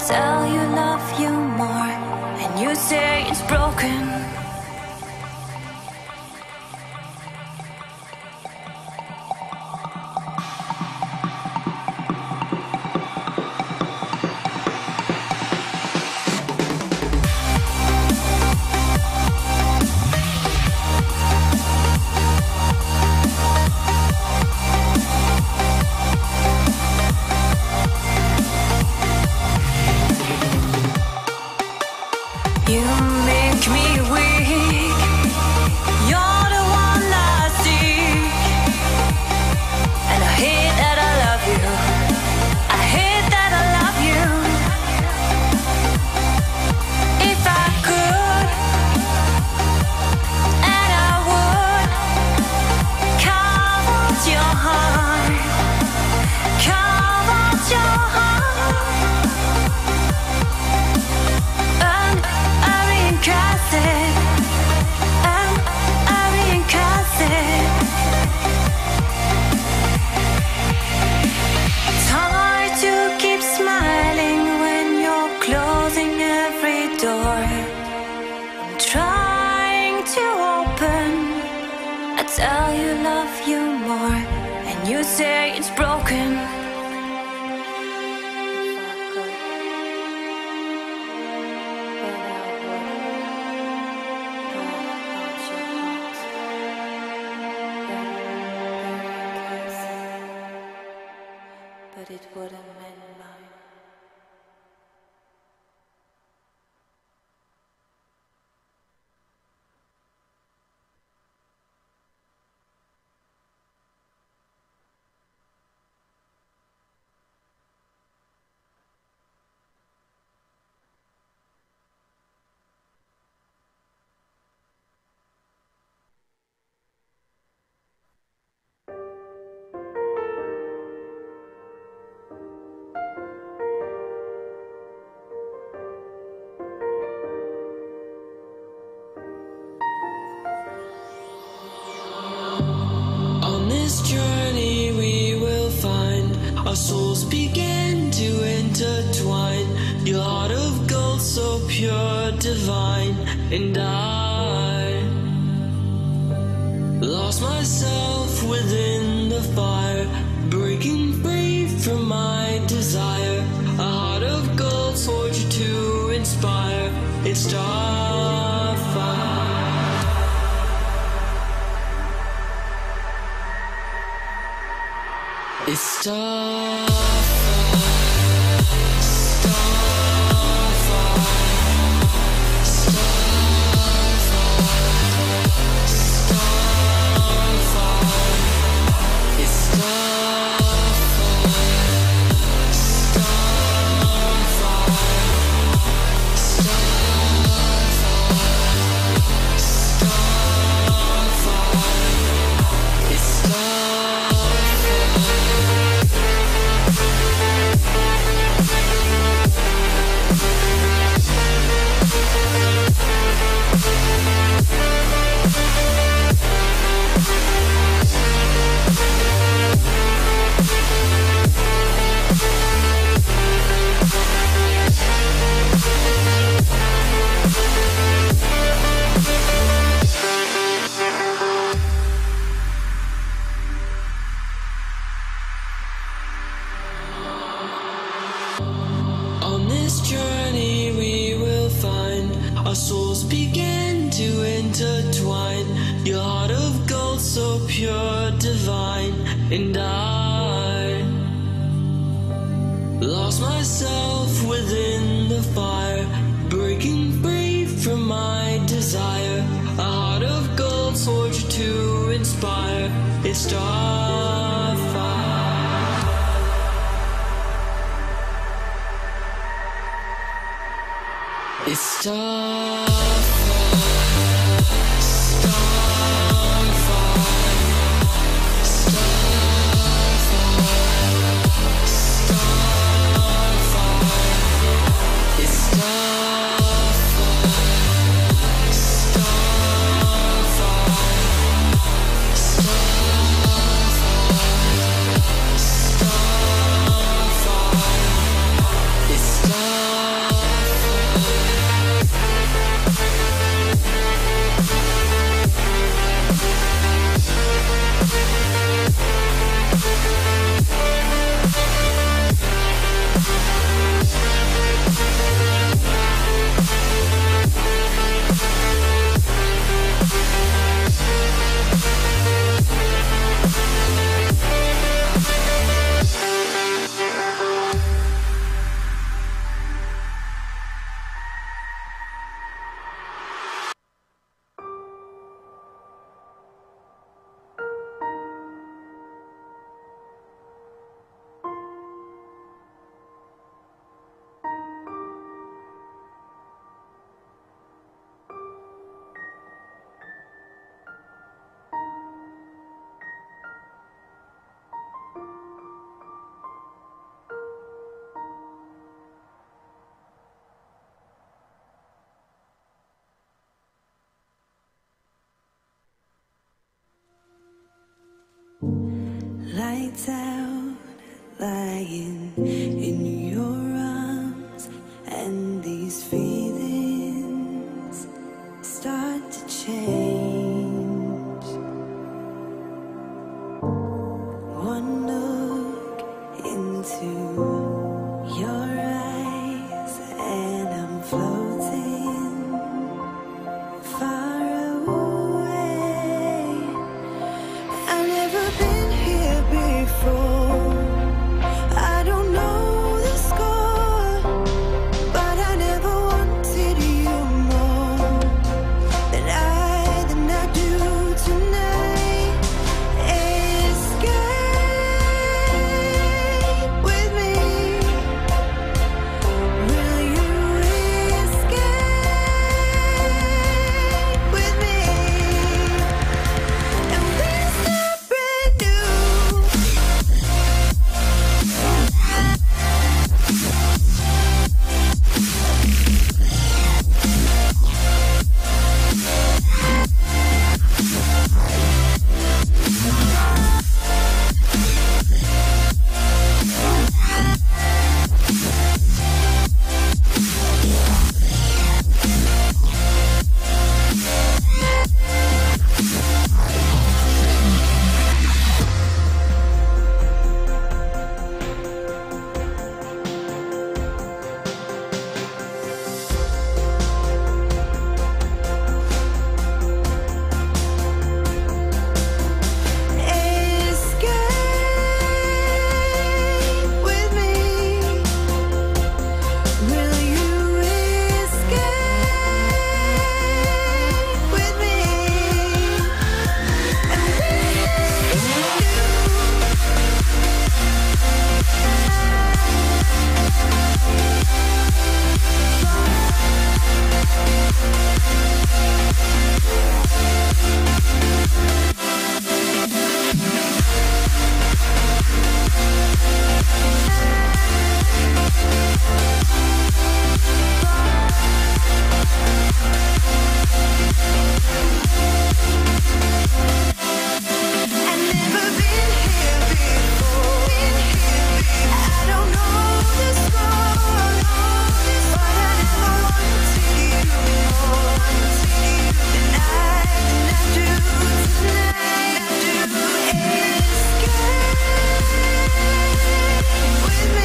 tell you love you more, and you say it's broken. You make me weak. You're the one I seek, and I hate that I love you. I hate that I love you. If I could, and I would, carve out your heart, carve out your heart. It's hard to keep smiling when you're closing every door. I'm trying to open. I tell you love you more, and you say it's broken. But it wouldn't mend mine. Journey we will find our souls begin to intertwine. Your heart of gold, so pure, divine, and I lost myself within the fire, breaking free from my desire. A heart of gold, forged to inspire. It's starfire. It's starfire, starfire, starfire, starfire. It's starfire, starfire, starfire, starfire. It's on this journey we will find our souls begin to intertwine. Your heart of gold, so pure, divine, and I lost myself within the fire, breaking free from my desire. A heart of gold, forged to inspire. It's starfire. It's starfire, starfire, starfire, starfire. It's starfire, starfire, starfire, starfire. It's starfire. down, lying in your arms, and these feelings start to change. One look into your eyes, and I'm floating far away. I've never been here before. I don't know the score, but I never wanted you more than I do tonight. Escape with me. Will you escape with me? And we start brand new. Escape with me. Will you escape with me? And we I've never been here before. I don't know the score, but I never wanted you more than I do tonight. Escape with me.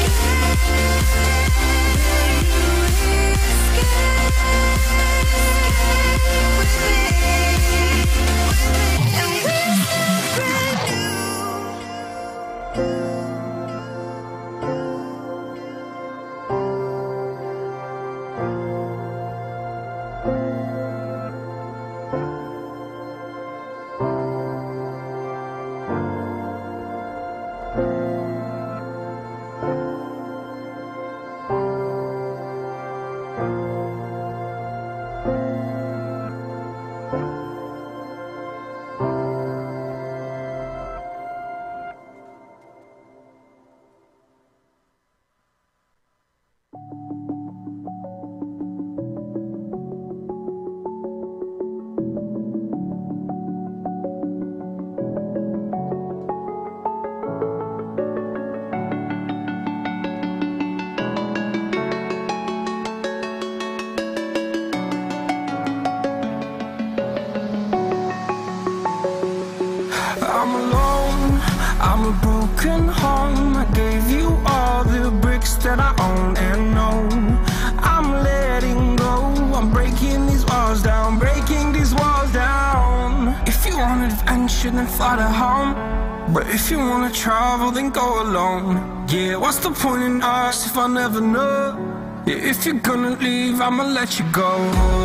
I'm alone, I'm a broken home. I gave you all the bricks that I own and know. I'm letting go, I'm breaking these walls down, breaking these walls down. If you want adventure, then fly to home. But if you wanna travel, then go alone. Yeah, what's the point in us if I never know? Yeah, if you're gonna leave, I'ma let you go.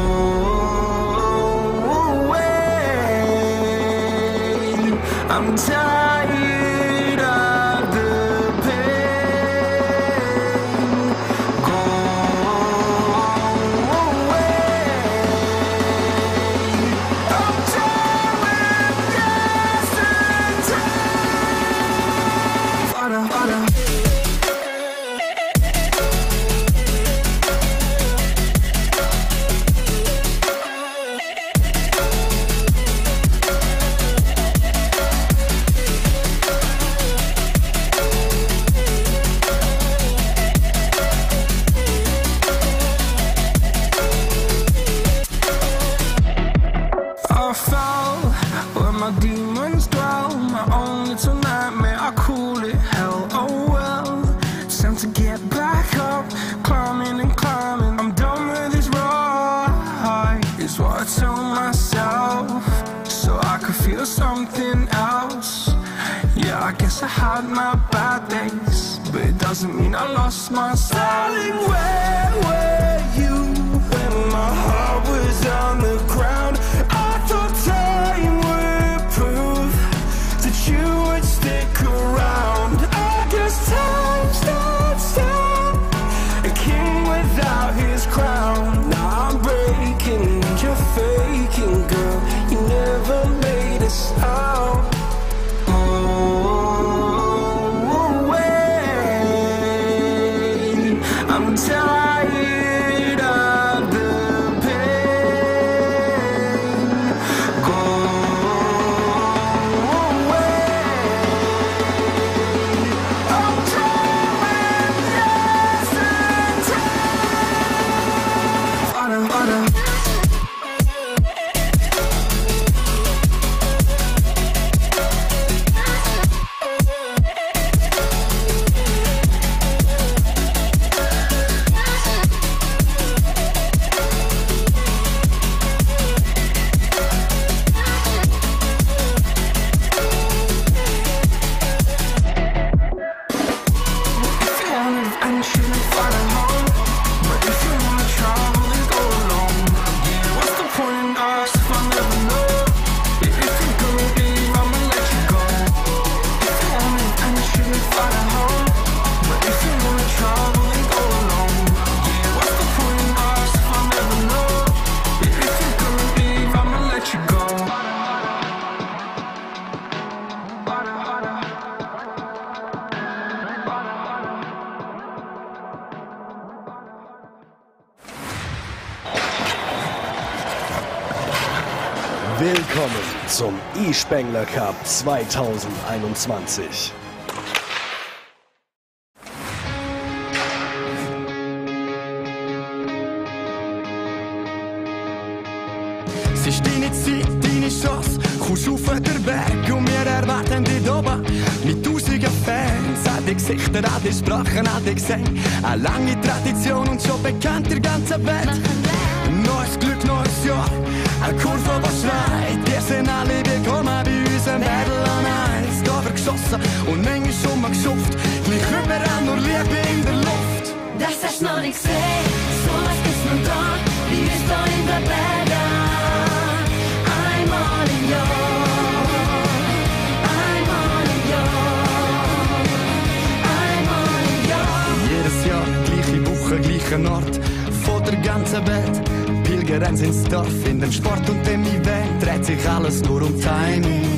I'm tired of the pain. Go away. I'm tired with yesterday. Fada, fada. get back up, climbing and climbing. I'm done with this ride, is what I tell myself, so I could feel something else. Yeah, I guess I had my bad days, but it doesn't mean I lost my style. Darling, where were you when my heart was on the ground? I thought time would prove that you would stick around. I guess time stands still, a king without his crown. Now I'm breaking, you're faking, girl. You never made a sound. I'm tired of the pain. Go away. I'm driving yesterday. Willkommen zum E-Spengler Cup 2021. Es ist deine Zeit, deine Chance, kommst auf den Weg und wir erwarten dich oben mit tausenden Fans. An die Gesichter, an die Sprachen, an die Gesänge, eine lange Tradition und schon bekannt der ganzen Welt. Neues Glück, neues Jahr, eine Kurve, die schreit, wir sind alle willkommen bei uns im Battle on Ice. Da wird geschossen und manchmal schon mal geschupft, gleich überall nur Liebe in der Luft. Das hast du noch nicht gesehen, sowas gibt's nur da, wie ist da in der Berge. Einmal im Jahr, einmal im Jahr, einmal im Jahr. Jedes Jahr, gleiche Woche, gleicher Ort, von der ganzen Welt. Pilger ins Dorf, in dem Sport und dem Event dreht sich alles nur um Timing.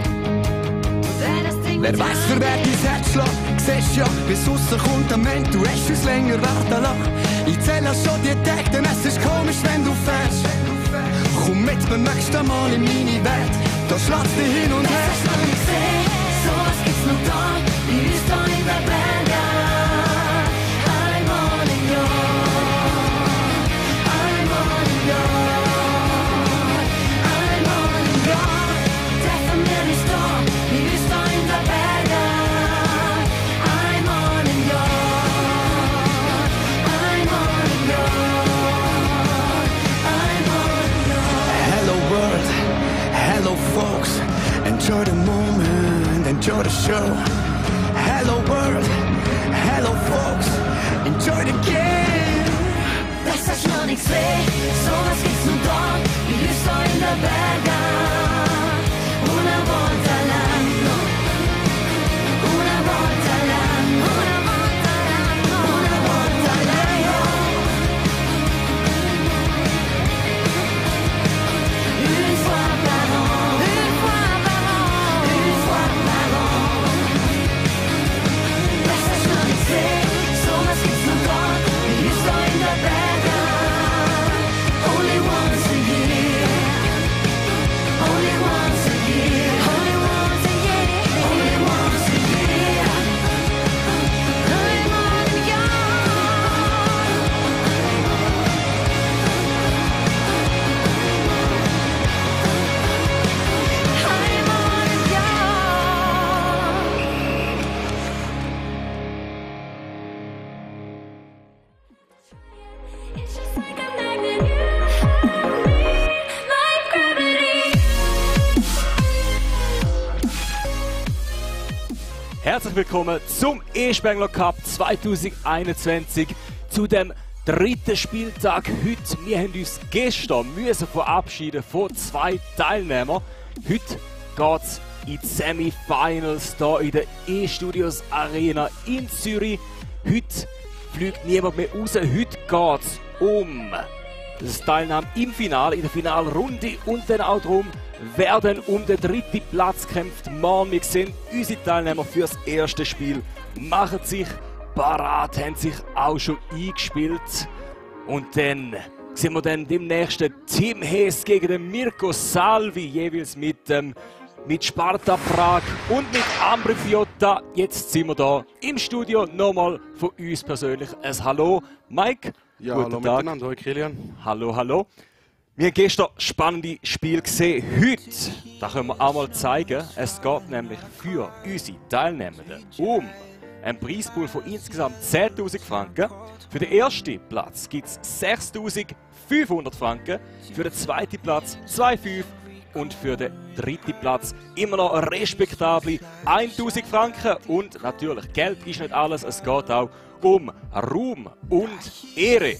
Wer weiß, für wer dein Herz schlägt, siehst ja, bis rauskommt am Ende, du hast uns länger warten lassen. Ich zähle schon die Tage, denn es ist komisch, wenn du fährst. Komm mit beim nächsten Mal in meine Welt, da schlägst du hin und her. Das hast du noch nicht gesehen, sowas gibt's nur da, wie ist da in der Berge. Einmal im Jahr, einmal im Jahr, einmal im Jahr. Treffen wir nicht da, wie ist da in der Berge. Einmal im Jahr, einmal im Jahr, einmal im Jahr. Hello world, hello folks, enjoy the moment, enjoy the show. Hello world, hello folks, enjoy the game. Das hast du noch nicht gesehen, sowas gibt's nur da, wie ist da in der Berge. Una volta all'anno, una volta all'anno, una volta all'anno, una volta all'anno. Une fois par an, une fois par an, une fois par an. Herzlich willkommen zum E-Spengler Cup 2021, zu dem dritten Spieltag heute. Wir haben uns gestern verabschieden von 2 Teilnehmern. Heute geht es in die Semifinals hier in der E-Studios Arena in Zürich. Heute fliegt niemand mehr raus. Heute geht es um das Teilnahme im Finale, in der Finalrunde und dann auch darum, wer denn um den dritten Platz kämpft. Morgen, wir sehen unsere Teilnehmer fürs erste Spiel machen sich parat, haben sich auch schon eingespielt. Und dann sehen wir dann dem nächsten Tim Hess gegen den Mirko Salvi, jeweils mit Sparta Prag und mit Ambri Piotta. Jetzt sind wir da im Studio. Nochmal von uns persönlich ein Hallo, Mike. Ja, guten hallo Tag. miteinander, hallo Kilian. Hallo, hallo. Wir haben gestern spannende Spiele gesehen. Heute, da können wir auch mal zeigen, es geht nämlich für unsere Teilnehmenden um einen Preispool von insgesamt 10.000 Franken. Für den ersten Platz gibt es 6.500 Franken, für den zweiten Platz 2.500 und für den dritten Platz immer noch respektable 1.000 Franken. Und natürlich, Geld ist nicht alles, es geht auch um Ruhm und Ehre.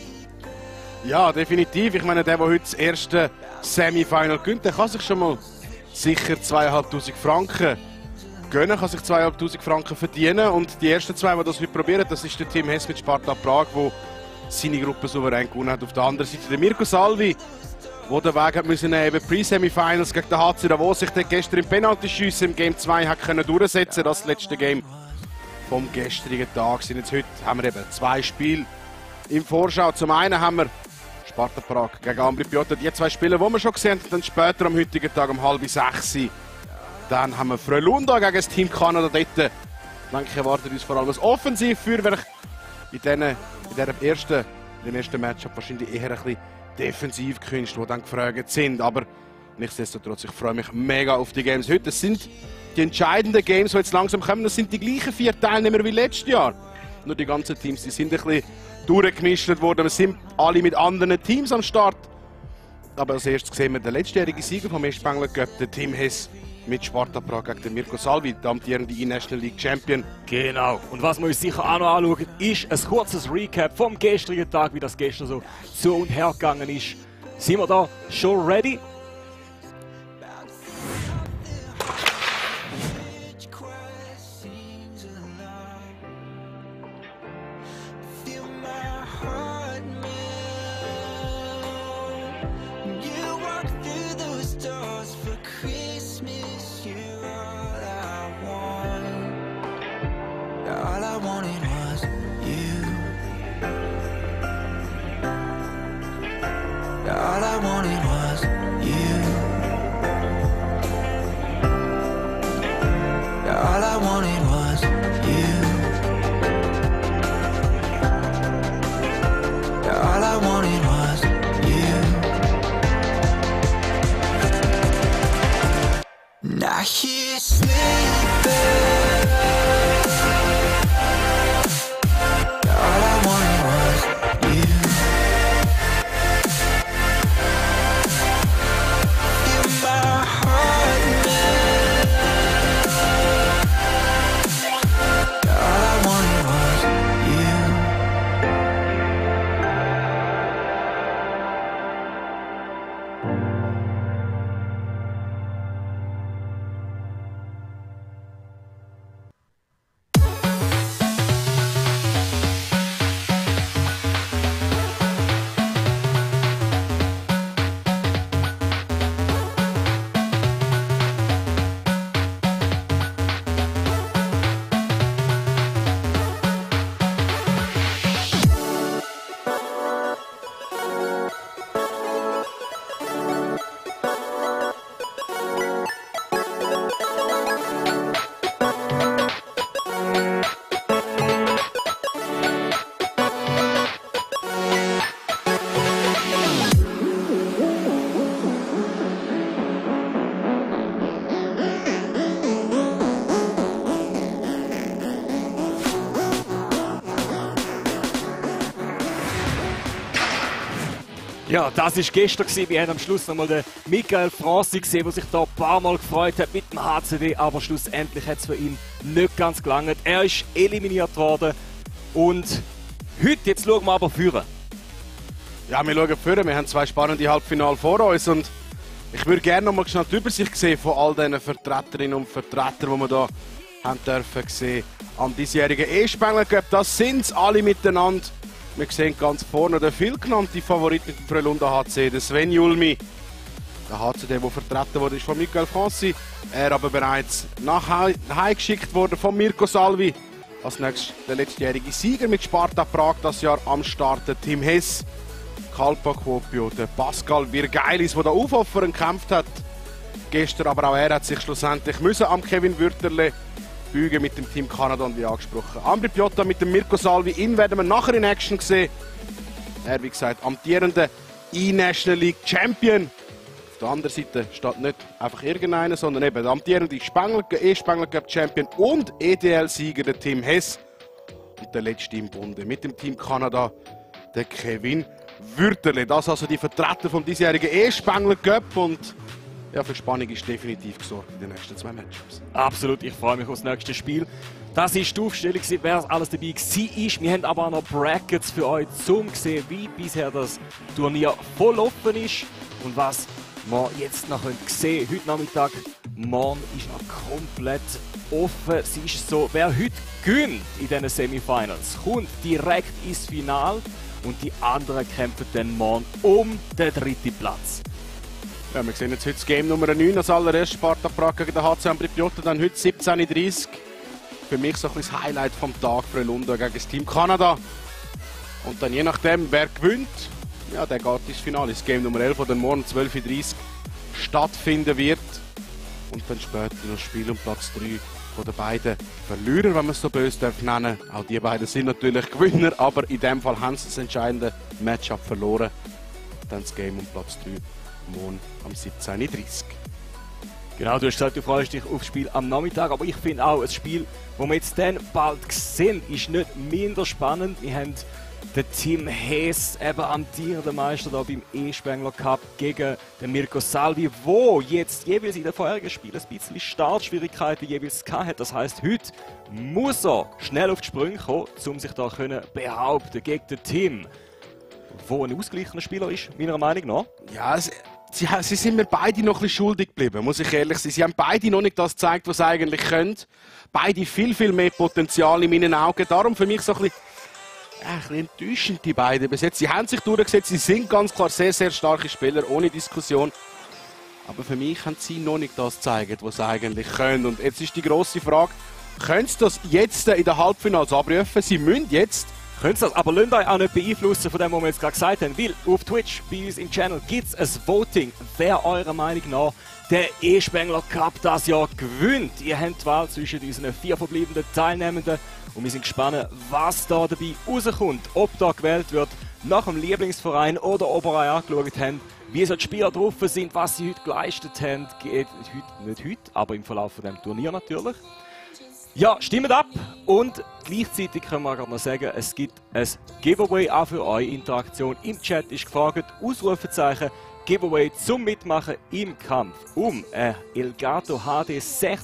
Ja, definitiv. Ich meine, der heute das erste Semifinal gewinnt, der kann sich schon mal sicher 2'500 Franken gönnen, kann sich 2'500 Franken verdienen. Und die ersten zwei, die das heute probieren, das ist der Tim Hess mit Sparta Prag, der seine Gruppe souverän gewonnen hat. Auf der anderen Seite der Mirko Salvi, der den Weg hat müssen eben Pre-Semifinals gegen den HC Davos sich dann gestern im Penalty-Schiessen im Game 2 hat können durchsetzen. Das letzte Game vom gestrigen Tag. Jetzt heute haben wir eben 2 Spiele im Vorschau. Zum einen haben wir Sparta Prag gegen Ambri Piotta, die 2 Spiele, die wir schon gesehen haben. Dann später am heutigen Tag um 5:30. Dann haben wir Frölunda gegen das Team Kanada. Dort denke ich, erwartet uns vor allem das Offensivfeuerwerk. In dem ersten Matchup wahrscheinlich eher ein bisschen Defensivkünste, die dann gefragt sind. Aber nichtsdestotrotz, ich freue mich mega auf die Games heute. Das sind die entscheidenden Games, die jetzt langsam kommen. Das sind die gleichen 4 Teilnehmer wie letztes Jahr. Nur die ganzen Teams, die sind ein bisschen durchgemischt worden. Wir sind alle mit anderen Teams am Start. Aber als erstes sehen wir den letztjährigen Sieger vom E-Spengler Cup, den Tim Hess mit Sparta Prag gegen den Mirko Salvi, der amtierende E-National League Champion. Genau. Und was wir uns sicher auch noch anschauen, ist ein kurzes Recap vom gestrigen Tag, wie das gestern so zu und her gegangen ist. Sind wir da schon ready? All I wanted was you. Ja, das war gestern. Wir haben am Schluss nochmal den Michael Franci gesehen, der sich da ein paar Mal gefreut hat mit dem HCD, aber schlussendlich hat es für ihn nicht ganz gelangt. Er ist eliminiert worden und heute, jetzt schauen wir aber führen. Ja, wir schauen führen. Wir haben 2 spannende Halbfinale vor uns und ich würde gerne noch mal schnell die Übersicht sehen von all diesen Vertreterinnen und Vertretern, die wir hier haben dürfen sehen am diesjährigen E-Spengler Cup. Das sind es alle miteinander. Wir sehen ganz vorne den viel genannten Favorit mit dem Frölunda HC, den Sven Julmi. Der HCD, der vertreten wurde, ist von Michael Franci. Er aber bereits nach Hause geschickt worden von Mirko Salvi. Als nächstes der letztjährige Sieger mit Sparta Prag das Jahr am Start, Tim Hess. Kalpa Kuopio, der Pascal Virgailis, der da aufopfernd gekämpft hat. Gestern aber auch er hat sich schlussendlich müssen am Kevin Würterle bügen mit dem Team Kanada und wie angesprochen. Ambri Piotta mit dem Mirko Salvi, ihn werden wir nachher in Action sehen. Er, wie gesagt, amtierender E-National League Champion. Auf der anderen Seite steht nicht einfach irgendeiner, sondern eben der amtierende E-Spengler Cup Champion und EDL-Sieger, der Tim Hess. Und der letzte im Bunde mit dem Team Kanada, der Kevin Würterle. Das also die Vertreter vom diesjährigen E-Spengler Cup und ja, für Spannung ist definitiv gesorgt in den nächsten 2 Matchups. Absolut, ich freue mich auf das nächste Spiel. Das ist die Aufstellung, wer alles dabei war. Wir haben aber auch noch Brackets für euch, um zu sehen, wie bisher das Turnier voll offen ist und was wir jetzt noch sehen können. Heute Nachmittag, morgen ist noch komplett offen. Es ist so, wer heute gewinnt in diesen Semifinals, kommt direkt ins Finale und die anderen kämpfen dann morgen um den 3. Platz. Ja, wir sehen jetzt heute das Game Nummer 9 als allererstes Sparta Prag gegen den HC Ambri Piotta, dann heute 17:30 Uhr. Für mich so ein bisschen das Highlight vom Tag Frölunda gegen das Team Kanada. Und dann je nachdem, wer gewinnt, ja, der geht ins Finale. Das Game Nummer 11, das dann morgen 12:30 Uhr stattfinden wird. Und dann später noch Spiel um Platz 3 von den beiden Verlierer, wenn man es so böse darf nennen. Auch die beiden sind natürlich Gewinner, aber in dem Fall haben sie das entscheidende Matchup verloren. Dann das Game um Platz 3. Morgen am 17:30 Uhr. Genau, du hast gesagt, du freust dich auf das Spiel am Nachmittag, aber ich finde auch, ein Spiel, das wir jetzt dann bald sehen, ist nicht minder spannend. Wir haben den Tim Hess, eben amtierender Meister da beim E-Spengler Cup, gegen den Mirko Salvi, wo jetzt jeweils in den vorherigen Spielen ein bisschen Startschwierigkeiten jeweils hatte. Das heisst, heute muss er schnell auf die Sprünge kommen, um sich da behaupten gegen den Tim, wo ein ausgeglichener Spieler ist, meiner Meinung nach. Ja, sie sind mir beide noch ein bisschen schuldig geblieben, muss ich ehrlich sein. Sie haben beide noch nicht das gezeigt, was sie eigentlich können. Beide viel mehr Potenzial in meinen Augen. Darum für mich so ein bisschen enttäuschend, die beiden bis jetzt. Sie haben sich durchgesetzt, sie sind ganz klar sehr starke Spieler, ohne Diskussion. Aber für mich haben sie noch nicht das gezeigt, was sie eigentlich können. Und jetzt ist die grosse Frage, können sie das jetzt in der Halbfinals abrufen? Sie müssen jetzt. Könnt ihr das, aber lasst euch auch nicht beeinflussen von dem, was wir jetzt gerade gesagt haben, weil auf Twitch bei uns im Channel gibt es ein Voting, wer eurer Meinung nach der E-Spengler Cup das Jahr gewinnt. Ihr habt die Wahl zwischen unseren 4 verbliebenen Teilnehmenden und wir sind gespannt, was da dabei rauskommt. Ob da gewählt wird nach dem Lieblingsverein oder ob ihr euch angeschaut habt, wie so die Spieler drauf sind, was sie heute geleistet haben. Nicht heute, aber im Verlauf von dem Turnier natürlich. Ja, stimmt ab und gleichzeitig können wir gerade noch sagen, es gibt ein Giveaway auch für euch. Interaktion im Chat ist gefragt. Ausrufezeichen Giveaway zum Mitmachen im Kampf um ein Elgato HD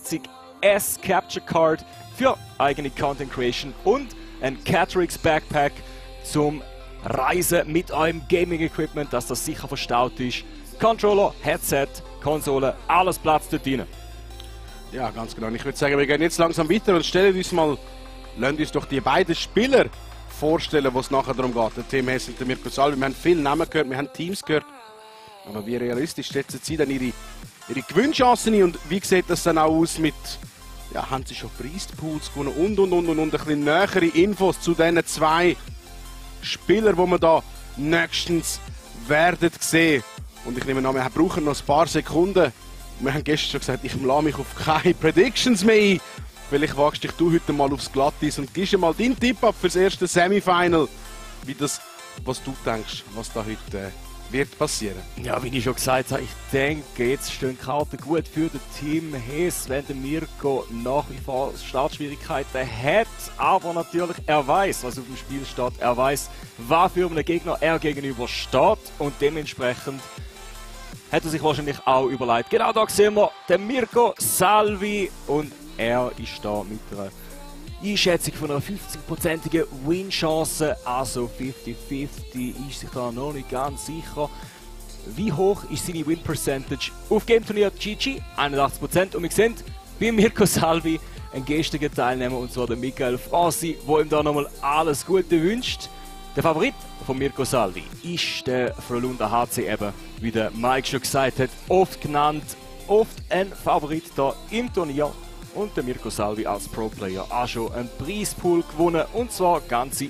60S Capture Card für eigene Content Creation und ein Catrix Backpack zum Reisen mit eurem Gaming Equipment, dass das sicher verstaut ist. Controller, Headset, Konsole, alles Platz dort drin. Ja, ganz genau. Ich würde sagen, wir gehen jetzt langsam weiter und lasst uns doch die beiden Spieler vorstellen, wo es nachher darum geht. Der Tim Hess und der Mirko Salvi. Wir haben viele Namen gehört, wir haben Teams gehört. Aber wie realistisch setzen sie dann ihre Gewinnchancen ein und wie sieht das dann auch aus mit, ja, haben sie schon Preispools gewonnen und ein bisschen nähere Infos zu diesen 2 Spielern, die wir da nächstens werden sehen. Und ich nehme an, wir brauchen noch ein paar Sekunden. Wir haben gestern schon gesagt, ich lasse mich auf keine Predictions mehr ein. Vielleicht wagst dich du heute mal aufs Glatteis und gibst mal deinen Tipp ab für das erste Semifinal. Was du denkst, was da heute wird passieren. Ja, wie ich schon gesagt habe, ich denke, jetzt stehen die Karten gut für das Team Hess, wenn der Mirko nach wie vor Startschwierigkeiten hat. Aber natürlich, er weiß, was auf dem Spiel steht. Er weiß, was für einen Gegner er gegenüber steht. Und dementsprechend hat er sich wahrscheinlich auch überlegt. Genau da sehen wir den Mirko Salvi. Und er ist da mit einer Einschätzung von einer 50%igen Win-Chance, also 50-50, ist sich da noch nicht ganz sicher. Wie hoch ist seine Win-Percentage? Auf Game-Turnier GG 81%, und wir sehen bei Mirko Salvi einen gestrigen Teilnehmer, und zwar der Michael Franzi, der ihm da nochmal alles Gute wünscht. Der Favorit von Mirko Salvi ist der Frölunda HC eben, wie der Mike schon gesagt hat, oft genannt, oft ein Favorit da im Turnier. Und der Mirko Salvi als Pro-Player auch schon einen Preispool gewonnen, und zwar ganze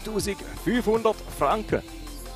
4'500 Franken.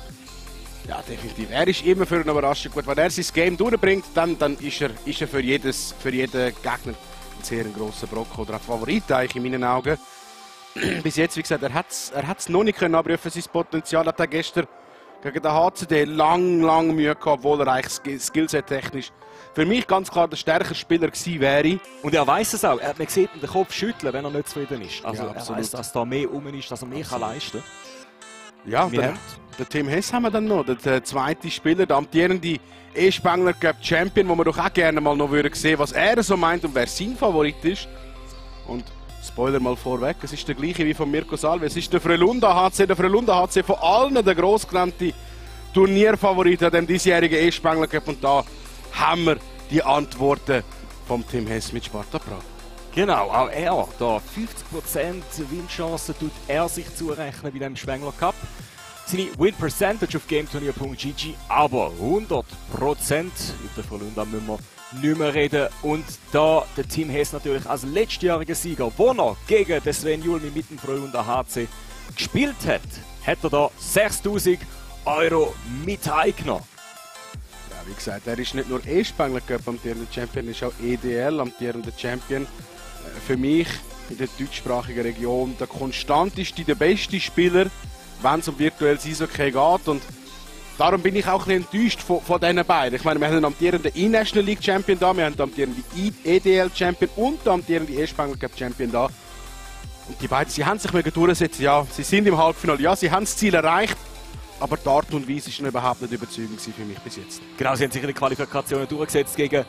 Ja, definitiv. Er ist immer für eine Überraschung gut. Wenn er sein Game durchbringt, dann ist er für jeden Gegner ein sehr grosser Brocken oder ein Favorit eigentlich in meinen Augen. Bis jetzt, wie gesagt, er hat's noch nicht können abrufen. Sein Potenzial hat er gestern gegen den HCD lang Mühe gehabt, obwohl er eigentlich Skillset-technisch für mich ganz klar der stärkere Spieler gewesen wäre. Und er weiß es auch. Man sieht ihm den Kopf schütteln, wenn er nicht zufrieden ist. Also Ja, er absolut. weiß, dass da mehr rum ist, dass er mehr kann leisten kann. Ja, der Tim Hess haben wir dann noch, der zweite Spieler, der amtierende E-Spengler Cup Champion, wo wir doch auch gerne mal noch sehen würden, was er so meint und wer sein Favorit ist. Und Spoiler mal vorweg, es ist der gleiche wie von Mirko Salvi. Es ist der Frölunda HC. Der Frölunda HC von allen der gross genannten Turnierfavorit an dem diesjährigen E-Spengler Cup. Und da haben wir die Antworten vom Tim Hess mit Sparta Prag. Genau, auch er, da 50% Win-Chance tut er sich zurechnen bei dem Spengler Cup. Seine Win-Percentage auf GameTurnier.gg aber 100%. Über den Frölunda müssen wir nicht mehr reden. Und da der Tim Hess natürlich als letztjähriger Sieger, wo er gegen den Sven Julmi mit dem Frölunda HC gespielt hat, hat er da 6'000 € mit heimgenommen. Ja, wie gesagt, er ist nicht nur E-Spengler Cup amtierender Champion, er ist auch EDL amtierender Champion. Für mich in der deutschsprachigen Region der konstanteste, der beste Spieler, wenn es um virtuelles Eishockey geht. Und darum bin ich auch ein bisschen enttäuscht von diesen beiden. Ich meine, wir haben einen amtierenden E-National League Champion da, wir haben den amtierenden EDL Champion und den amtierenden E-Spengler Cup Champion da. Und die beiden, sie haben sich mega durchgesetzt. Ja, sie sind im Halbfinale, ja, sie haben das Ziel erreicht. Aber die Art und Weise war überhaupt nicht überzeugend für mich bis jetzt. Genau, sie haben sich in den Qualifikationen durchgesetzt gegen,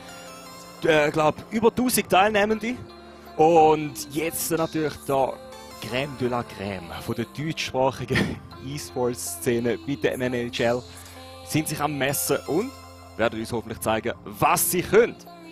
glaube über 1000 Teilnehmende. Und jetzt natürlich da Crème de la Crème von der deutschsprachigen E-Sports-Szene mit der NHL sind sich am Messen und werden uns hoffentlich zeigen, was sie können.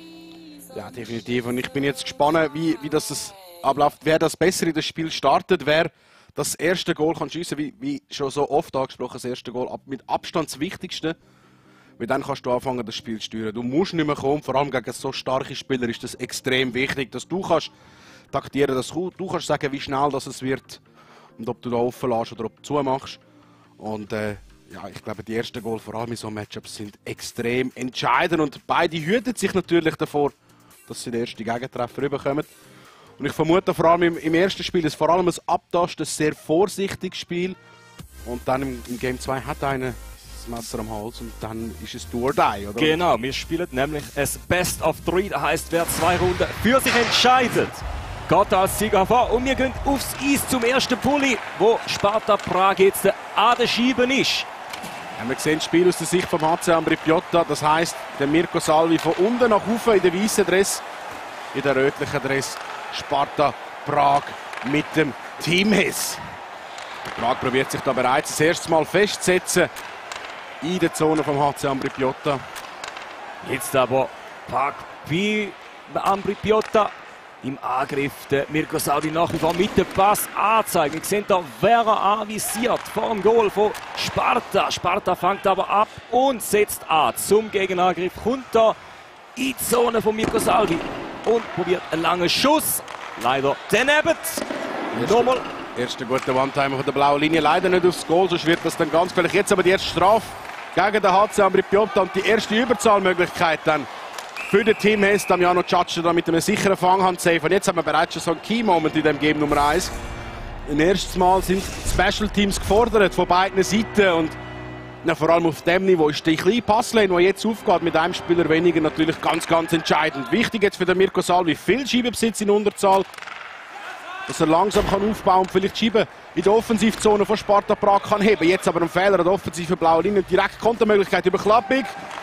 Ja, definitiv. Und ich bin jetzt gespannt, wie das abläuft. Wer das besser in das Spiel startet, wer das erste Goal kann schiessen, wie schon so oft angesprochen, das erste Goal mit Abstand das Wichtigste. Weil dann kannst du anfangen, das Spiel zu steuern. Du musst nicht mehr kommen, vor allem gegen so starke Spieler ist das extrem wichtig, dass du kannst taktieren, dass du kannst sagen, wie schnell das es wird und ob du da offen lässt oder ob du zumachst. Und ja, ich glaube, die ersten Goal, vor allem in so Matchups, sind extrem entscheidend und beide hüten sich natürlich davor, dass sie den ersten Gegentreffer rüberkommen. Und ich vermute vor allem im ersten Spiel ist vor allem ein Abtasten, ein sehr vorsichtiges Spiel. Und dann im Game 2 hat einer das Messer am Hals und dann ist es do or die, oder? Genau, wir spielen nämlich es Best of 3, das heisst, wer 2 Runden für sich entscheidet, geht als Sieger hervor. Und wir gehen aufs Eis zum ersten Pulli, wo Sparta Prag jetzt an der Scheibe ist. Ja, wir sehen das Spiel aus der Sicht vom HC Ambri Piotta. Das heisst, der Mirko Salvi von unten nach oben in der weißen Dress, in der rötlichen Dress. Sparta Prag mit dem Team Hess. Prag probiert sich da bereits das erste Mal festzusetzen in der Zone vom HC Ambri Piotta. Jetzt aber Prag bei Ambri Piotta im Angriff. Der Mirko Salvi nach wie vor mit dem Pass anzeigen. Wir sehen da, wer er anvisiert vor dem Goal von Sparta. Sparta fängt aber ab und setzt an. Zum Gegenangriff kommt da in die Zone von Mirko Salvi und probiert einen langen Schuss. Leider daneben. Nochmal. Erster guter One-Timer von der blauen Linie. Leider nicht aufs Goal, sonst wird das dann ganz gefährlich. Jetzt aber die erste Strafe gegen den HC Ambri Piotta und die erste Überzahlmöglichkeit dann für den Team Hess. Damiano Ciaccia da mit einem sicheren Fanghand-Save. Und jetzt haben wir bereits schon so einen Key-Moment in dem Game Nummer 1. Ein erstes Mal sind Special Teams gefordert von beiden Seiten und Ja, vor allem auf dem Niveau ist die kleine Passlane, die jetzt aufgeht, mit einem Spieler weniger natürlich ganz, ganz entscheidend. Wichtig jetzt für den Mirko Salvi, viel Schiebebesitz in Unterzahl, dass er langsam aufbauen kann und vielleicht Schieben in der Offensivzone von Sparta Prag kann heben. Jetzt aber ein Fehler an der offensiven blauen Linie. Direkt Kontermöglichkeit über Klappig.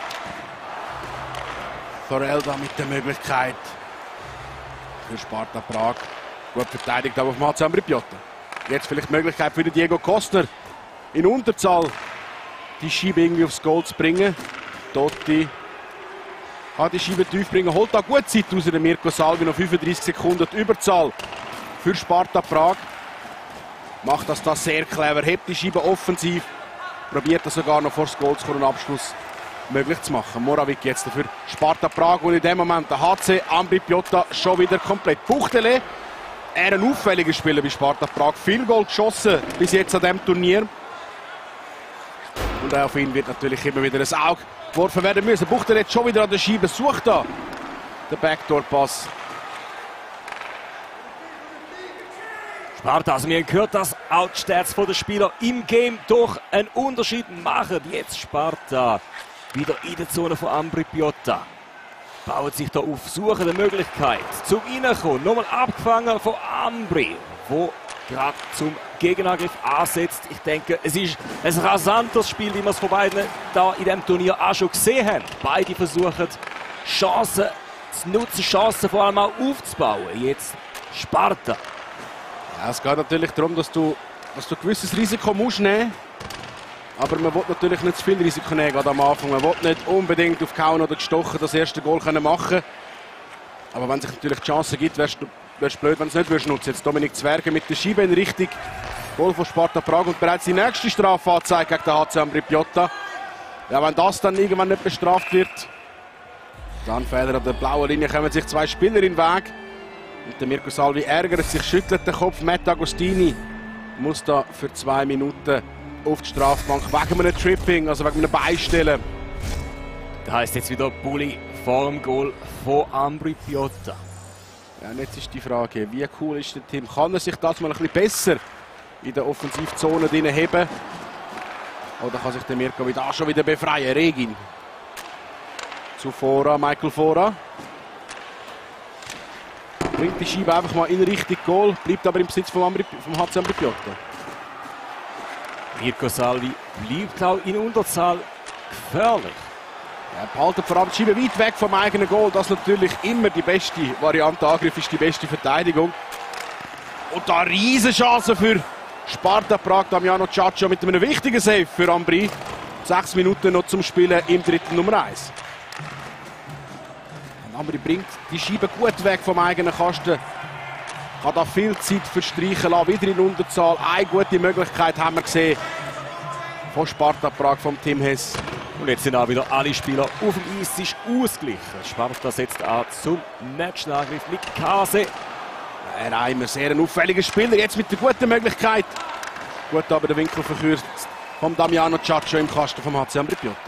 Forelda mit der Möglichkeit für Sparta Prag. Gut verteidigt aber auf Matze Ambripiotta. Jetzt vielleicht die Möglichkeit für den Diego Kostner in Unterzahl die Scheibe irgendwie aufs Goal zu bringen. Totti kann die Scheibe tief bringen, holt da gut Zeit aus der Mirko Salvi, noch 35 Sekunden die Überzahl für Sparta Prag. Macht das da sehr clever, hebt die Scheibe offensiv, probiert das sogar noch vor das Goal zu kommen, einen Abschluss möglich zu machen. Moravik jetzt für Sparta Prag und in dem Moment der HC Ambripiotta schon wieder komplett. Buchtele, er ein auffälliger Spieler bei Sparta Prag, viel Goal geschossen bis jetzt an diesem Turnier. Und auch auf ihn wird natürlich immer wieder ein Auge geworfen werden müssen. Buchtele jetzt schon wieder an der Scheibe, sucht da den Backdoor-Pass. Sparta, also wir haben gehört, dass auch die Stats der Spieler im Game doch einen Unterschied machen. Jetzt Sparta wieder in der Zone von Ambripiotta. Baut sich da auf, suchen eine Möglichkeit zum Reinkommen. Nochmal abgefangen von Ambri, wo gerade zum Gegenangriff ansetzt. Ich denke, es ist ein rasantes Spiel, wie wir es von beiden da in diesem Turnier auch schon gesehen haben. Beide versuchen Chancen zu nutzen, Chancen vor allem auch aufzubauen. Jetzt Sparta. Ja, es geht natürlich darum, dass du ein gewisses Risiko musst nehmen musst. Aber man will natürlich nicht zu viel Risiko nehmen, gerade am Anfang. Man will nicht unbedingt auf Kauen oder gestochen das erste Goal machen können. Aber wenn sich natürlich die Chance gibt, wäre es blöd, wenn du es nicht nutzen. Jetzt Dominik Zwerge mit der Scheibe in Richtung Goal von Sparta Prag und bereits die nächste Strafanzeige gegen den HC Ambripiotta. Ja, wenn das dann irgendwann nicht bestraft wird, dann Fehler an der blauen Linie, kommen sich zwei Spieler in den Weg. Und der Mirko Salvi ärgert sich, schüttelt den Kopf. Matt Agostini muss da für 2 Minuten auf die Strafbank wegen einem Tripping, also wegen einem Beistellen. Das heisst jetzt wieder Bulli vor dem Goal von Ambripiotta. Ja, und jetzt ist die Frage, wie cool ist der Team? Kann er sich das mal ein bisschen besser in der Offensivzone drin heben? Oder kann sich der Mirko wieder schon wieder befreien? Regin zu Fora, Michael Fora. Bringt die Scheibe einfach mal in Richtung Goal, bleibt aber im Besitz vom HC Ambripiotta. Mirko Salvi bleibt auch in Unterzahl gefährlich. Er behaltet vor allem die Scheibe weit weg vom eigenen Goal. Das ist natürlich immer die beste Variante. Angriff ist die beste Verteidigung. Und da riesige Chance für Sparta Prag. Damiano Ciaccio mit einem wichtigen Save für Ambri. 6 Minuten noch zum Spielen im dritten Nummer 1. Ambri bringt die Scheibe gut weg vom eigenen Kasten. Kann da viel Zeit verstreichen lassen. Wieder in Unterzahl. Eine gute Möglichkeit haben wir gesehen von Sparta Prag, vom Tim Hess. Und jetzt sind auch wieder alle Spieler auf dem Eis. Es ist ausgeglichen. Sparta setzt an zum nächsten Angriff mit Kase. Ein Reimer, sehr ein auffälliger Spieler. Jetzt mit der guten Möglichkeit. Gut, aber der Winkel verkürzt vom Damiano Ciaccio im Kasten vom HC Ambripiotta.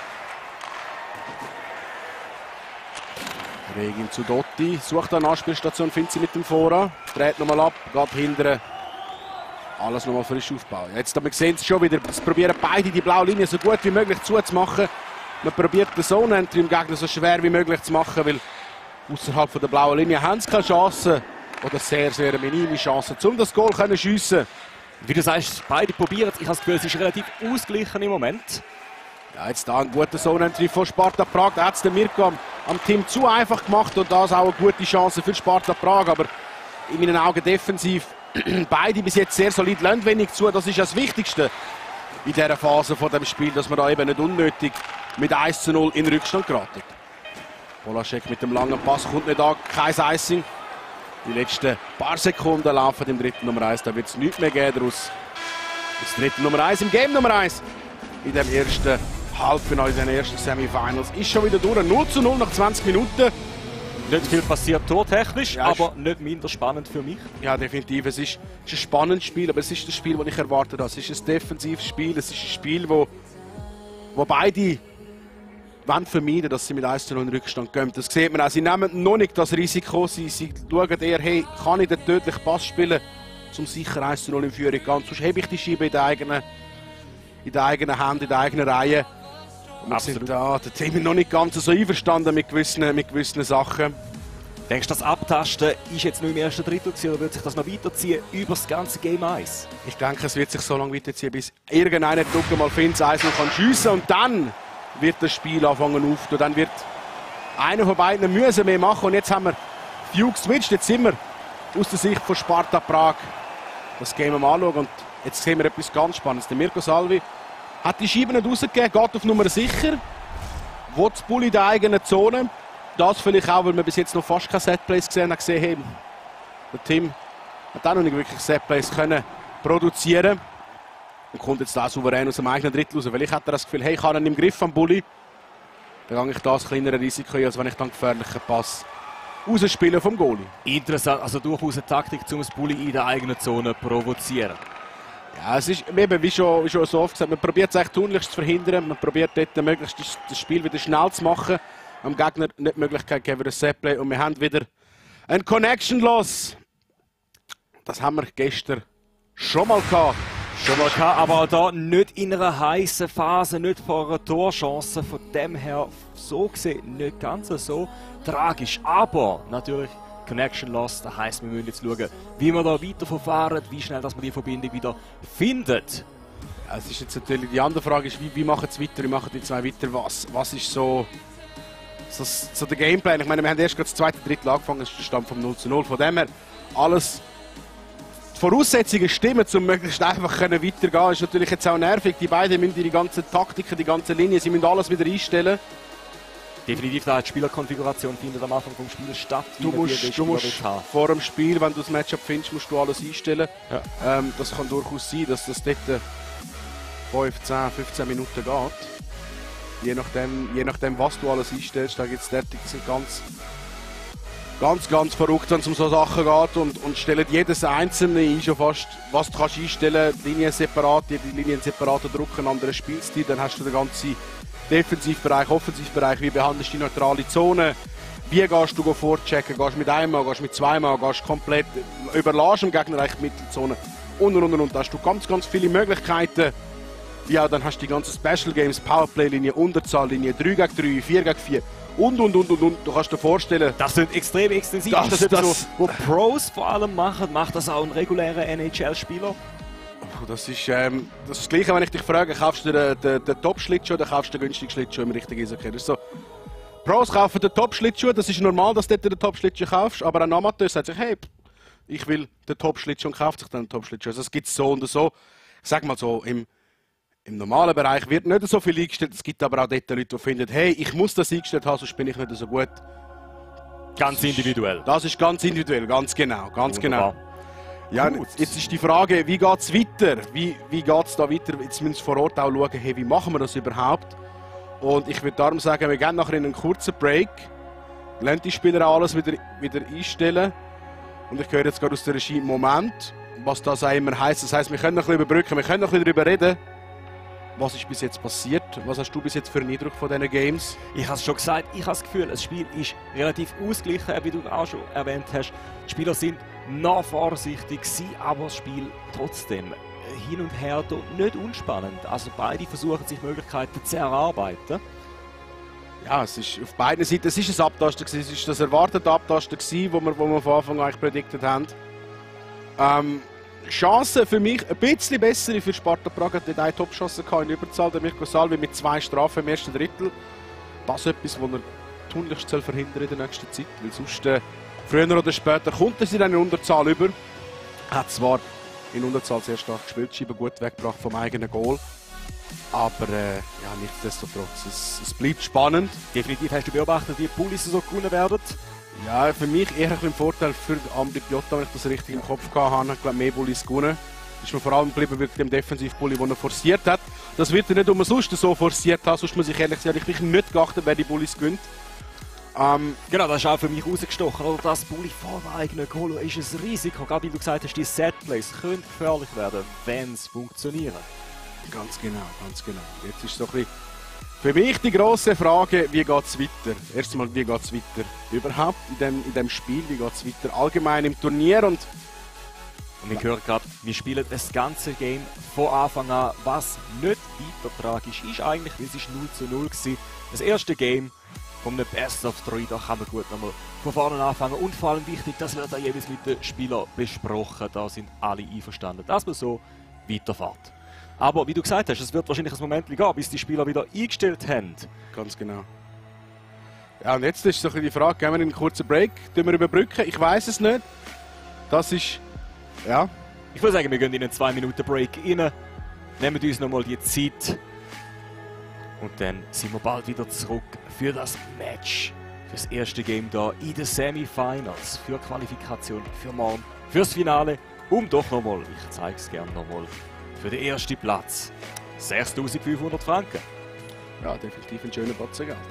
Regin zu Dotti, sucht eine Anspielstation, findet sie mit dem Fora, dreht nochmal ab, geht hinterher. Alles nochmal frisch aufbauen. Jetzt aber sehen Sie schon wieder, es probieren beide die blaue Linie so gut wie möglich zuzumachen. Man probiert den Zone-Entry im Gegner so schwer wie möglich zu machen, weil außerhalb der blauen Linie haben sie keine Chance oder sehr, sehr minime Chancen, um das Goal zu schiessen. Wie du sagst, beide probieren es. Ich habe das Gefühl, es ist relativ ausgeglichen im Moment. Ja, jetzt da ein guter Zone-Entry von Sparta Prag. Da hat es der Mirko am Team zu einfach gemacht und das auch eine gute Chance für Sparta Prag. Aber in meinen Augen defensiv beide bis jetzt sehr solid, lassen wenig zu. Das ist das Wichtigste in dieser Phase von dem Spiel, dass man da eben nicht unnötig mit 1:0 in Rückstand geraten. Polaszek mit dem langen Pass kommt nicht an, kein Icing. Die letzten paar Sekunden laufen im dritten Nummer 1. Da wird es nichts mehr geben daraus. Das dritte Nummer 1 im Game Nummer 1 in dem ersten Halbfinale, in den ersten Semifinals. Ist schon wieder durch. 0:0 nach 20 Minuten. Nicht viel passiert tortechnisch, Ja, aber nicht minder spannend für mich. Ja, definitiv. Es ist ein spannendes Spiel, aber es ist das Spiel, das ich erwartet habe. Es ist ein defensives Spiel. Es ist ein Spiel, wo beide wollen vermeiden, dass sie mit 1:0 in Rückstand gehen. Das sieht man auch. Sie nehmen noch nicht das Risiko. Sie schauen eher, hey, kann ich den tödlichen Pass spielen, um sicher 1:0 in Führung zu gehen. Sonst habe ich die Scheibe in der in der eigenen Hand, in der eigenen Reihe. Und wir sind da, der Team ist noch nicht ganz so einverstanden mit gewissen Sachen. Denkst du, das Abtasten ist jetzt nur im ersten Drittel gewesen, oder wird sich das noch weiterziehen über das ganze Game 1? Ich denke, es wird sich so lange weiterziehen, bis irgendeiner Drucker mal findet, eins noch kann schiessen, und dann wird das Spiel anfangen aufzutun. Dann wird einer von beiden müssen mehr machen, und jetzt haben wir Fugue switched. Jetzt sind wir aus der Sicht von Sparta Prag das Game am Anschauen, und jetzt sehen wir etwas ganz Spannendes. Der Mirko Salvi hat die Scheibe nicht rausgegeben, geht auf Nummer sicher, will das Bulli in der eigenen Zone. Das vielleicht auch, weil wir bis jetzt noch fast keine Setplays gesehen haben, gesehen haben. Der Team hat auch noch nicht wirklich Setplays können produzieren und kommt jetzt da souverän aus dem eigenen Drittel raus. Weil ich hatte das Gefühl, hey, ich habe ihn im Griff am Bulli, dann gehe ich das kleinere Risiko ein, als wenn ich dann gefährlichen Pass rausspielen vom Goalie. Interessant, also durchaus eine Taktik, um das Bulli in der eigenen Zone zu provozieren. Ja, es ist eben, wie schon so oft gesagt, man probiert es eigentlich tunlichst zu verhindern, man probiert dort möglichst das Spiel wieder schnell zu machen, am Gegner nicht die Möglichkeit geben für ein Setplay, und wir haben wieder ein Connection Loss. Das haben wir gestern schon mal gehabt. Aber auch da nicht in einer heißen Phase, nicht vor einer Torchance. Von dem her so gesehen nicht ganz so tragisch. Aber natürlich Connection Loss, das heisst, wir müssen jetzt schauen, wie wir da weiterverfahren, wie schnell dass man die Verbindung wieder findet. Ja, es ist jetzt natürlich, die andere Frage ist, wie machen es weiter, wie machen die zwei weiter, was ist so der Gameplan? Ich meine, wir haben erst gerade das zweite Drittel angefangen, es ist der Stand vom 0:0, von dem her alles. Die Voraussetzungen stimmen, um möglichst einfach weitergehen können. Ist natürlich jetzt auch nervig. Die beiden müssen ihre ganzen Taktiken, die ganze Linie, sie müssen alles wieder einstellen. Definitiv, da die Spielerkonfiguration findet am Anfang des Spiels statt. Du musst vor dem Spiel, wenn du das Matchup findest, musst du alles einstellen. Ja. Das kann durchaus sein, dass das dort 5, 10, 15 Minuten geht. Je nachdem, was du alles einstellst. Da gibt es Tätigkeiten, die sind ganz verrückt, wenn es um so Sachen geht, und stellen jedes Einzelne ein, schon fast, was du kannst einstellen, Linien separat, die Linien separater drucken, anderen Spielstil, dann hast du den ganzen Defensivbereich, Offensivbereich, wie behandelst du die neutrale Zone, wie gehst du vorchecken, gehst du mit einmal, gehst du mit zweimal, gehst du komplett, überlässt dem Gegner eigentlich die Mittelzone und. Da hast du ganz viele Möglichkeiten. Ja, dann hast du die ganzen Special Games, Powerplay-Linie, Unterzahllinie, 3 gegen 3, 4 gegen 4 und. Du kannst dir vorstellen... Das sind extrem extensiv. Das ist etwas, was Pros vor allem machen. Macht das auch ein regulärer NHL-Spieler? Das ist das Gleiche, wenn ich dich frage, kaufst du den Top-Schlittschuh oder kaufst du den günstigen Schlittschuh im richtigen Eishockey? Das ist so, Pros kaufen den Top-Schlittschuh, das ist normal, dass du den Top-Schlittschuh kaufst, aber ein Amateur sagt sich, hey, ich will den Top-Schlittschuh und kauft sich dann den Top-Schlittschuh. Also das gibt es so und so. Ich sag mal so, im normalen Bereich wird nicht so viel eingestellt. Es gibt aber auch dort Leute, die finden, hey, ich muss das eingestellt haben, sonst bin ich nicht so gut. Ganz individuell. Das ist ganz individuell, ganz genau. Ja, jetzt ist die Frage, wie geht es weiter? Wie geht es da weiter? Jetzt müssen wir vor Ort auch schauen, hey, wie machen wir das überhaupt? Und ich würde darum sagen, wir gehen nachher in einen kurzen Break. Lassen die Spieler auch alles wieder einstellen. Und ich höre jetzt gerade aus der Regie, Moment, was das auch immer heisst. Das heisst, wir können noch ein bisschen überbrücken, wir können noch ein bisschen darüber reden. Was ist bis jetzt passiert? Was hast du bis jetzt für einen Eindruck von diesen Games? Ich habe es schon gesagt, ich habe das Gefühl, das Spiel ist relativ ausgeglichen, wie du auch schon erwähnt hast. Die Spieler sind noch vorsichtig, aber das Spiel trotzdem hin und her nicht unspannend. Also beide versuchen sich Möglichkeiten zu erarbeiten. Ja, es ist auf beiden Seiten, es ist ein Abtasten gewesen, es ist das erwartete Abtasten gewesen, wo wir von Anfang an eigentlich prädiktet haben. Chancen für mich ein bisschen bessere für Sparta Prag, hat eine Top-Chance in Überzahl, der Mirko Salvi mit 2 Strafen im ersten Drittel. Das ist etwas, was er tunlichst verhindern in der nächsten Zeit, weil sonst früher oder später kommt er sich dann in Unterzahl über. Er hat zwar in Unterzahl sehr stark gespielt, Scheibe gut weggebracht vom eigenen Goal, aber ja, nichtsdestotrotz, es bleibt spannend. Definitiv hast du beobachtet, wie Bullis so gewonnen werden. Ja, für mich eher ein Vorteil für Ambri Piotta, wenn ich das richtig im Kopf hatte. Ich glaube, mehr Bullis gewonnen. Ist mir vor allem geblieben mit dem Defensivbully, den er forciert hat. Das wird er nicht umsonst so forciert haben, sonst muss ich ehrlich sagen, ich bin nicht geachtet, wer die Bullis gewinnt. Genau, das ist auch für mich rausgestochen. Oder das Bulli vor dem eigenen Goal ist ein Risiko. Gerade wie du gesagt hast, die Setplays können gefährlich werden, wenn sie funktionieren. Ganz genau. Jetzt ist so ein bisschen für mich die grosse Frage, wie geht es weiter? Erstmal, wie geht es weiter überhaupt in dem Spiel? Wie geht es weiter allgemein im Turnier? Und Und wir hören gerade, wir spielen das ganze Game von Anfang an, was nicht weiter tragisch ist eigentlich, weil es ist 0:0 gewesen. Das erste Game von einem Best of 3, da kann man gut nochmal von vorne anfangen. Und vor allem wichtig, das wird auch jeweils mit den Spielern besprochen. Da sind alle einverstanden, dass man so weiterfährt. Aber wie du gesagt hast, es wird wahrscheinlich ein Moment gehen, bis die Spieler wieder eingestellt haben. Ganz genau. Ja, und jetzt ist so ein bisschen die Frage, gehen wir in einen kurzen Break, tun wir überbrücken? Ich weiß es nicht. Das ist... Ja. Ich würde sagen, wir gehen in einen 2-Minuten-Break rein, nehmen uns nochmal die Zeit und dann sind wir bald wieder zurück für das Match, für das erste Game da in den Semifinals, für Qualifikation, für morgen, fürs Finale, doch nochmal, ich zeige es gerne nochmal, für den ersten Platz. 6'500 Franken. Ja, definitiv ein schöner Batzen Geld.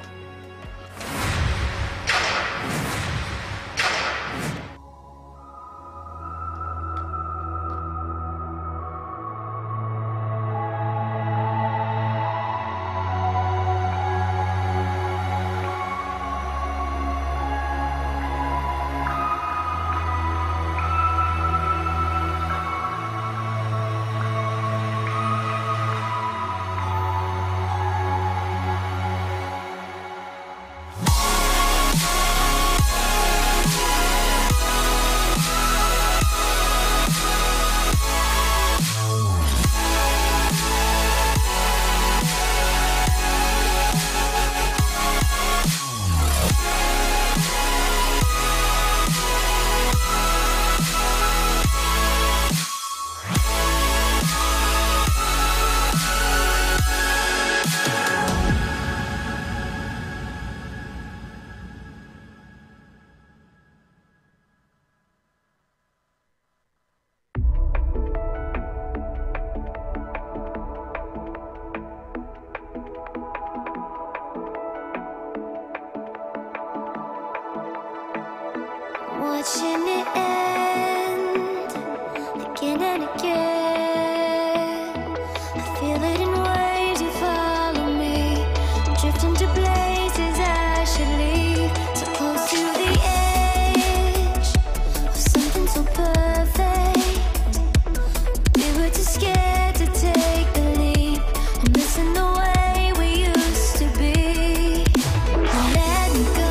Watching it end again and again. I feel it in waves, you follow me. Drifting to places I should leave. So close to the edge of something so perfect. We were too scared to take the leap. I'm missing the way we used to be. Let me go.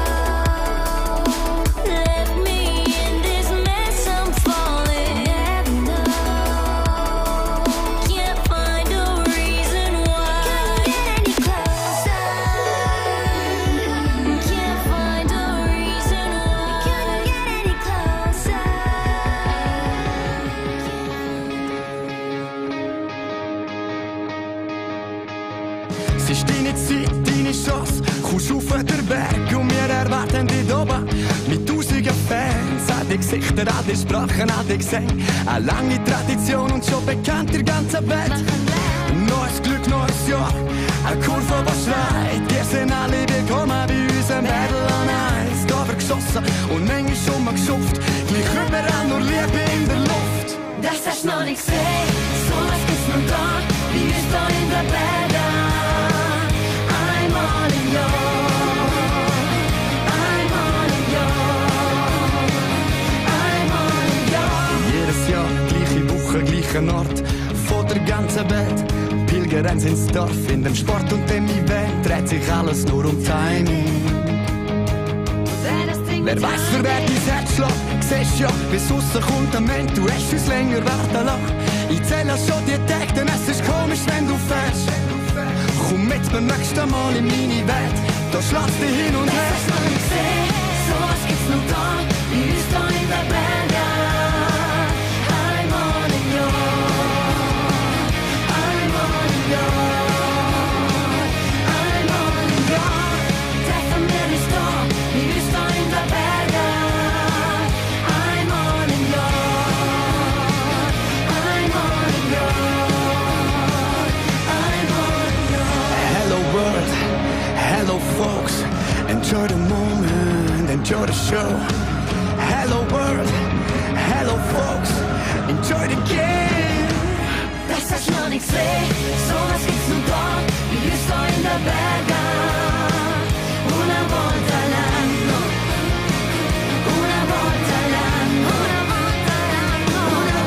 Es ist deine Zeit, deine Chance. Kommst auf den Berg und wir erwarten dich oben. Mit tausenden Fans, an den Gesichtern, an den Sprachen, an den Gesängen. Eine lange Tradition und schon bekannt in der ganzen Welt. Neues Glück, neues Jahr. Eine Kurve, die schreit. Wir sind alle willkommen bei uns im Battle on Ice. Da wird geschossen und manchmal schon mal geschufft. Gleich überall nur Liebe in der Luft. Das hast du noch nicht gesehen, so was gibt's noch da, wie wir da in der Bäder. I'm all in yours, I'm all in yours, I'm all in yours. Jedes Jahr, gleiche Woche, gleicher Ort, von der ganzen Welt. Pilger ins Dorf, in dem Sport und dem Event dreht sich alles nur um Timing. Wer weiß, für wer dein Herz schlägt, siehst ja, bis rauskommt am Ende, du hast uns länger warten lassen. Ich zähle schon die Tage, denn es ist komisch, wenn du fährst. Komm mit beim nächsten Mal in meine Welt, da schlägst du hin und her. Das hast du noch nicht gesehen, so was gibt's noch da, wie uns da in der Bäder. I'm all in yours, I'm all in yours, I'm all in yours. Der von mir ist da, wie uns da in der Bäder. I'm all in yours, I'm all in yours, I'm all in yours. Hello world, hello folks, enjoy the moment, enjoy the show. Hello world, hello folks, enjoy the game. Das hast du noch nicht gesehen, so was gibt's nur da, wie uns da in der Berga. Una volta l'anno, una volta l'anno, una volta l'anno, una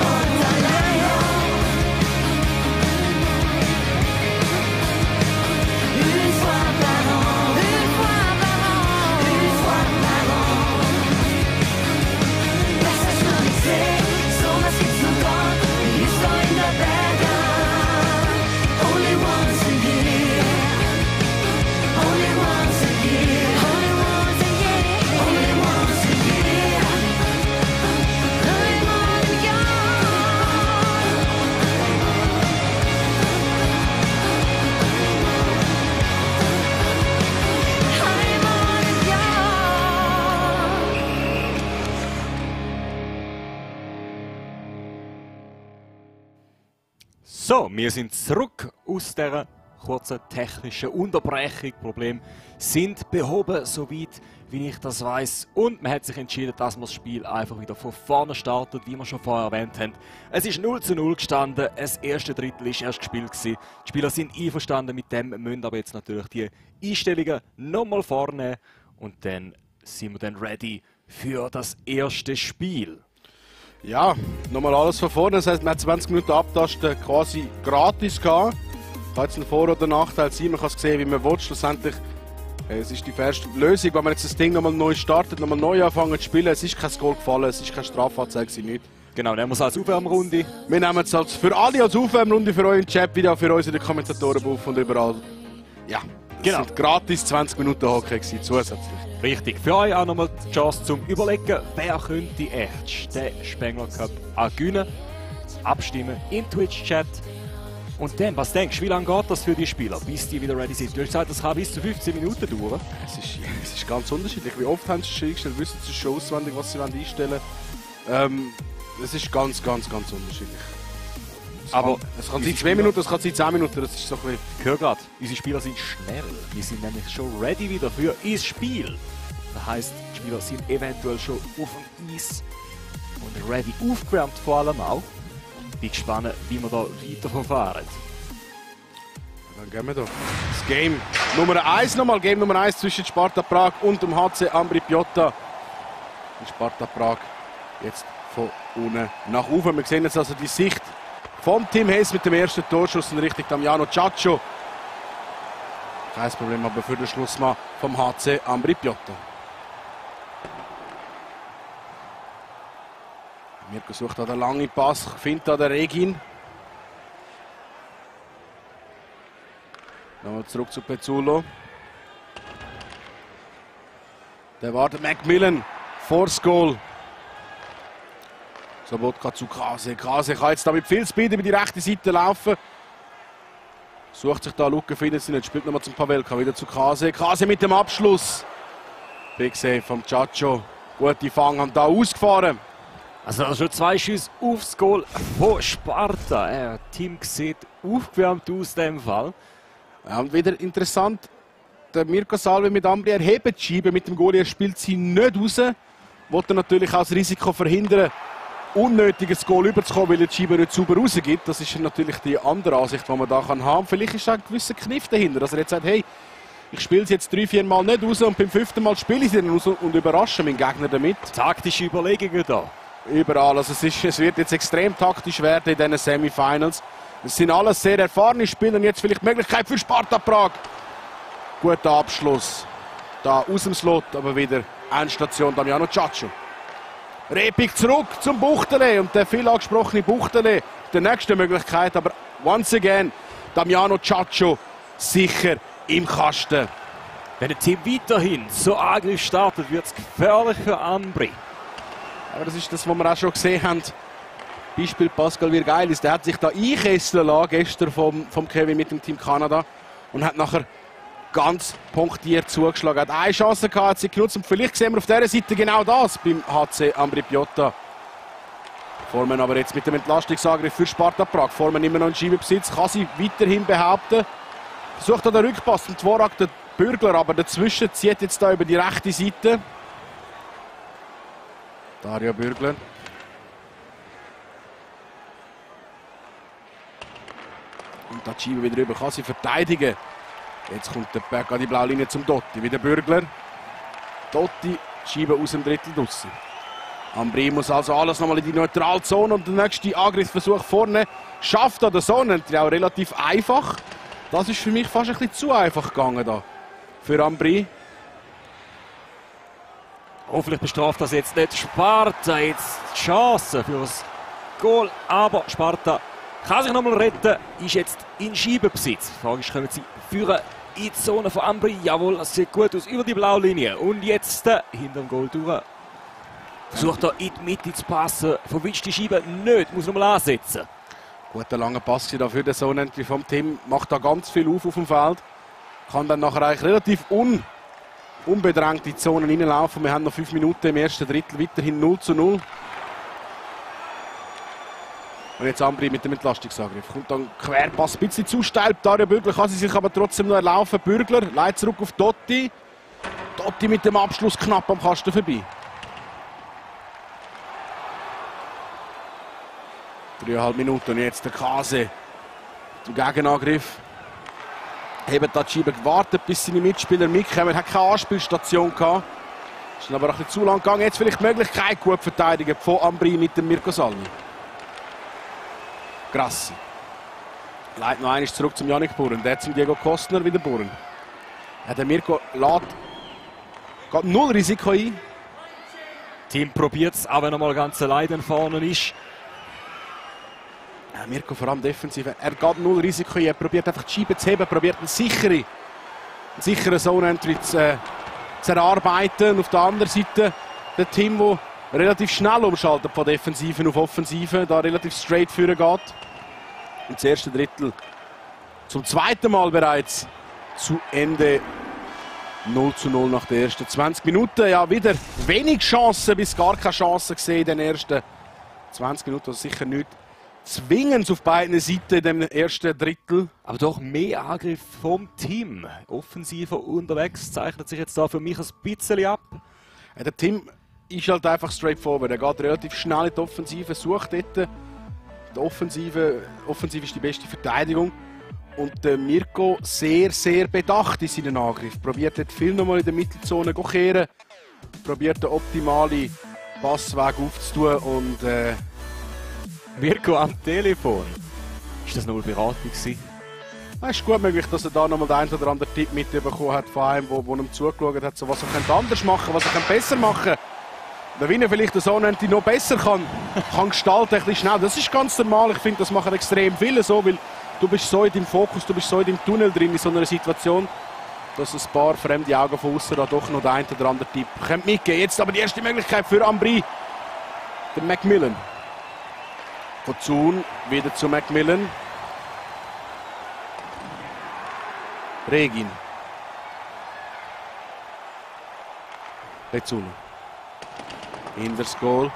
So, wir sind zurück aus dieser kurzen technischen Unterbrechung. Problem sind behoben, soweit wie ich das weiß. Und man hat sich entschieden, dass man das Spiel einfach wieder von vorne startet, wie wir schon vorher erwähnt haben. Es ist 0:0 gestanden, das erste Drittel war erst gespielt gewesen. Die Spieler sind einverstanden mit dem, müssen aber jetzt natürlich die Einstellungen nochmal vornehmen. Und dann sind wir dann ready für das erste Spiel. Ja, nochmal alles von vorne. Das heisst, man hat 20 Minuten abtasten quasi gratis gehabt. Kann jetzt ein Vor- oder Nachteil sein. Man kann es sehen, wie man will. Schlussendlich, es ist die erste Lösung, wenn man jetzt das Ding nochmal neu startet, nochmal neu anfangen zu spielen. Es ist kein Goal gefallen, es ist keine Strafanzeige, nicht. Genau, nehmen wir es als Aufwärmrunde. Wir nehmen es als für alle als Aufwärmrunde, für euch im Chat, wie auch für uns in den Kommentatorenbuch und überall. Ja, genau. Es sind gratis 20 Minuten Hockey gewesen, zusätzlich. Richtig. Für euch auch nochmal die Chance zum Überlegen, wer könnte echt den Spengler Cup auch gewinnen. Abstimmen im Twitch-Chat. Und dann, was denkst du, wie lange geht das für die Spieler, bis die wieder ready sind? Du hast gesagt, das kann bis zu 15 Minuten dauern. Es ist ganz unterschiedlich. Wie oft haben sie es schon eingestellt, wissen sie schon auswendig, was sie einstellen wollen. Es ist ganz unterschiedlich. Aber es kann sein 2 Minuten, es kann sein 10 Minuten. Das ist so ein bisschen... Ich höre gerade, unsere Spieler sind schnell. Die sind nämlich schon ready wieder für ins Spiel. Das heisst, die Spieler sind eventuell schon auf dem Eis und ready, aufgewärmt vor allem auch. Ich bin gespannt, wie wir da weiter verfahren. Dann gehen wir da. Das Game Nummer 1 nochmal. Game Nummer 1 zwischen Sparta Prag und dem HC Ambri Piotta. Und Sparta Prag jetzt von unten nach oben. Wir sehen jetzt also die Sicht vom Team Hess mit dem ersten Torschuss in Richtung Damiano Ciaccio. Kein Problem, aber für den Schlussmann vom HC Ambri Piotta. Mirko sucht da den langen Pass, findet da den Regin. Nochmal zurück zu Pezzulo. Der wartet Macmillan vor das Goal. Sobotka zu Krase. Krase kann jetzt da mit viel Speed über die rechte Seite laufen. Sucht sich da Lücke, findet sie nicht. Spielt nochmal zum Pavelka, wieder zu Krase. Krase mit dem Abschluss. Big Save vom Ciaccio. Gute Fang, haben da ausgefahren. Also schon 2 Schüsse aufs Goal von Sparta. Das Team sieht aufgewärmt aus in dem Fall. Ja, und wieder interessant, der Mirko Salve mit Ambri erhebt die Scheibe mit dem Goalie. Er spielt sie nicht raus. Wollte natürlich auch das Risiko verhindern, unnötiges Goal überzukommen, weil er die Scheibe nicht sauber rausgibt. Das ist natürlich die andere Ansicht, die man da haben kann. Vielleicht ist da ein gewisser Kniff dahinter, dass er jetzt sagt, hey, ich spiele sie jetzt 3-4 Mal nicht raus und beim 5. Mal spiele ich sie dann raus und überrasche meinen Gegner damit. Taktische Überlegungen da. Überall. Also es wird jetzt extrem taktisch werden in diesen Semifinals. Es sind alles sehr erfahrene Spieler und jetzt vielleicht die Möglichkeit für Sparta Prag. Guter Abschluss. Da aus dem Slot, aber wieder Endstation Damiano Ciaccio. Repik zurück zum Buchtele und der viel angesprochene Buchtele. Die nächste Möglichkeit, aber once again Damiano Ciaccio sicher im Kasten. Wenn ein Team weiterhin so Angriff startet, wird es gefährlich für Ambri. Aber das ist das, was wir auch schon gesehen haben. Beispiel Pascal Virgailis, der hat sich da einkesseln lassen gestern vom Kevin mit dem Team Kanada und hat nachher ganz punktiert zugeschlagen. Hat eine Chance gehabt, hat sie genutzt und vielleicht sehen wir auf dieser Seite genau das beim HC Ambri Piotta. Formen aber jetzt mit dem Entlastungsangriff für Sparta Prag. Formen immer noch in Schiebebesitz, kann sie weiterhin behaupten. Versucht da den Rückpass und Dvorak, der Bürgler, aber dazwischen zieht jetzt da über die rechte Seite. Dario Bürgler. Und da Schiebe wieder rüber, kann sie verteidigen. Jetzt kommt der Berg an die blaue Linie zum Dotti. Wieder Bürgler. Dotti, Schiebe aus dem Drittel draussen. Ambri muss also alles nochmal in die Neutralzone und der nächste Angriffsversuch vorne schafft er der Sonnentri auch relativ einfach. Das ist für mich fast ein bisschen zu einfach gegangen da für Ambri. Hoffentlich bestraft das jetzt nicht Sparta. Jetzt die Chance für das Goal. Aber Sparta kann sich nochmal retten. Ist jetzt in Scheibenbesitz. Die Frage ist, können sie führen in die Zone von Ambri? Jawohl, das sieht gut aus über die blaue Linie. Und jetzt hinter dem Goal durch. Versucht er in die Mitte zu passen. Verwischt die Scheibe nicht. Muss nochmal ansetzen. Guter langer Pass hier für den Sonnentri vom Team. Macht da ganz viel auf dem Feld. Kann dann nachher eigentlich relativ unbedrängt in die Zone reinlaufen. Wir haben noch 5 Minuten im ersten Drittel, weiterhin 0:0. Und jetzt Ambri mit dem Entlastungsangriff. Kommt dann Querpass, ein bisschen zu steil. Dario Bürgler kann sie sich aber trotzdem noch erlaufen. Bürgler leitet zurück auf Totti. Totti mit dem Abschluss knapp am Kasten vorbei. 3,5 Minuten und jetzt der Kase im Gegenangriff. Haben da die Scheibe gewartet, bis seine Mitspieler mitkommen. Hat keine Anspielstation gehabt. Ist dann aber ein bisschen zu lang gegangen. Jetzt vielleicht die Möglichkeit, gut verteidigen von Ambri mit dem Mirko Salmi. Grassi. Leitet noch einmal zurück zum Yannick Buren. Der zum Diego Kostner wieder Buren. Ja, der Mirko geht null Risiko ein. Team probiert es, auch wenn er mal ganz allein vorne ist. Ja, Mirko vor allem defensiv. Er geht null Risiko ein. Er probiert einfach die Scheibe zu heben, probiert einen sicheren Zone-Entry zu erarbeiten. Auf der anderen Seite der Team, der relativ schnell umschaltet von Defensiven auf Offensiven, da relativ straight führen geht. Und das erste Drittel zum zweiten Mal bereits zu Ende 0:0 nach den ersten 20 Minuten. Ja, wieder wenig Chancen, bis gar keine Chancen gesehen in den ersten 20 Minuten. Also sicher nicht zwingend auf beiden Seiten in dem ersten Drittel. Aber doch mehr Angriff vom Team. Offensiver unterwegs zeichnet sich jetzt da für mich ein bisschen ab. Ja, der Team ist halt einfach straightforward. Er geht relativ schnell in die Offensive, sucht dort. Die Offensive ist die beste Verteidigung. Und Mirko sehr, sehr bedacht in seinen Angriff. Probiert dort viel nochmal in der Mittelzone zu kehren. Probiert den optimalen Passweg aufzutun. Und Mirko am Telefon. Ist das nur Beratung gewesen? es ist gut möglich, dass er da nochmal den einen oder anderen Tipp mitbekommen hat von einem, der ihm zugeschaut hat, so was er anders machen könnte, was er besser machen könnte. Oder wie er vielleicht den Sonnenenti noch besser kann gestalten, ein bisschen schnell. Das ist ganz normal. Ich finde, das machen extrem viele so, weil du bist so in deinem Fokus, du bist so in deinem Tunnel drin in so einer Situation, dass ein paar fremde Augen von außen da doch noch den einen oder anderen Tipp mitgeben können. Jetzt aber die erste Möglichkeit für Ambri. Der Macmillan. Von Thun wieder zu Macmillan. Regin. Rezzulo. Hinders Goal.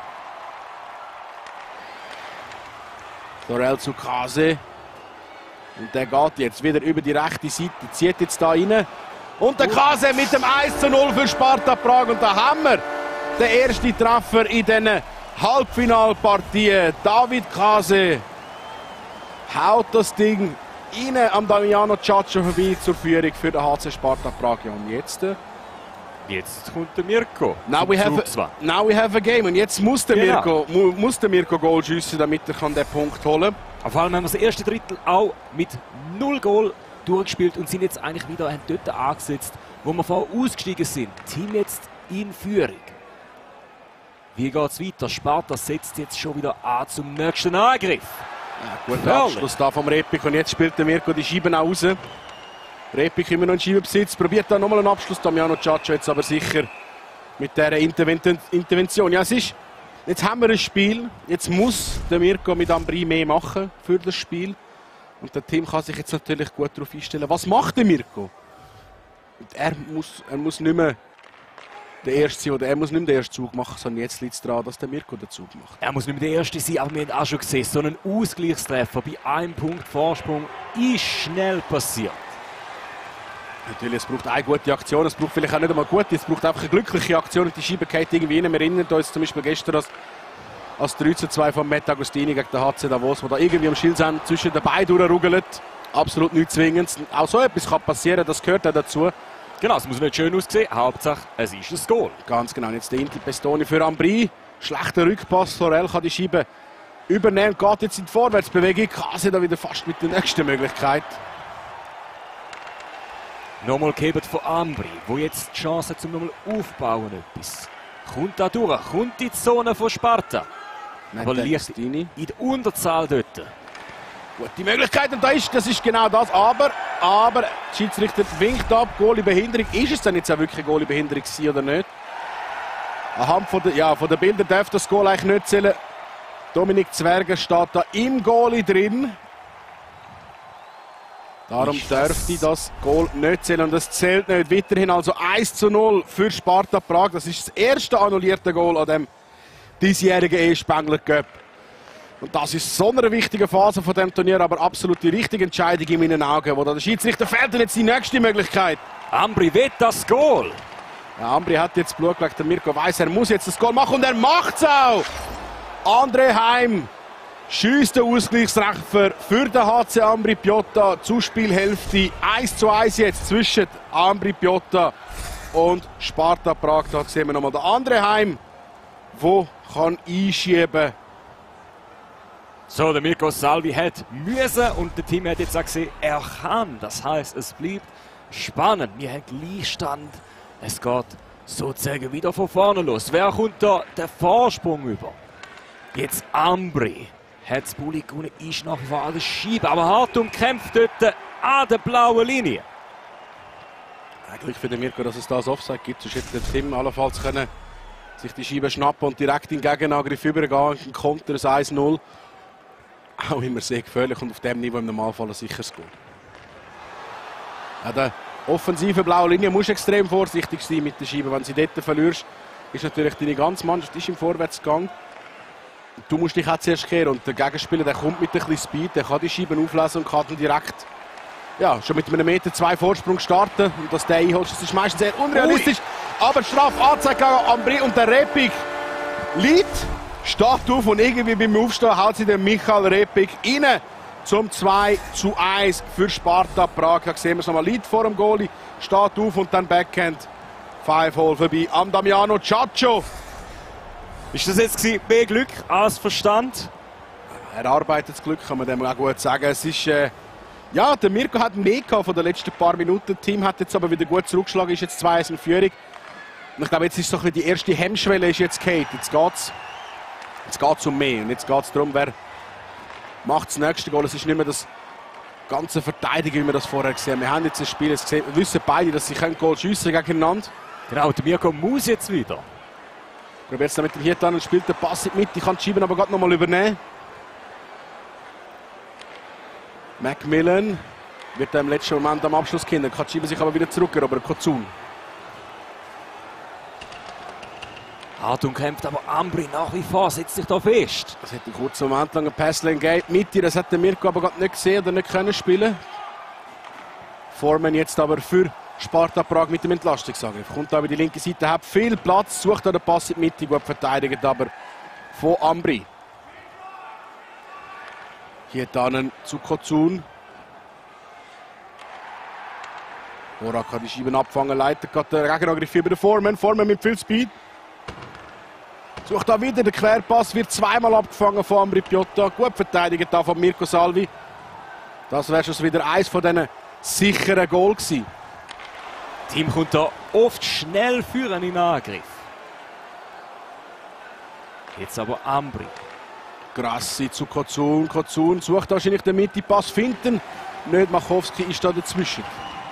Dorel zu Kase. Und der geht jetzt wieder über die rechte Seite, zieht jetzt da rein. Und der Kase mit dem 1:0 für Sparta Prag. Und da haben wir den ersten Treffer in diesen Halbfinalpartien. David Kase haut das Ding rein am Damiano Ciaccio vorbei zur Führung für den HC Sparta Prag. Ja, und Jetzt kommt der Mirko. Now we have a game. Und jetzt muss der Mirko Goal schiessen, damit er den Punkt holen kann. Vor allem haben wir das erste Drittel auch mit 0 Goal durchgespielt und sind jetzt eigentlich wieder dort angesetzt, wo wir vorher ausgestiegen sind. Team jetzt in Führung. Wie geht es weiter? Sparta setzt jetzt schon wieder an zum nächsten Angriff. Ja, guter Abschluss da vom Repik. Und jetzt spielt der Mirko die Scheiben auch raus. Repik immer noch in Scheibenbesitz. Probiert da nochmal einen Abschluss. Damiano Ciaccio jetzt aber sicher mit dieser Intervention. Ja, jetzt haben wir ein Spiel. Jetzt muss der Mirko mit Ambri mehr machen für das Spiel. Und der Team kann sich jetzt natürlich gut darauf einstellen. Was macht der Mirko? Er muss nicht mehr der Erste sein, oder er muss nicht mehr den ersten Zug machen, sondern jetzt liegt es daran, dass der Mirko den Zug macht. Er muss nicht mehr der Erste sein, aber wir haben auch schon gesehen, so ein Ausgleichstreffer bei einem Punkt Vorsprung ist schnell passiert. Natürlich, es braucht eine gute Aktion, es braucht vielleicht auch nicht einmal gute, es braucht einfach eine glückliche Aktion und die Scheibe geht irgendwie rein. Wir erinnern uns zum Beispiel gestern als 3:2 von Matt Agostini gegen den HC Davos, wo da irgendwie am Schild zwischen den Beinen durchruggelt. Absolut nichts Zwingendes. Auch so etwas kann passieren, das gehört auch dazu. Genau, es muss nicht schön aussehen, Hauptsache es ist ein Goal. Ganz genau, jetzt der Inti Pestoni für Ambri. Schlechter Rückpass, Sorel kann die Scheibe übernehmen, geht jetzt in die Vorwärtsbewegung. Kase da wieder fast mit der nächsten Möglichkeit. Nochmal gehebt von Ambri, wo jetzt die Chance zum nochmal aufbauen etwas. Kommt da durch, kommt in die Zone von Sparta. Aber liegt in der Unterzahl dort. Gut, die Möglichkeit, und das ist genau das. Aber der Schiedsrichter winkt ab, Goalie-Behinderung. Ist es denn jetzt auch wirklich eine Goalie-Behinderung oder nicht? Anhand von der Bilder darf das Goal eigentlich nicht zählen. Dominik Zwerger steht da im Goalie drin. Darum dürfte das Goal nicht zählen und das zählt nicht. Weiterhin also 1:0 für Sparta Prag. Das ist das erste annullierte Goal an dem diesjährigen E-Spengler Cup. Und das ist so eine wichtige Phase von dem Turnier, aber absolut die richtige Entscheidung in meinen Augen, wo da der Schiedsrichter fällt und jetzt die nächste Möglichkeit. Ambri will das Goal. Ja, Ambri hat jetzt Blut gelegt, der Mirko weiss, er muss jetzt das Goal machen und er macht's auch! André Heim schießt den Ausgleichstreffer für den HC Ambri Piotta. Zuspielhälfte 1:1 jetzt zwischen Ambri Piotta und Sparta Prag. Da sehen wir nochmal den André Heim, der kann einschieben. So, der Mirko Salvi hat müssen und der Team hat jetzt auch gesehen, er kann. Das heisst, es bleibt spannend. Wir haben Gleichstand. Es geht sozusagen wieder von vorne los. Wer kommt da den Vorsprung über? Jetzt Ambri. Hat das Bulli gewonnen, ist nach wie vor alles Schieben. Aber hart umkämpft dort an der blauen Linie. Eigentlich für den Mirko, dass es das Offside gibt. Sonst hätte der Team allenfalls können sich die Scheibe schnappen und direkt in den Gegenangriff übergehen. Ein Konter, ein 1-0. Auch immer sehr gefährlich und auf dem Niveau im Normalfall ein sicheres Goal. An der offensiven blauen Linie musst du extrem vorsichtig sein mit der Scheibe. Wenn sie dort verlierst, ist natürlich deine ganze Mannschaft ist im Vorwärtsgang. Du musst dich auch zuerst kehren und der Gegenspieler der kommt mit ein bisschen Speed, der kann die Scheiben auflesen und kann dann direkt schon mit einem Meter 2 Vorsprung starten. Und dass der einholst, das ist meistens sehr unrealistisch. Aber Strafanzeige gegen Ambri und der Repik liegt, steht auf und irgendwie beim Aufstehen haut sie den Michael Repik rein zum 2:1 für Sparta Prag. Da sehen wir es nochmal, liegt vor dem Goalie, steht auf und dann Backhand 5-Hole vorbei am Damiano Ciaccio. Ist das jetzt mehr Glück als Verstand? Erarbeitetes Glück, kann man dem auch gut sagen. Es ist, der Mirko hat mehr gehabt von den letzten paar Minuten. Das Team hat jetzt aber wieder gut zurückgeschlagen, ist jetzt 2-1 in Führung. Und ich glaube, jetzt ist so die erste Hemmschwelle ist jetzt gefallen. Jetzt geht's um mehr. Und jetzt geht es darum, wer macht das nächste Goal. Es ist nicht mehr das ganze Verteidigen, wie wir das vorher gesehen haben. Wir haben jetzt ein Spiel gesehen. Wir wissen beide, dass sie Goal schiessen gegeneinander. Genau, der Mirko muss jetzt wieder. Probiert es mit dem Hirtan und spielt den Pass in die Mitte. Ich kann die Scheiben aber gerade noch mal übernehmen. Macmillan wird im letzten Moment am Abschluss gehen. Kann die Scheiben sich aber wieder zurückerobern. Kozun. Hart umkämpft, aber Ambri nach wie vor setzt sich da fest. Es hat einen kurzen Moment lang ein Passlane gegeben. Mitte, das hat der Mirko aber gerade nicht gesehen oder nicht können spielen. Formen jetzt aber für Sparta Prag mit dem Entlastungsangriff. Kommt da über die linke Seite, hat viel Platz, sucht da den Pass in die Mitte, gut verteidigt aber von Ambri. Hier dann zu Kozun. Ora kann die Scheiben abfangen, leitet gerade der Gegenangriff über den Foreman. Foreman mit viel Speed. Sucht da wieder den Querpass, wird zweimal abgefangen von Ambri Piotta. Gut verteidigt da von Mirko Salvi. Das wäre schon wieder eins von diesen sicheren Goal gewesen. Das Team kommt da oft schnell führen in Angriff. Jetzt aber Ambri. Grassi zu Kozun. Kozun sucht wahrscheinlich den Mitte-Pass finden. Nicht Machowski ist da dazwischen.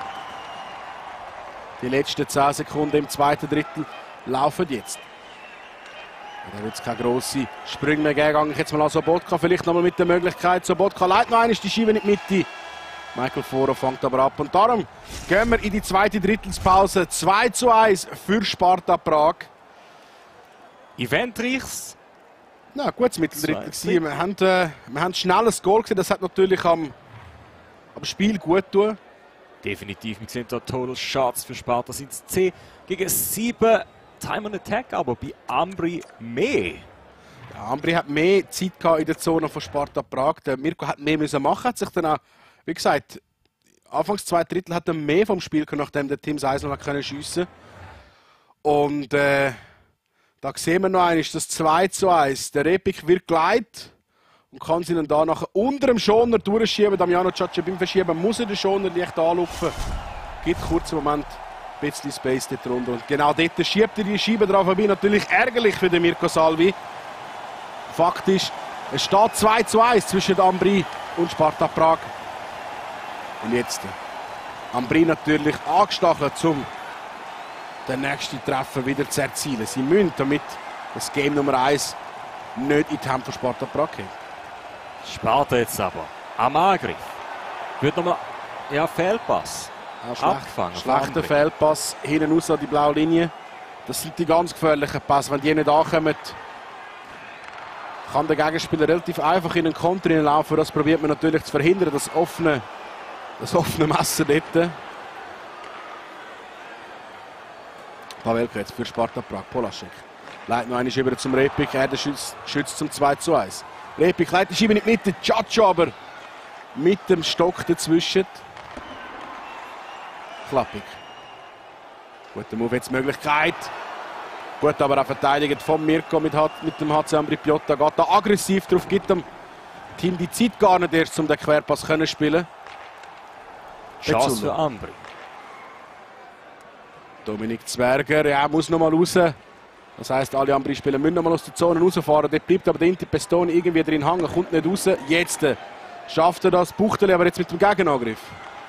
Die letzten 10 Sekunden im zweiten Drittel laufen jetzt. Da wird es keine grossen Sprünge mehr geben. Ich jetzt mal an Sobotka, vielleicht noch mal mit der Möglichkeit. Sobotka leitet noch einmal die Scheibe in die Mitte. Michael Foro fängt aber ab. Und darum gehen wir in die zweite Drittelspause. 2:1 für Sparta Prag. Eventreichs. Na, gutes Mitteldrittel gewesen. Wir haben schnell ein Goal gesehen. Das hat natürlich am Spiel gut getan. Definitiv. Wir sehen hier Total Shots für Sparta. Sind es 10 gegen 7. Time on Attack, aber bei Ambri mehr. Ja, Ambri hat mehr Zeit gehabt in der Zone von Sparta Prag. Der Mirko hat mehr müssen machen. Hat sich dann auch, wie gesagt, anfangs 2 Drittel hat er mehr vom Spiel gehabt, nachdem der Team 1 noch schiessen konnte. Und da sehen wir noch einmal, das 2:1. Der Repik wird geleitet und kann sie dann da nachher unter dem Schoner durchschieben. Damiano Ciaccio beim Verschieben muss er den Schoner leicht anlupfen. Gibt kurz einen Moment ein bisschen Space dort runter. Und genau dort schiebt er die Scheibe drauf vorbei. Natürlich ärgerlich für den Mirko Salvi. Faktisch, es steht 2:1 zwischen Ambri und Sparta Prag. Und jetzt Ambri natürlich angestachelt, um den nächsten Treffer wieder zu erzielen. Sie müssen damit das Game Nummer 1 nicht in die Hände von Sparta Prag gehen. Sparta jetzt aber am Angriff. Wird nochmal Fehlpass. Abgefangen. Schlechter Fehlpass hinten raus an die blaue Linie. Das sind die ganz gefährlichen Pässe. Wenn die nicht ankommen, kann der Gegenspieler relativ einfach in den Konter laufen. Das probiert man natürlich zu verhindern, das offene Messer dort. Pavelka jetzt für Sparta Prag. Polasek leitet noch einmal über zum Repik. Er schützt zum 2:1. Repik leitet die Scheibe in die Mitte. Ciaccio aber mit dem Stock dazwischen. Klappig. Guter Move, jetzt Möglichkeit. Gut, aber auch verteidigt von Mirko mit dem HC Ambri Piotta. Geht da aggressiv drauf, gibt dem Team die Zeit gar nicht erst, um den Querpass zu spielen. Chance für Ambri. Dominik Zwerger, ja, muss noch mal raus. Das heisst, alle Ambri-Spieler müssen noch mal aus der Zone rausfahren. Dort bleibt aber der Inti Pestoni irgendwie drin hängen, kommt nicht raus. Jetzt schafft er das. Buchteli aber jetzt mit dem Gegenangriff.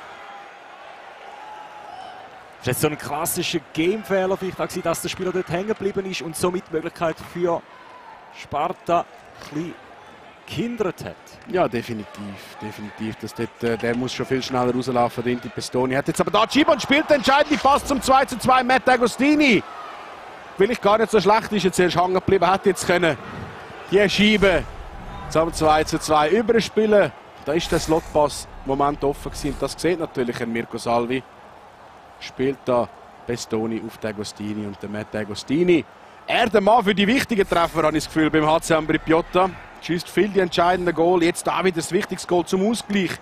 Das ist jetzt so ein klassischer Gamefehler, vielleicht auch, dass der Spieler dort hängen geblieben ist und somit die Möglichkeit für Sparta ein bisschen gehindert hat. Ja, definitiv. Der muss schon viel schneller rauslaufen, der Inti Pestoni. Hat jetzt aber da Schieber und spielt den entscheidenden Pass zum 2:2. Matt Agostini. Vielleicht gar nicht so schlecht ist, jetzt erst hängen geblieben, hat jetzt können die Scheibe zum 2:2 überspielen. Da ist der Slotpass Moment offen gewesen. Das sieht natürlich ein Mirko Salvi. Spielt da Pestoni auf den Agostini und der Matt Agostini. Er der Mann für die wichtigen Treffer, habe ich das Gefühl, beim HC Ambri Piotta. Schießt viel die entscheidenden Goal. Jetzt da wieder das wichtigste Goal zum Ausgleich.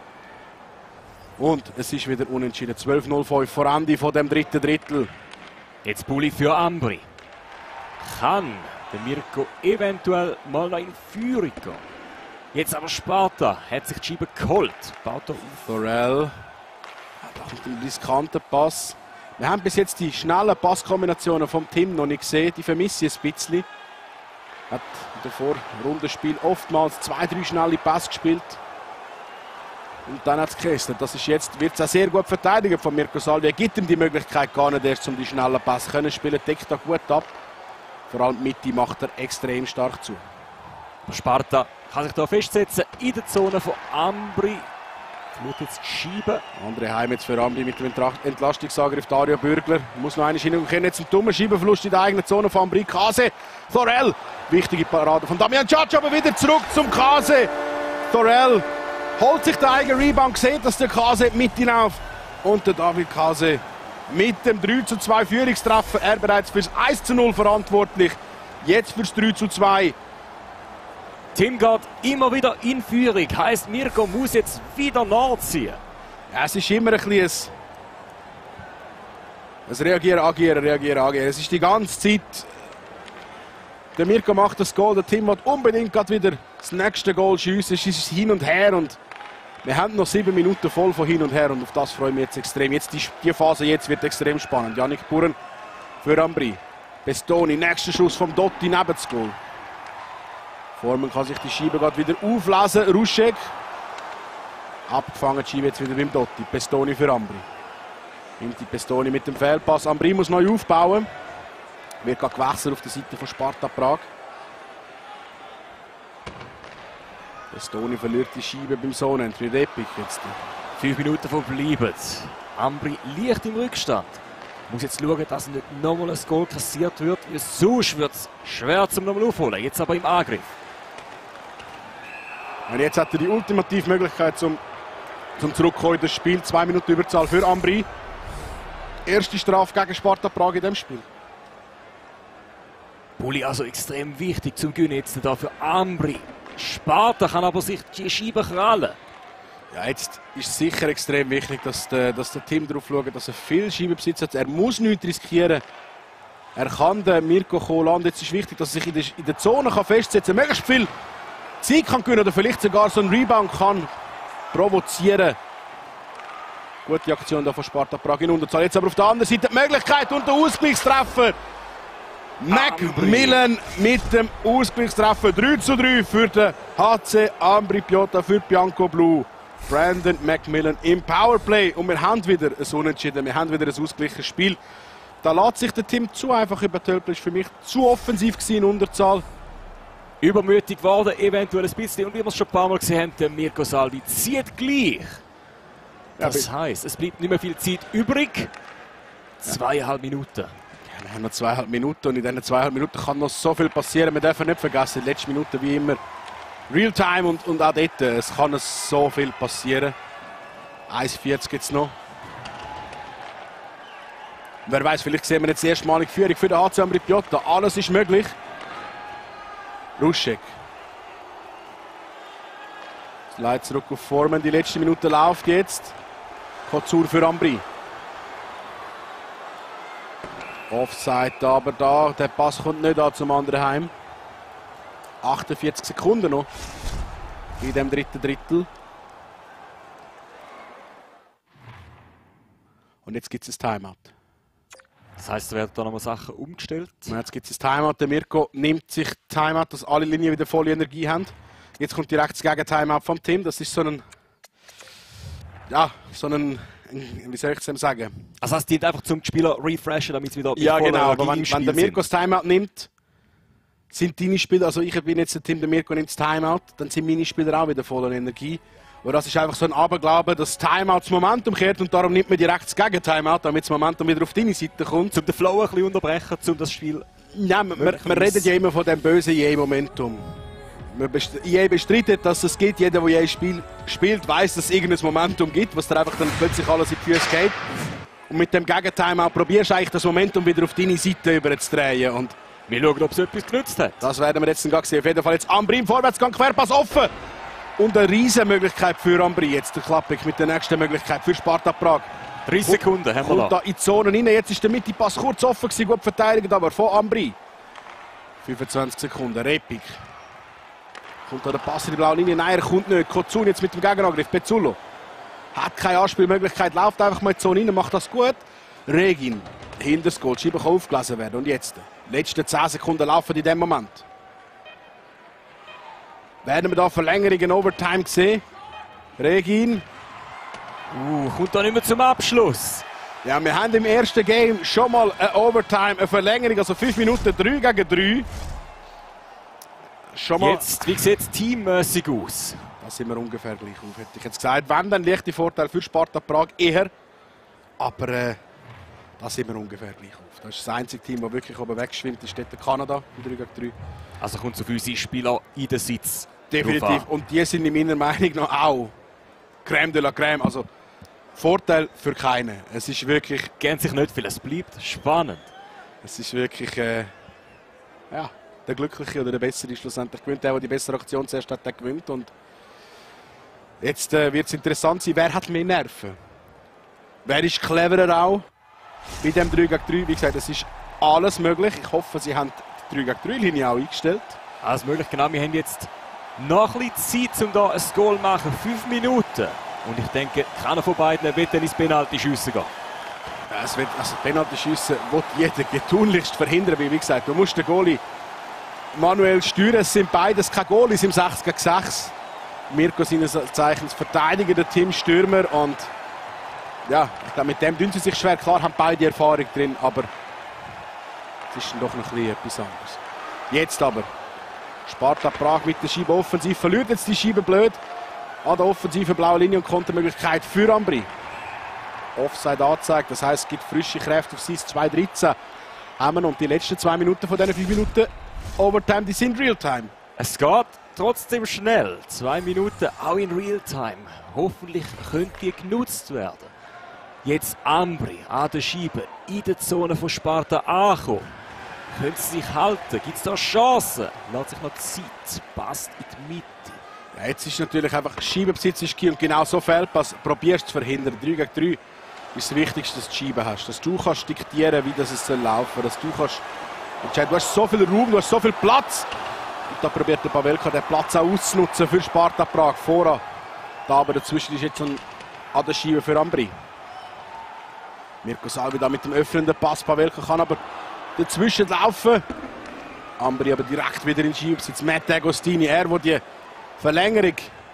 Und es ist wieder unentschieden. 12:05 vor Ende von dem dritten Drittel. Jetzt Bulli für Ambri. Kann der Mirko eventuell mal noch in Führung gehen? Jetzt aber Sparta hat sich die Scheibe geholt. Baut auf. Thorell. Da kommt ein riskanter Pass. Wir haben bis jetzt die schnellen Passkombinationen vom Team noch nicht gesehen. Die vermisse ich ein bisschen. Hat in der Vorrundenspiel oftmals 2-3 schnelle Pässe gespielt. Und dann hat es gekesselt. Das ist jetzt, wird es auch sehr gut verteidigt von Mirko Salvi. Er gibt ihm die Möglichkeit gar nicht erst, um die schnellen Pässe zu spielen. Deckt da gut ab. Vor allem die Mitte macht er extrem stark zu. Sparta kann sich da festsetzen in der Zone von Ambri. Flucht jetzt die Scheibe. Andere Heim jetzt für Ambri mit dem Entlastungsangriff Dario Bürgler. Muss noch einmal hinkommen. Jetzt ein dummer Scheibenverlust in der eigenen Zone von Ambri. Kase. Thorell. Wichtige Parade von Damian Ciaccio, aber wieder zurück zum Kase. Thorell holt sich den eigenen Rebound. Sieht, dass der Kase mit hinauf. Und der David Kase mit dem 3:2 Führungstreffer. Er bereits fürs 1:0 verantwortlich. Jetzt fürs 3:2. Tim geht immer wieder in Führung. Heisst, Mirko muss jetzt wieder nachziehen. Ja, es ist immer ein bisschen ein Reagieren. Es ist die ganze Zeit. Der Mirko macht das Goal. Der Tim wird unbedingt wieder das nächste Goal schiessen. Es ist hin und her. Und wir haben noch 7 Minuten voll von hin und her. Und auf das freue ich mich jetzt extrem. Jetzt die Phase jetzt wird extrem spannend. Yannick Buren für Ambri. Pestoni, nächster Schuss vom Dotti neben das Goal. Forman kann sich die Scheibe gerade wieder auflesen. Ruschek. Abgefangen die Scheibe jetzt wieder beim Dotti. Pestoni für Ambri. Nimmt die Pestoni mit dem Fehlpass. Ambri muss neu aufbauen. Wird gerade gewechselt auf der Seite von Sparta Prag. Pestoni verliert die Scheibe beim Zonenentry. Repik jetzt. 5 Minuten verbleiben. Ambri leicht im Rückstand. Muss jetzt schauen, dass nicht nochmal ein Goal kassiert wird. Sonst wird es schwer zum nochmal aufholen. Jetzt aber im Angriff. Und jetzt hat er die ultimative Möglichkeit zum Zurückkommen in das Spiel. 2 Minuten Überzahl für Ambri. Erste Strafe gegen Sparta Prag in diesem Spiel. Bulli also extrem wichtig zum Gewinnen jetzt da für Ambri. Sparta kann aber sich die Scheibe krallen. Ja, jetzt ist es sicher extrem wichtig, dass der Team darauf schaut, dass er viel Scheibenbesitz hat. Er muss nichts riskieren. Er kann den Mirko Koland. Jetzt ist wichtig, dass er sich in der Zone festsetzen kann. Möglichst viel Zeit kann gewinnen oder vielleicht sogar so einen Rebound kann provozieren. Gute Aktion da von Sparta Prag in Unterzahl. Jetzt aber auf der anderen Seite die Möglichkeit und der Ausgleichstreffer. Macmillan mit dem Ausgleichstreffer. 3:3 für den HC Ambri Piotta für Bianco Blu. Brandon Macmillan im Powerplay. Und wir haben wieder ein Unentschieden. Wir haben wieder ein ausgeglichenes Spiel. Da lässt sich der Team zu einfach übertölpeln. Ist für mich zu offensiv gewesen in Unterzahl. Übermütig geworden, eventuell ein bisschen. Und wie wir es schon ein paar Mal gesehen haben, der Mirko Salvi zieht gleich. Das heisst, es bleibt nicht mehr viel Zeit übrig. 2,5 Minuten. Wir haben noch 2,5 Minuten und in diesen 2,5 Minuten kann noch so viel passieren. Wir dürfen nicht vergessen, in den letzten Minuten wie immer Realtime und auch dort, es kann so viel passieren. 1,40 gibt es noch. Wer weiß, vielleicht sehen wir jetzt die erstmalige Führung für den HC Ambri Piotta. Alles ist möglich. Ruschek. Slide zurück auf Formen. Die letzte Minute läuft jetzt. Kozur für Ambri. Offside aber da. Der Pass kommt nicht an zum anderen Heim. 48 Sekunden noch in dem dritten Drittel. Und jetzt gibt es ein Timeout. Das heisst, es werden da nochmal Sachen umgestellt. Jetzt gibt es ein Timeout. Der Mirko nimmt sich Timeout, dass alle Linien wieder volle Energie haben. Jetzt kommt direkt das Gegen-Timeout vom Team. Das ist so ein... Ja, so ein... Wie soll ich es dem sagen? Also es dient einfach zum Spieler refreshen, damit es wieder... Ja, genau. Aber wenn der Mirko das Timeout nimmt, sind deine Spieler... Also ich bin jetzt der Team, der Mirko nimmt das Timeout, dann sind meine Spieler auch wieder voller Energie. Und das ist einfach so ein Aberglaube, dass das Timeout das Momentum kehrt und darum nimmt man direkt das Gegen-Timeout, damit das Momentum wieder auf deine Seite kommt. Um den Flow ein bisschen unterbrechen, um das Spiel... Nein, wir reden ja immer von dem bösen EA-Momentum. EA bestreitet, dass es gibt. Jeder, der EA spielt, weiß, dass es irgendein Momentum gibt, was dir einfach dann plötzlich alles in die Füße geht. Und mit dem Gegen-Timeout probierst du eigentlich das Momentum wieder auf deine Seite überzudrehen. Und wir schauen, ob es etwas genützt hat. Das werden wir jetzt sehen. Auf jeden Fall jetzt Ambri im Vorwärtsgang, Querpass offen. Und eine riesige Möglichkeit für Ambri. Jetzt der Klappig mit der nächsten Möglichkeit für Sparta Prag. 30 Sekunden haben wir kommt da in die Zone rein. Jetzt ist der Mittelpass kurz offen gewesen, gut verteidigt, aber von Ambri. 25 Sekunden, Repik. Kommt da der Pass in die blaue Linie? Nein, er kommt nicht. Kozun jetzt mit dem Gegenangriff. Pezzullo hat keine Anspielmöglichkeit, läuft einfach mal in die Zone rein, macht das gut. Regin, hinter das Goal, Schieber kann aufgelesen werden. Und jetzt, die letzten 10 Sekunden laufen in dem Moment. Werden wir da Verlängerungen Overtime sehen? Regin. Kommt da nicht mehr zum Abschluss. Ja, wir haben im ersten Game schon mal eine Overtime, eine Verlängerung, also 5 Minuten 3 gegen 3. Schon mal. Jetzt, wie sieht es teammäßig aus? Da sind wir ungefähr gleich auf, hätte ich jetzt gesagt. Wenn, dann leichte Vorteil für Sparta Prag eher. Aber da sind wir ungefähr gleich auf. Das ist das einzige Team, das wirklich oben wegschwimmt, ist dort Kanada, 3 gegen 3. Also kommt es auf unsere Spieler in den Sitz. Definitiv. Und die sind in meiner Meinung nach auch Crème de la Crème. Also Vorteil für keinen. Es ist wirklich... Gern sich nicht viel, es bleibt spannend. Es ist wirklich... ja, der Glückliche oder der Bessere schlussendlich gewinnt. Der die bessere Aktion zuerst hat, der gewinnt. Und jetzt wird es interessant sein, wer hat mehr Nerven. Wer ist cleverer auch bei dem 3 gegen 3. Wie gesagt, es ist alles möglich. Ich hoffe, sie haben die 3 gegen 3 Linie auch eingestellt. Alles möglich, genau. Wir haben jetzt noch ein bisschen Zeit, um hier ein Goal zu machen. 5 Minuten. Und ich denke, keiner von beiden wird dann ins Penalty-Schiessen gehen. Ja, es wird, also Penalty-Schiessen will jeder tunlichst verhindern. Wie gesagt, du musst den Goalie manuell steuern. Es sind beides keine Goalies im 6 gegen 6. Mirko seines Zeichens verteidigender Teamstürmer. Und ja, mit dem tun sie sich schwer. Klar haben beide Erfahrung drin, aber es ist dann doch noch ein bisschen etwas anderes. Jetzt aber Sparta Prag mit der Scheibe offensiv. Verliert jetzt die Scheibe blöd. An der offensiven blauen Linie und Kontermöglichkeit für Ambri. Offside angezeigt, das heisst, es gibt frische Kräfte auf SIS 2:13. Haben wir und die letzten 2 Minuten von diesen 5 Minuten Overtime, die sind Realtime. Es geht trotzdem schnell. 2 Minuten auch in Realtime. Hoffentlich könnte die genutzt werden. Jetzt Ambri an der Scheibe in der Zone von Sparta ankommen. Können sie sich halten? Gibt es da Chancen? Lässt sich noch Zeit. Passt in die Mitte. Ja, jetzt ist natürlich einfach Scheibenbesitz ist key und genau so Fehlpass probierst du zu verhindern. 3 gegen 3 ist das Wichtigste, dass du die Scheibe hast. Dass du kannst diktieren, wie das es laufen soll. Dass du kannst entscheiden. Du hast so viel Raum, du hast so viel Platz. Und da probiert der Pavelka den Platz auch auszunutzen für Sparta Prag. Voran. Da aber dazwischen ist jetzt an der Scheibe für Ambri. Mirko Salvi da mit dem öffnenden Pass. Pavelka kann aber dazwischen laufen. Ambri aber direkt wieder in Schiebesitz. Matt Agostini, er, der die Verlängerung.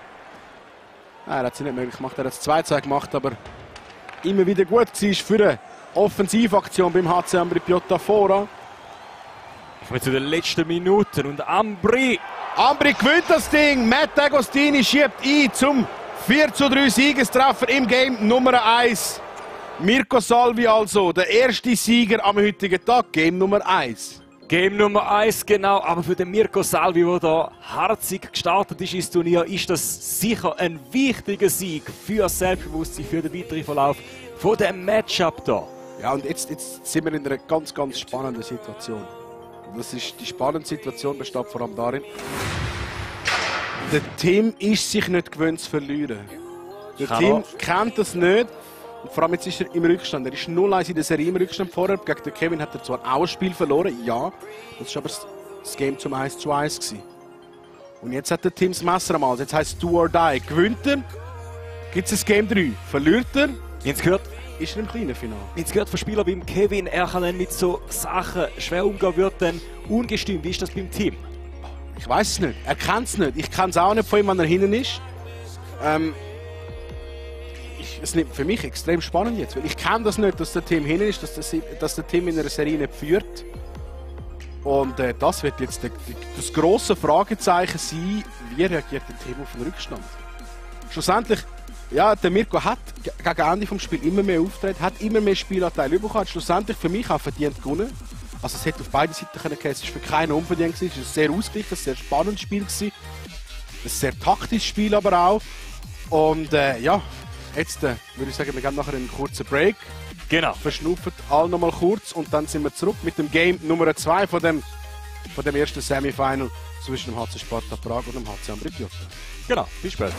Nein, er hat sie nicht möglich gemacht. Er hat es 2-2 gemacht, aber immer wieder gut war für eine Offensivaktion beim HC Ambri Piotta Fora. Kommen wir zu den letzten Minuten und Ambri. Ambri gewinnt das Ding. Matt Agostini schiebt ein zum 4:3 Siegestreffer im Game Nummer 1. Mirko Salvi also, der erste Sieger am heutigen Tag, Game Nummer 1. Game Nummer 1, genau. Aber für den Mirko Salvi, der da harzig gestartet ist ins Turnier, ist das sicher ein wichtiger Sieg für das Selbstbewusstsein, für den weiteren Verlauf von dem Matchup da. Ja, und jetzt sind wir in einer ganz, ganz spannenden Situation. Die spannende Situation besteht vor allem darin, der Tim ist sich nicht gewöhnt zu verlieren. Der Tim kennt das nicht. Und vor allem jetzt ist er im Rückstand. Er ist 0-1 in der Serie im Rückstand vorher. Gegen den Kevin hat er zwar auch ein Spiel verloren, ja. Das war aber das Game zum 1:1 gewesen. Und jetzt hat der Tim das Messer am Hals. Jetzt heisst es Do or Die. Gewinnt er, gibt es ein Game 3. Verliert er, Jetzt gehört, ist er im kleinen Finale. jetzt gehört für Spieler beim Kevin, er kann dann mit so Sachen schwer umgehen, wird dann ungestüm. Wie ist das beim Team? Ich weiß es nicht. Er kennt es nicht. Ich kenne es auch nicht von ihm, wenn er hinten ist. Es ist für mich extrem spannend jetzt, weil ich kenne das nicht, dass der Team hinten ist, dass der Team in einer Serie nicht führt. Und das wird jetzt das grosse Fragezeichen sein, wie reagiert der Team auf den Rückstand. Schlussendlich, ja, der Mirko hat gegen Ende des Spiels immer mehr Auftritt, hat immer mehr Spielanteil bekommen, hat schlussendlich für mich auch verdient gewonnen. Also es hätte auf beide Seiten können gehen. Es war für keinen unverdient, es war ein sehr ausgeglichen, ein sehr spannendes Spiel, ein sehr taktisches Spiel aber auch. Und ja, jetzt würde ich sagen, wir gehen nachher einen kurzen Break. Genau. Verschnaufen alle noch mal kurz und dann sind wir zurück mit dem Game Nummer 2 von dem ersten Semifinal zwischen dem HC Sparta Prag und dem HC Ambri-Piotta. Genau, bis später.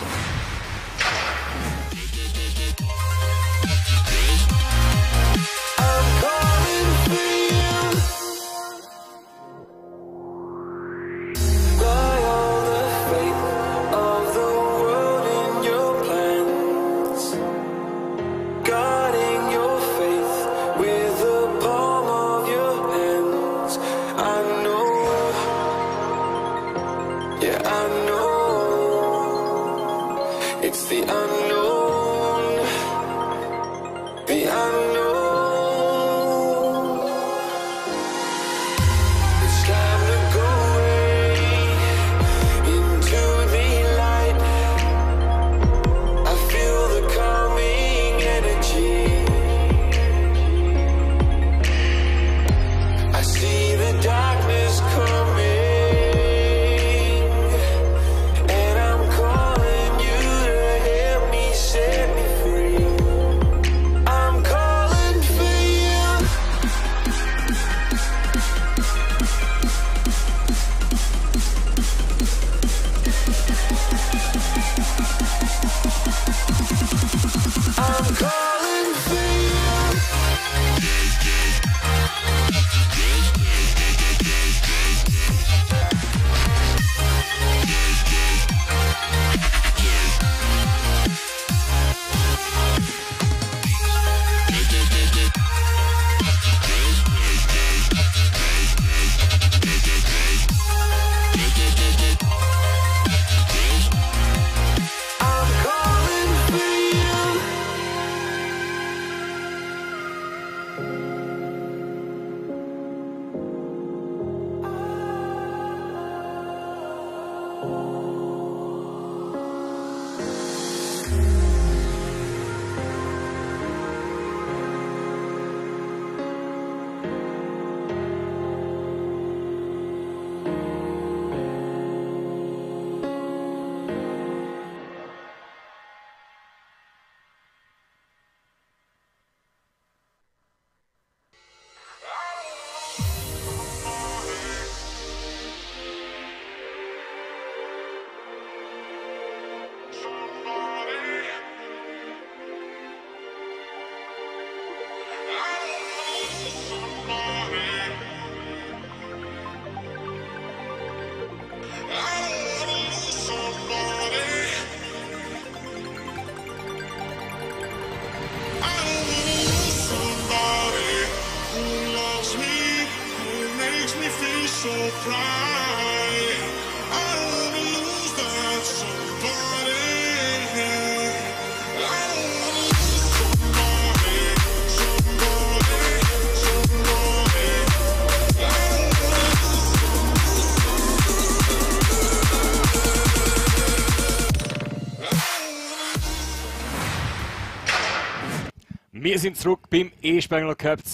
Wir sind zurück beim E-Spengler Cup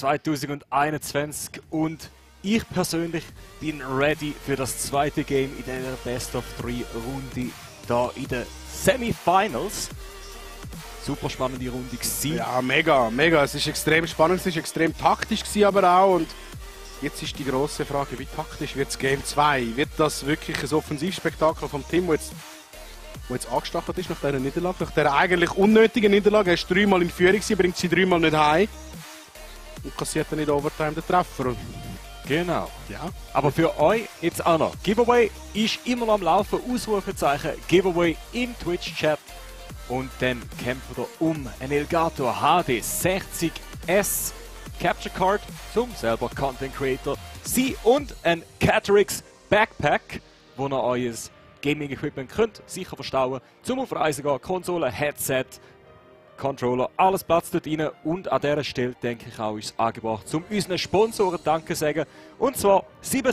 2021 und ich persönlich bin ready für das zweite Game in der Best-of-3-Runde da in den Semifinals. Super spannende Runde gewesen. Ja, mega, mega. Es ist extrem spannend, es ist extrem taktisch gewesen, aber auch. Und jetzt ist die grosse Frage, wie taktisch wird das Game 2? Wird das wirklich ein Offensivspektakel vom Team, das jetzt angestachelt ist nach dieser Niederlage? Nach dieser eigentlich unnötigen Niederlage. Er ist 3-mal in Führung, bringt sie 3-mal nicht heim und kassiert dann in der Overtime den Treffer. Genau. Ja. Aber für euch jetzt auch noch. Giveaway ist immer noch am Laufen. Ausrufezeichen Giveaway im Twitch-Chat. Und dann kämpfen wir um ein Elgato HD 60S Capture Card zum selber Content Creator sein und ein Caterix Backpack, wo ihr euer Gaming Equipment könnt sicher verstauen, zum auf Reisen gehen, Konsole, Headset, Controller, alles Platz dort rein. Und an dieser Stelle denke ich auch ist es angebracht, zum unseren Sponsoren Danke zu sagen. Und zwar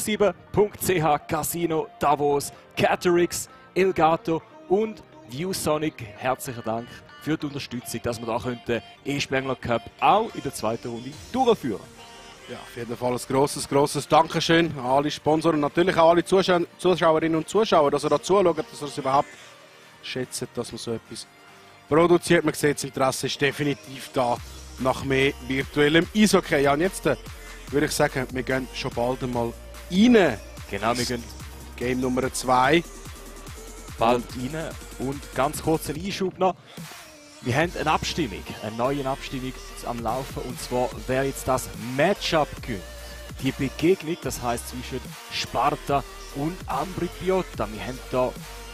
77.ch, Casino, Davos, Caterix, Elgato und ViewSonic. Herzlichen Dank für die Unterstützung, dass wir da den E-Spengler Cup auch in der zweiten Runde durchführen. Ja, auf jeden Fall ein grosses Dankeschön an alle Sponsoren, natürlich auch alle Zuschauerinnen und Zuschauer, dass ihr da zuschaut, dass ihr es überhaupt schätzt, dass man so etwas produziert. Man sieht, das Interesse ist definitiv da nach mehr virtuellem Eishockey. Ja, und jetzt würde ich sagen, wir gehen schon bald einmal rein. Genau, wir gehen Game Nummer 2. bald rein. Und ganz kurz ein Einschub noch. Wir haben eine neue Abstimmung am Laufen. Und zwar, wer jetzt das Matchup gewinnt. Die Begegnung, das heisst zwischen Sparta und Ambri Piotta. Wir haben da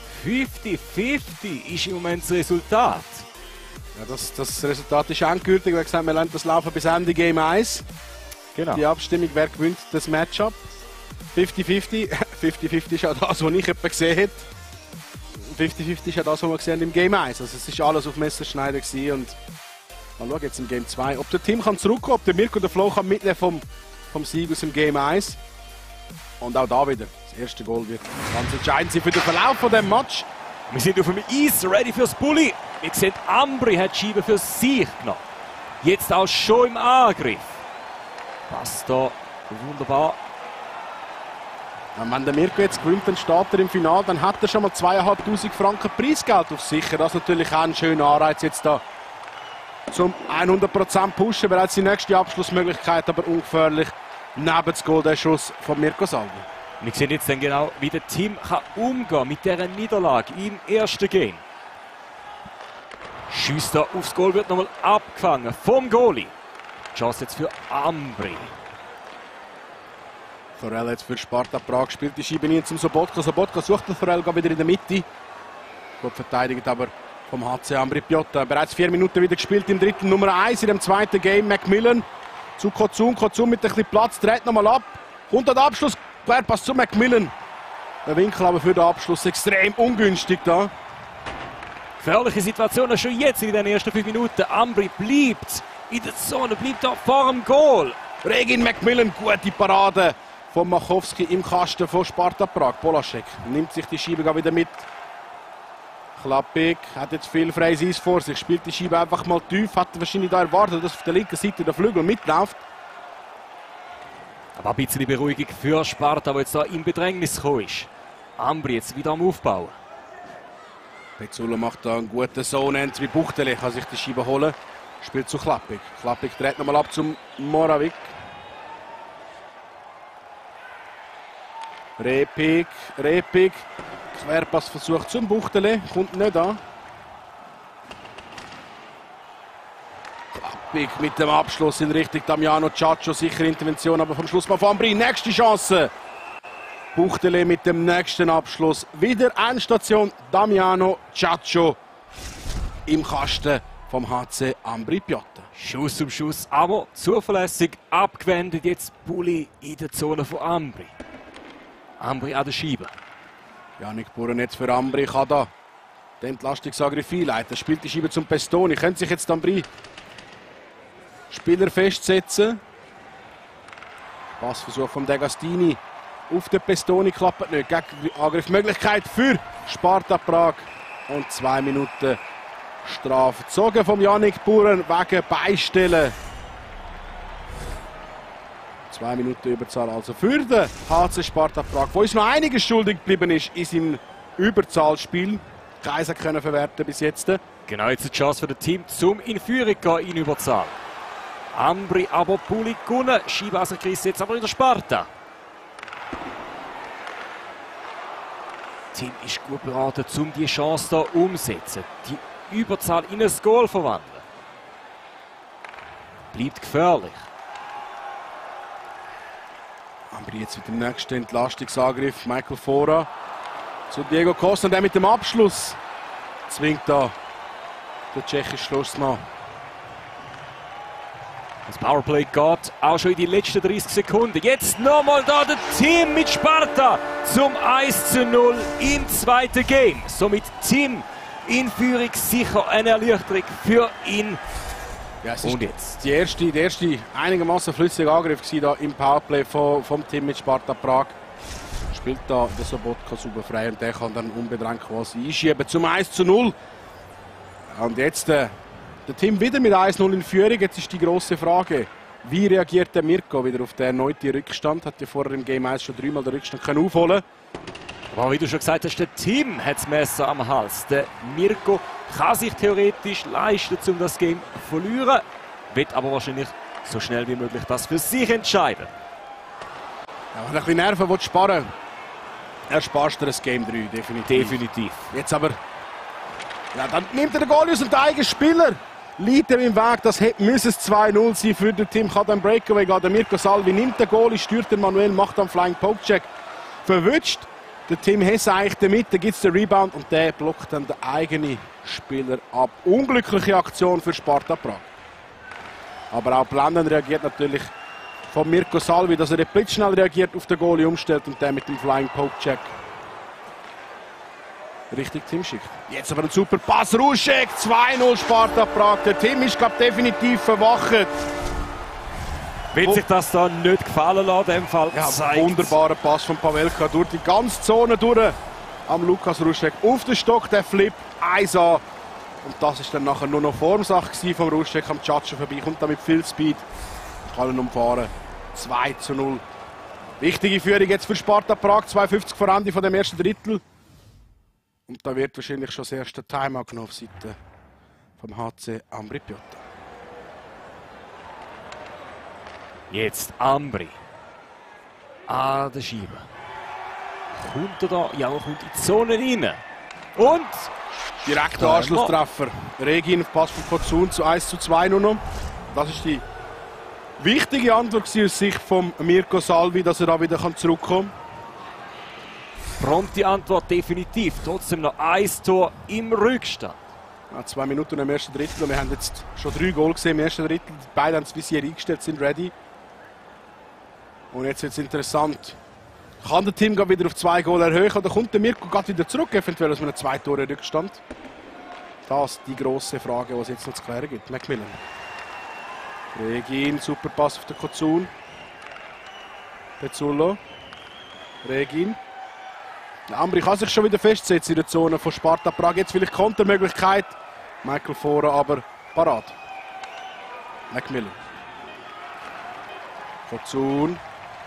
50-50 ist im Moment das Resultat. Ja, das Resultat ist endgültig. Wir haben gesagt, wir lassen das laufen bis Ende Game 1. Genau. Die Abstimmung, wer gewinnt das Matchup. 50-50. 50-50 ist auch das, was ich etwa gesehen habe. 50-50 ist ja das, was wir gesehen haben im Game 1. Also es war alles auf Messerschneider gewesen. Und mal schauen jetzt im Game 2, ob der Team kann zurückkommen, ob der Mirko und der Flo kann mitnehmen vom Sieg aus dem Game 1. Und auch da wieder, das erste Goal wird ganz entscheidend sein für den Verlauf von dem Match. Wir sind auf dem Eis, ready fürs Bulli. Wir sehen, Ambri hat die Scheibe für sich genommen. Jetzt auch schon im Angriff. Passt da wunderbar. Ja, wenn der Mirko jetzt gewinnt, dann steht er im Finale, dann hat er schon mal 2'500 Franken Preisgeld auf sicher. Das ist natürlich auch ein schöner Anreiz jetzt da zum 100% pushen. Bereits die nächste Abschlussmöglichkeit, aber ungefährlich neben das Goal der Schuss von Mirko Salvi. Wir sehen jetzt dann genau, wie das Team umgehen kann mit dieser Niederlage im ersten Game. Schießt da aufs Goal, wird nochmal abgefangen vom Goalie. Chance jetzt für Ambri. Thorell jetzt für Sparta Prag spielt die Scheibe nie zum Sobotka. Sobotka sucht den Thorell wieder in der Mitte. Gut verteidigt aber vom HC Ambri Piotta. Bereits 4 Minuten wieder gespielt im dritten Nummer 1 in dem zweiten Game. Macmillan zu Kozun. Kozun mit ein bisschen Platz, dreht nochmal ab. Kommt der Abschluss. Querpass zu Macmillan. Der Winkel aber für den Abschluss extrem ungünstig da. Gefährliche Situationen schon jetzt in den ersten 5 Minuten. Ambri bleibt in der Zone, bleibt da vor dem Goal. Regin Macmillan, gute Parade von Machowski im Kasten von Sparta Prag. Polasek nimmt sich die Scheibe wieder mit. Klappig hat jetzt viel freies Eis vor sich, spielt die Scheibe einfach mal tief, hat wahrscheinlich da erwartet, dass auf der linken Seite der Flügel mitläuft. Aber ein bisschen Beruhigung für Sparta, der jetzt da in Bedrängnis gekommen ist. Ambri jetzt wieder am Aufbauen. Pezzullo macht da einen guten Zone-Entry. Buchtele kann sich die Scheibe holen. Spielt zu Klappig. Klappig dreht nochmal ab zum Moravik. Repik. Querpassversuch zum Buchtele. Kommt nicht an. Klappig mit dem Abschluss in Richtung Damiano Ciaccio. Sichere Intervention, aber vom Schluss mal von Ambri. Nächste Chance. Buchtele mit dem nächsten Abschluss. Wieder Endstation Damiano Ciaccio im Kasten vom HC Ambri Piotta. Schuss um Schuss, aber zuverlässig abgewendet. Jetzt Bulli in der Zone von Ambri. Ambri an der Scheibe. Janik Buren jetzt für Ambri kann da den Entlastungsangriff einleiten. Spielt die Scheibe zum Pestoni. Könnte sich jetzt Ambri Spieler festsetzen. Passversuch von D'Agostini auf den Pestoni klappt nicht. Angriffsmöglichkeit für Sparta Prag. Und 2 Minuten Strafe gezogen vom Yannick Buren wegen Beistellen. 2 Minuten Überzahl also für den HC Sparta Prag, wo uns noch einiges schuldig geblieben ist in seinem Überzahlspiel. Keiner können verwerten bis jetzt. Genau, jetzt die Chance für das Team zum in Führung gehen in Überzahl. Ambri aber Puli gewonnen. Scheibenwasserkrise jetzt aber in der Sparta. Das Team ist gut beraten, um die Chance hier umzusetzen. Die Überzahl in ein Goal verwandeln. Bleibt gefährlich. Ambri jetzt mit dem nächsten Entlastungsangriff. Michael Fora zu Diego Costa. Und der mit dem Abschluss zwingt da der tschechische Schlussmann. Das Powerplay geht auch schon in die letzten 30 Sekunden. Jetzt nochmal da das Team mit Sparta zum 1:0 im zweiten Game. Somit Team in Führung, sicher eine Erleichterung für ihn. Ja, es Und ist jetzt der erste einigermaßen flüssige Angriff da im Powerplay vom Team mit Sparta Prag. Spielt da der Sobotka super frei und der kann dann unbedrängt quasi einschieben zum 1:0. Und jetzt der Team wieder mit 1:0 in Führung. Jetzt ist die grosse Frage, wie reagiert der Mirko wieder auf den erneuten Rückstand? Hat ja vorher im Game 1 schon 3-mal den Rückstand aufholen können. Aber wie du schon gesagt hast, das Team hat das Messer am Hals. Der Mirko kann sich theoretisch leisten, um das Game zu verlieren. Wird aber wahrscheinlich so schnell wie möglich das für sich entscheiden. Ja, wenn er ein bisschen Nerven sparen will, ersparst du das Game 3, definitiv. Jetzt aber, ja, dann nimmt er den Goal aus dem eigenen Spieler. Liegt er im Weg, das hätte es 2:0 sein für das Team. Kann dann Breakaway gehen. Der Mirko Salvi nimmt den Goal, steuert den Manuel, macht dann Flying Pokecheck. Verwünscht. Der Tim Hesse eigentlich damit, da gibt es den Rebound und der blockt dann den eigenen Spieler ab. Unglückliche Aktion für Sparta Prag. Aber auch blendend reagiert natürlich von Mirko Salvi, dass er blitzschnell reagiert, auf den Goalie umstellt und der mit dem Flying Pokecheck richtig Tim schickt. Jetzt aber ein super Pass, Ruschek, 2:0 Sparta Prag. Der Tim ist, glaube ich, definitiv verwacht. Wird sich das da nicht gefallen lassen, in dem Fall. Ja, wunderbarer Pass von Pavelka durch die ganze Zone durch am Lukas Ruschek. Auf den Stock, der Flip, 1-an. Und das ist dann nachher nur noch Formsache vom Ruschek am Tschatschen vorbei. Kommt da mit viel Speed, kann ihn umfahren. 2:0. Wichtige Führung jetzt für Sparta Prag, 2:50 vor Ende von dem ersten Drittel. Und da wird wahrscheinlich schon das erste Timeout genommen auf Seite vom HC Ambri Piotta. Jetzt Ambri. Der Scheibe. Kommt er da? Ja, er kommt in die Zone rein. Und? Direkter Anschlusstreffer. Regin auf Pass von Kozun zu 1:2 nur noch. Das ist die wichtige Antwort aus Sicht von Mirko Salvi, dass er da wieder zurückkommen kann. Prompte Antwort definitiv. Trotzdem noch 1 Tor im Rückstand. Ja, 2 Minuten im ersten Drittel. Wir haben jetzt schon 3 Goal gesehen im ersten Drittel. Beide haben das Visier eingestellt, sind ready. Und jetzt wird es interessant. Kann der Team wieder auf 2 Goal erhöhen oder kommt der Mirko wieder zurück, eventuell aus einem 2 Tore Rückstand? Das ist die grosse Frage, die es jetzt noch zu klären gibt. Macmillan. Regin, super Pass auf den Kozun. Pezzullo. Regin. Ambri kann sich schon wieder festsetzen in der Zone von Sparta Prag. Jetzt vielleicht Kontermöglichkeit. Michael Fora aber parat. Macmillan. Kozun.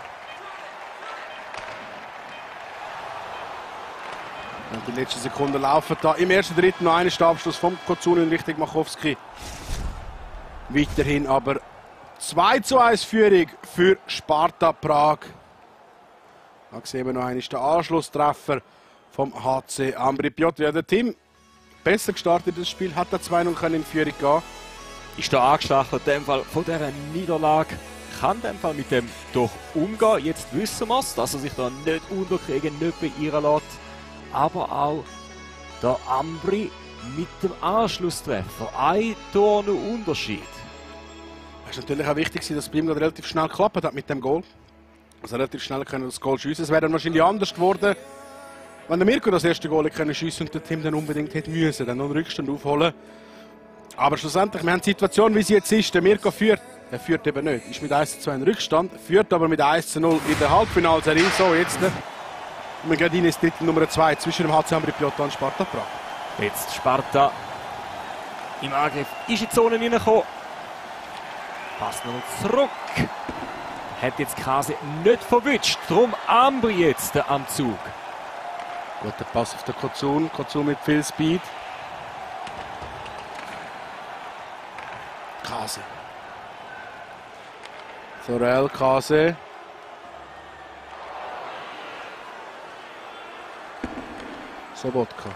Und die letzten Sekunden laufen da. Im ersten Drittel noch einen Stabschluss vom Kozun in Richtung Machowski. Weiterhin aber 2:1 Führung für Sparta Prag. Da sehen wir noch einen Anschlusstreffer vom HC Ambri Piotta. Ja, der Team besser gestartet in das Spiel, hat da 2:0 in Führung gehen. Ist da angestachelt, in dem Fall von dieser Niederlage. Kann in dem Fall mit dem doch umgehen. Jetzt wissen wir es, dass er sich da nicht unterkriegen, nicht beirren lässt. Aber auch der Ambri mit dem Anschlusstreffer. Ein Tor noch Unterschied. Es ist natürlich auch wichtig, dass es bei ihm relativ schnell geklappt hat mit dem Goal. Also relativ schnell können das Goal schiessen. Es wäre dann wahrscheinlich anders geworden, wenn der Mirko das erste Goal schiessen konnte und der Team dann unbedingt hätte müssen, dann noch einen Rückstand aufholen. Aber schlussendlich, wir haben die Situation, wie sie jetzt ist. Der Mirko führt, er führt eben nicht, ist mit 1:2 in Rückstand, führt aber mit 1:0 in der Halbfinalserie. So, jetzt wir gehen in ins Drittel Nummer 2 zwischen dem HC Ambri Piotta und Sparta Prag. Jetzt Sparta im Angriff ist in die Zone reingekommen. Passt noch zurück. Hat jetzt Kase nicht verwünscht. Darum Ambri jetzt am Zug. Guter Pass auf den Kozun. Kozun mit viel Speed. Kase. Thorel, Kase. Sobotka.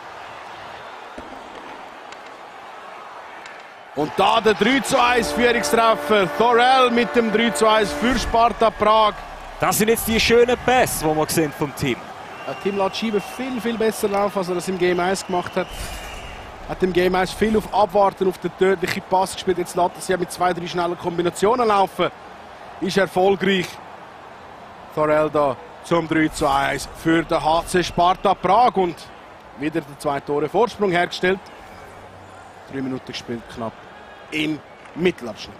Und da der 3:1 Führungstreffer. Thorel mit dem 3:1 für Sparta Prag. Das sind jetzt die schönen Pässe, die wir sehen vom Team. Das Team lässt Scheibe viel besser laufen, als er das im Game 1 gemacht hat. Hat im Game 1 viel auf Abwarten, auf den tödlichen Pass gespielt. Jetzt lässt er sie mit 2-3 schnellen Kombinationen laufen. Ist erfolgreich. Thorel da zum 3:1 für den HC Sparta Prag. Und wieder der 2 Tore Vorsprung hergestellt. 3 Minuten gespielt, knapp im Mittelabschnitt.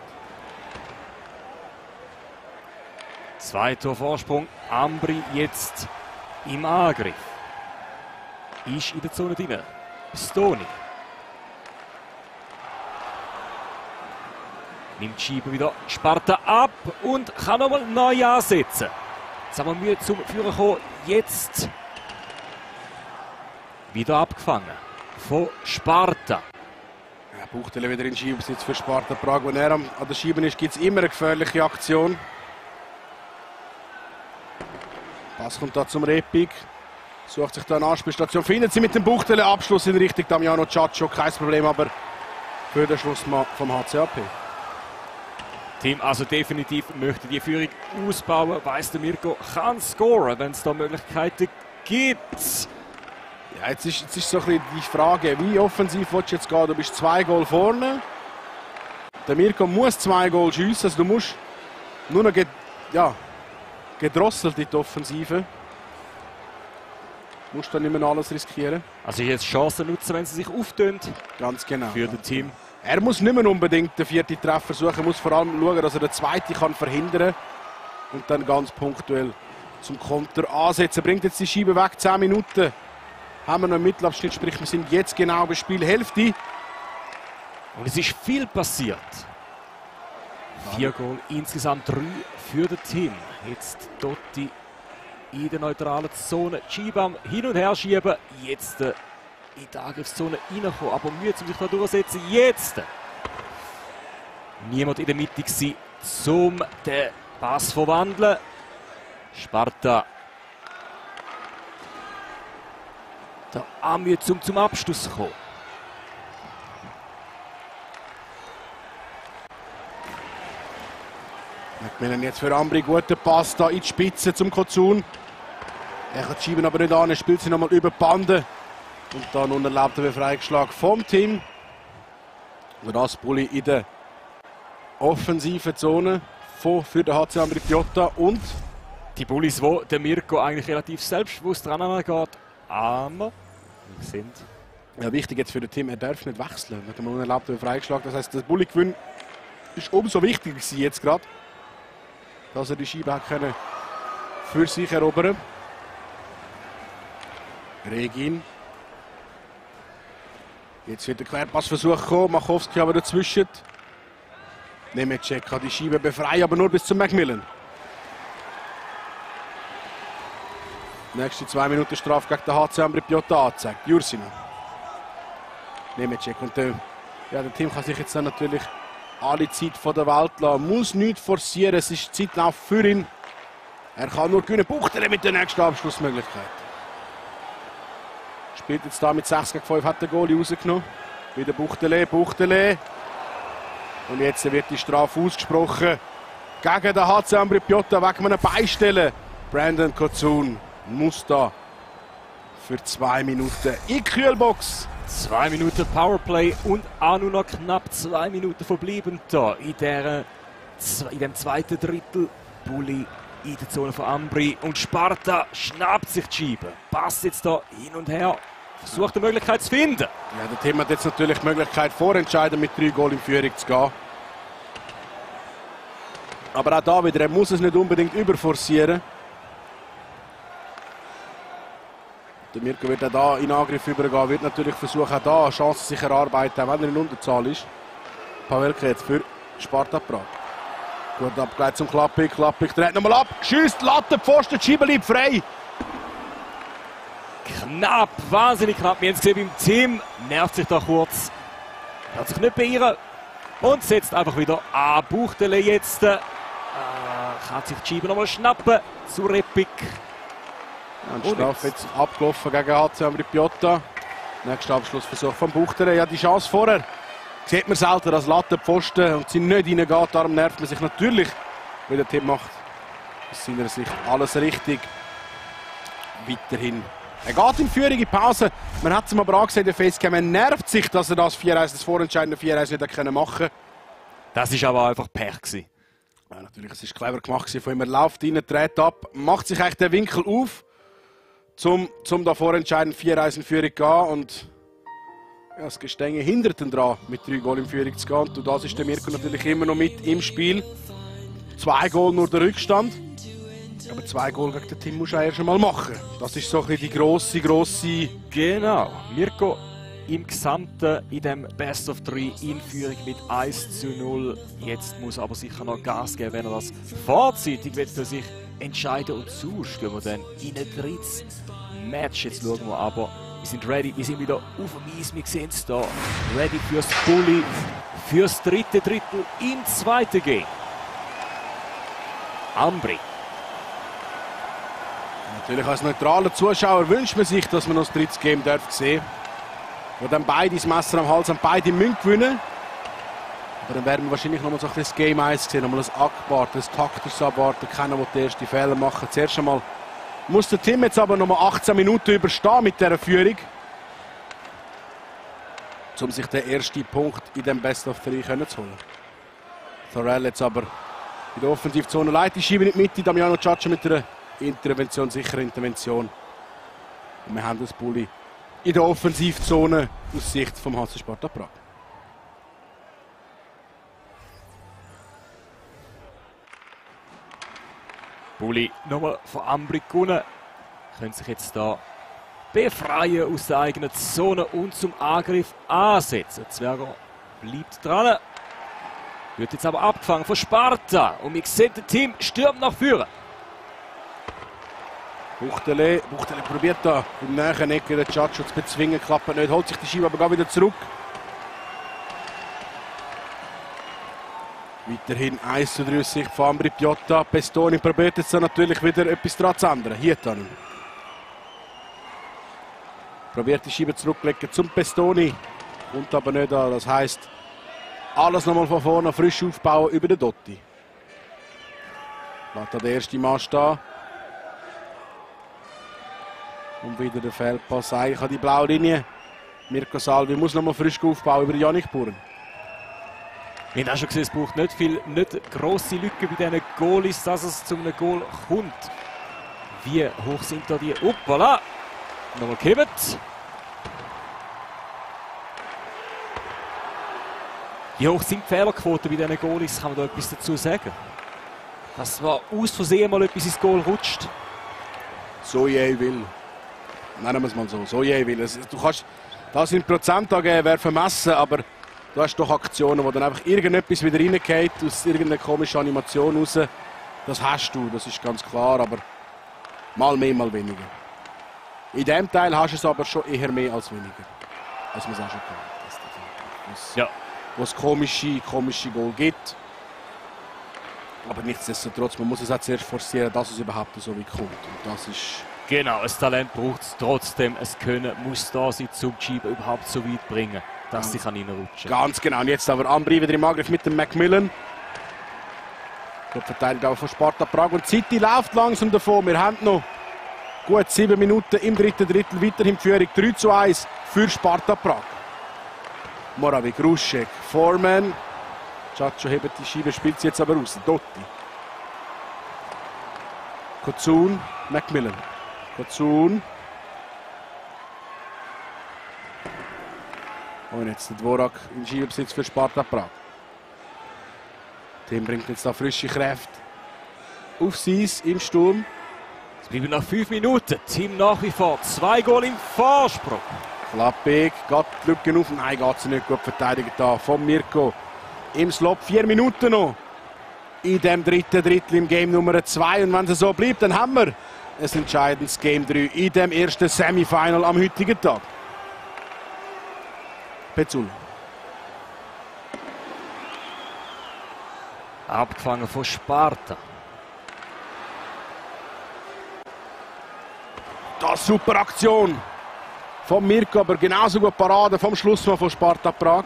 2 Tor Vorsprung. Ambri jetzt im Angriff. Ist in der Zone drin. Stoni. Nimmt Schieber wieder Sparta ab und kann nochmal neu ansetzen. Jetzt haben wir Mühe zum Führer kommen. Jetzt wieder abgefangen von Sparta. Ja, Buchtele wieder in Schiebesitz für Sparta Prag. Wenn er an der Schieben ist, gibt es immer eine gefährliche Aktion. Pass kommt da zum Repik. Sucht sich da eine Anspielstation. Findet sie mit dem Buchtele Abschluss in Richtung Damiano Ciaccio. Kein Problem, aber für den Schluss vom HCAP. Team also definitiv möchte die Führung ausbauen. Weiss der Mirko kann scoren, wenn es da Möglichkeiten gibt. Ja, jetzt ist so ein bisschen die Frage, wie offensiv willst du jetzt gehen? Du bist 2 Goal vorne. Der Mirko muss 2 Goal schiessen. Also du musst nur noch gedrosselt in die Offensive. Du musst dann nicht mehr alles riskieren. Also jetzt Chancen nutzen, wenn sie sich auftönt. Ganz genau. Für das Team. Er muss nicht mehr unbedingt den 4. Treffer suchen, er muss vor allem schauen, dass er den 2. kann verhindern und dann ganz punktuell zum Konter ansetzen. Bringt jetzt die Scheibe weg, 10 Minuten haben wir noch im Mittelabschnitt, sprich wir sind jetzt genau bei Spielhälfte. Und es ist viel passiert. 4 Goal, insgesamt 3 für das Team. Jetzt Dotti in der neutralen Zone. Schibam hin und her schieben. Jetzt in die Angriffszone reinkommen, aber Mühe, um sich da durchzusetzen. Jetzt! Niemand in der Mitte gewesen, um den Pass zu verwandeln. Sparta. Da auch Mühe, zum Abschluss zu kommen. Wir haben jetzt für Ambri guten Pass da in die Spitze zum Kozun. Er kann die Scheiben aber nicht an, er spielt sie nochmal über die Bande. Und dann unerlaubter Befreiungsschlag vom Team. Und das Bulli in der offensiven Zone für den HC Ambri Piotta. Und die Bullis, wo der Mirko eigentlich relativ selbstbewusst dran geht. Aber wir sind. Ja, wichtig jetzt für das Team, er darf nicht wechseln mit dem unerlaubten Befreiungsschlag. Das heisst, der Bulli-Gewinn ist umso wichtiger gewesen jetzt gerade, dass er die Scheibe hat können für sich erobern. Regin. Jetzt wird der Querpassversuch kommen, Machowski aber dazwischen. Nemecek kann die Scheibe befreien, aber nur bis zum Macmillan. Nächste 2 Minuten Strafe gegen den HC Ambri Piotta angezeigt. Jursina. Nemecek und der Team kann sich jetzt dann natürlich alle Zeit von der Welt lassen. Muss nichts forcieren, es ist Zeitlauf für ihn. Er kann nur gewinnen. Buchtele mit der nächsten Abschlussmöglichkeit. Spielt jetzt da mit 6 gegen 5, hat der Goalie rausgenommen. Wieder Buchtele. Und jetzt wird die Strafe ausgesprochen. Gegen den HC Ambri Piotta wegen einem Beistellen. Brandon Kozun muss da für 2 Minuten in die Kühlbox. 2 Minuten Powerplay und auch nur noch knapp 2 Minuten verblieben da in dem zweiten Drittel. Bulli in der Zone von Ambri und Sparta schnappt sich die Scheibe. Passt jetzt da hin und her. Versucht eine Möglichkeit zu finden. Ja, der Team hat jetzt natürlich die Möglichkeit, vorentscheiden mit 3 Goal in Führung zu gehen. Aber auch da wieder, er muss es nicht unbedingt überforcieren. Der Mirko wird auch da in Angriff übergehen, wird natürlich versuchen, auch da Chancen sich erarbeiten, auch wenn er in Unterzahl ist. Pavelka jetzt für Sparta Prag. Gut abgeleitet zum Klappig. Klappig dreht nochmal ab, schießt, Latte, Pfosten, die Scheibe bleibt frei. Knapp, wahnsinnig knapp. Wir haben es gesehen beim Team. Nervt sich da kurz. Hat sich nicht beirren. Und setzt einfach wieder an. Buchtele jetzt. Kann sich die Scheibe nochmal schnappen. Zu Repik. Und Strafe jetzt abgelaufen gegen HC Ambri Piotta. Nächster Abschlussversuch von Buchtele. Ja, die Chance vorher sieht man selten, dass Latte, Pfosten und sie nicht reingeht. Darum nervt man sich natürlich, weil der Team macht aus seiner Sicht alles richtig. Weiterhin. Er geht in Führung in Pause. Man hat es ihm aber angesehen, der Facecam. Er nervt sich, dass er das vorentscheidende 4-1 nicht machen konnte. Das war aber einfach Pech gewesen. Ja, natürlich, es war clever gemacht von ihm. Er läuft rein, dreht ab, macht sich eigentlich den Winkel auf, zum da vorentscheidend 4-1 in Führung zu gehen. Und ja, das Gestänge hindert ihn daran, mit 3 Goal in Führung zu gehen. Und das ist der Mirko natürlich immer noch mit im Spiel. 2 Goal nur der Rückstand. Aber 2 Goal gegen das Team musst du erst einmal machen. Das ist so ein bisschen die grosse... Genau. Mirko im Gesamten in dem Best of 3 in Führung mit 1:0. Jetzt muss aber sicher noch Gas geben, wenn er das vorzeitig wird für sich entscheiden. Und sonst gehen wir dann in ein drittes Match. Jetzt schauen wir aber, wir sind ready, wir sind wieder auf dem Eis, wir sehen es hier. Ready fürs Bulli, fürs dritte Drittel im zweiten Game. Ambri. Natürlich als neutraler Zuschauer wünscht man sich, dass man noch das dritte Game sehen darf. Wo dann beide das Messer am Hals haben, beide müssen gewinnen. Aber dann werden wir wahrscheinlich noch mal so ein das Game 1 sehen, noch mal ein Abwarten, ein taktisches Abwarten, keiner, der die ersten Fehler machen. Zuerst einmal muss der Team jetzt aber noch mal 18 Minuten überstehen mit dieser Führung, um sich den ersten Punkt in dem Best of 3 zu holen. Thorell jetzt aber in der Offensivzone leitet die Scheibe in die Mitte, Damiano Ciaccia mit einer Intervention, sichere Intervention. Und wir haben das Bulli in der Offensivzone aus Sicht vom HC Sparta Prag. Bulli nochmal von Ambri gewonnen. Können sich jetzt da befreien aus der eigenen Zone und zum Angriff ansetzen. Zwerger bleibt dran. Wird jetzt aber abgefangen von Sparta. Und wir sehen, das Team stürmt nach vorne. Buchtele probiert da im nächsten Ecke den Ciaccia zu bezwingen, klappt nicht, holt sich die Scheibe aber gar wieder zurück. Weiterhin 1:3 aus Sicht von Ambri Piotta. Pestoni probiert jetzt natürlich wieder etwas daran zu ändern. Hier dann. Probiert die Scheibe zurücklegen zum Pestoni. Kommt aber nicht an. Das heisst, alles nochmal von vorne frisch aufbauen über den Dotti. Lässt da der erste Mann stehen. Und wieder der Feldpass eigentlich an die blaue Linie. Mirko Salvi muss nochmal frisch aufbauen über Jannik Buren. Wir haben auch schon gesehen, es braucht nicht grosse Lücken bei diesen Goalies, dass es zu einem Goal kommt. Wie hoch sind da die? Uppala! Nochmal gekippt. Wie hoch sind die Fehlerquoten bei diesen Goalies? Kann man da etwas dazu sagen? Dass zwar aus Versehen mal etwas ins Goal rutscht. So je will. Nennen wir es mal so. So je will. Du kannst das in Prozent angeben, wäre vermessen, aber du hast doch Aktionen, wo dann einfach irgendetwas wieder reingeht, aus irgendeiner komischen Animation raus. Das hast du, das ist ganz klar, aber mal mehr, mal weniger. In diesem Teil hast du es aber schon eher mehr als weniger. Als man es auch schon kennt. Ja. Wo es komische Goal gibt. Aber nichtsdestotrotz, man muss es auch zuerst forcieren, dass es überhaupt so weit kommt. Und das ist... Genau, ein Talent braucht es trotzdem. Ein Können muss da sein, um die Scheibe überhaupt so weit bringen, dass sie reinrutschen kann. Ganz genau. Und jetzt aber Ambri wieder im Angriff mit dem Macmillan. Der verteidigt auch von Sparta Prag. Und die Zeit läuft langsam davon. Wir haben noch gut 7 Minuten im dritten Drittel weiterhin Führung. 3:1 für Sparta Prag. Moravik, Ruschek, Foreman. Ciaccia hebt die Scheibe, spielt sie jetzt aber raus. Dotti. Kozun, Macmillan. Kozun. Und jetzt der Dvorak in Schiebesitz für Sparta Prag. Team bringt jetzt da frische Kräfte aufs Eis im Sturm. Es bleiben noch 5 Minuten. Team nach wie vor 2 Goal im Vorsprung. Klappig, geht die Lücke auf. Nein, geht sie nicht gut verteidigt da von Mirko. Im Slot 4 Minuten noch. In dem dritten Drittel im Game Nummer 2. Und wenn es so bleibt, dann haben wir ein entscheidendes Game 3 in dem ersten Semifinal am heutigen Tag. Pezzullo. Abgefangen von Sparta. Das super Aktion von Mirko, aber genauso gut Parade vom Schlussmann von Sparta Prag.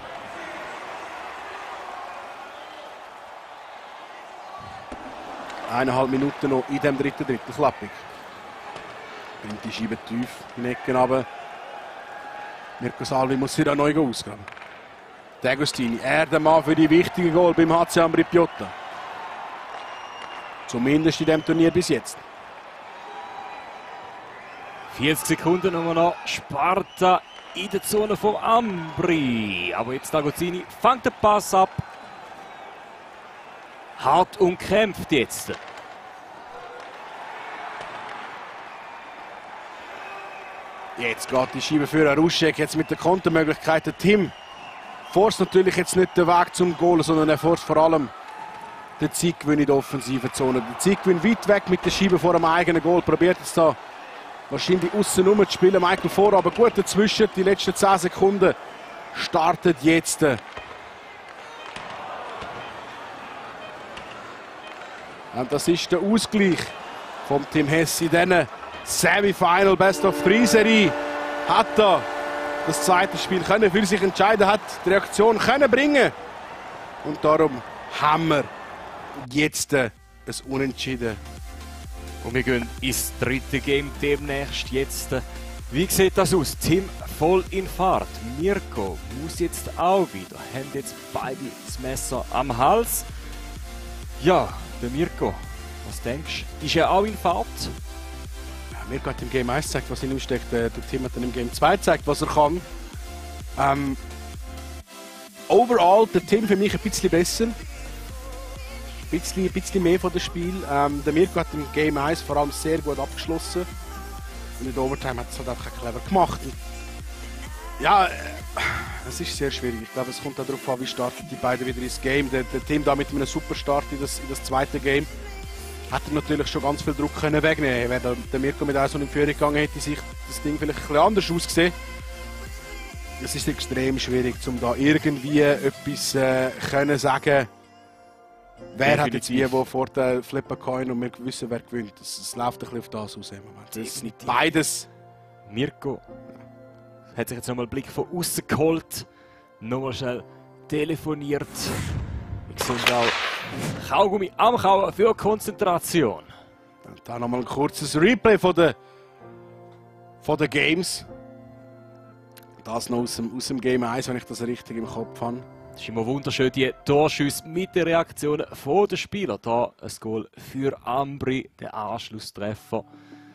Eineinhalb Minuten noch in dem dritten Drittel. Klappig. Bringt die Scheibe tief in den Ecken runter. Mirko Salvi muss wieder neu ausgraben. D'Agostini, er der Mann für die wichtigen Goal beim HC Ambri Piotta. Zumindest in diesem Turnier bis jetzt. 40 Sekunden nur noch. Sparta in der Zone von Ambri. Aber jetzt D'Agostini fängt den Pass ab. Hart umkämpft jetzt. Jetzt geht die Scheibe für Ruschek, jetzt mit der Kontermöglichkeit. Der Tim forst natürlich jetzt nicht den Weg zum Goal, sondern er forst vor allem den Zeitgewinn in der offensiven Zone. Der Zeitgewinn weit weg mit der Scheibe vor dem eigenen Goal. Probiert jetzt da wahrscheinlich außen rum zu spielen. Michael vor, aber gut dazwischen. Die letzten 10 Sekunden startet jetzt. Und das ist der Ausgleich vom Team Hess in diesen Semifinal Best of 3 Serie. Hat da das zweite Spiel können für sich entscheiden, hat die Reaktion können bringen. Und darum haben wir jetzt ein Unentschieden. Und wir gehen ins dritte Game demnächst. Jetzt, wie sieht das aus? Team voll in Fahrt. Mirko muss jetzt auch wieder. Haben jetzt beide das Messer am Hals. Ja, der Mirko, was denkst du? Ist er auch in Fahrt? Mirko hat im Game 1 gezeigt, was in ihm steckt. Der Tim hat dann im Game 2 gezeigt, was er kann. Overall der Tim für mich ein bisschen besser. Ein bisschen mehr von dem Spiel. Der Mirko hat im Game 1 vor allem sehr gut abgeschlossen. Und in der Overtime hat es halt einfach clever gemacht. Und ja, es ist sehr schwierig. Ich glaube, es kommt auch darauf an, wie starten die beiden wieder ins Game. Der Tim da mit einem super Start in das zweite Game hat er natürlich schon ganz viel Druck können wegnehmen. Wenn der Mirko mit so in Führung gegangen hätte, sich das Ding vielleicht ein bisschen anders ausgesehen. Es ist extrem schwierig, um da irgendwie etwas können sagen. Wer hat jetzt wie wo vor der Flip-a-Coin und wir wissen, wer gewinnt. Es läuft ein bisschen auf das aus im Moment. Es sind beides. Mirko hat sich jetzt nochmal einen Blick von außen geholt. Nochmal schnell telefoniert. Wir sehen auch Kaugummi am Kauen für Konzentration. Und da nochmal ein kurzes Replay von den Games. Das noch aus dem Game 1, wenn ich das richtig im Kopf habe. Es ist immer wunderschön, die Torschüsse mit den Reaktionen der Spieler. Hier ein Goal für Ambri, der Anschlusstreffer.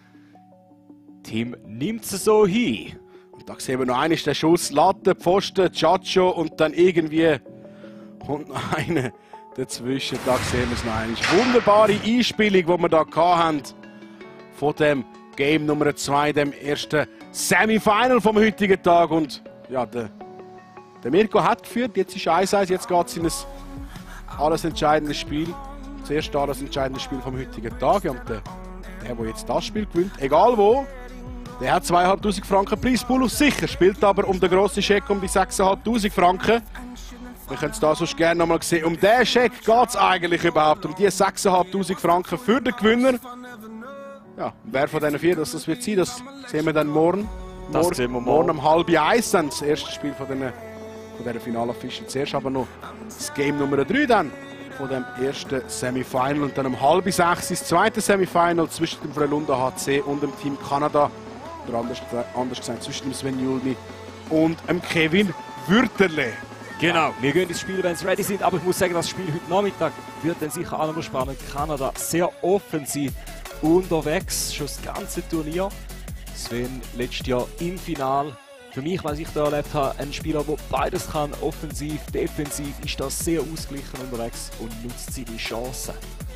Team nimmt es so hin. Und da sehen wir noch einmal den Schuss, Latte, Pfosten, Chacho und dann irgendwie kommt noch einer dazwischen. Da sehen wir es noch einmal. Wunderbare Einspielung, die wir hier hatten von dem Game Nummer 2, dem ersten Semifinal vom heutigen Tag. Und ja, der Mirko hat geführt, jetzt ist 1-1, jetzt geht es in ein alles entscheidendes Spiel. Das erste alles entscheidende Spiel vom heutigen Tag. Und der jetzt das Spiel gewinnt, egal wo, der hat 2'500 Franken Preispool auf sicher, spielt aber um den grossen Scheck um die 6'500 Franken. Wir können es da sonst gerne nochmal sehen. Um diesen Scheck geht es eigentlich überhaupt, um die 6'500 Franken für den Gewinner. Ja, wer von diesen 4 das wird sein, das sehen wir dann morgen. Morgen um 12:30 dann das erste Spiel von dieser Finalafische. Zuerst aber noch das Game Nummer 3 dann von dem ersten Semifinal und dann um 5:30 das zweite Semifinal zwischen dem Frölunda HC und dem Team Kanada. Oder anders gesagt zwischen dem Sven Julni und dem Kevin Würterle. Genau, wir gehen ins Spiel, wenn es ready sind. Aber ich muss sagen, das Spiel heute Nachmittag wird dann sicher auch noch spannend. Kanada sehr offensiv unterwegs, schon das ganze Turnier. Sven letztes Jahr im Finale. Für mich, was ich da erlebt habe, ein Spieler, der beides kann, offensiv, defensiv, ist das sehr ausgeglichen unterwegs und nutzt seine Chancen. Ja,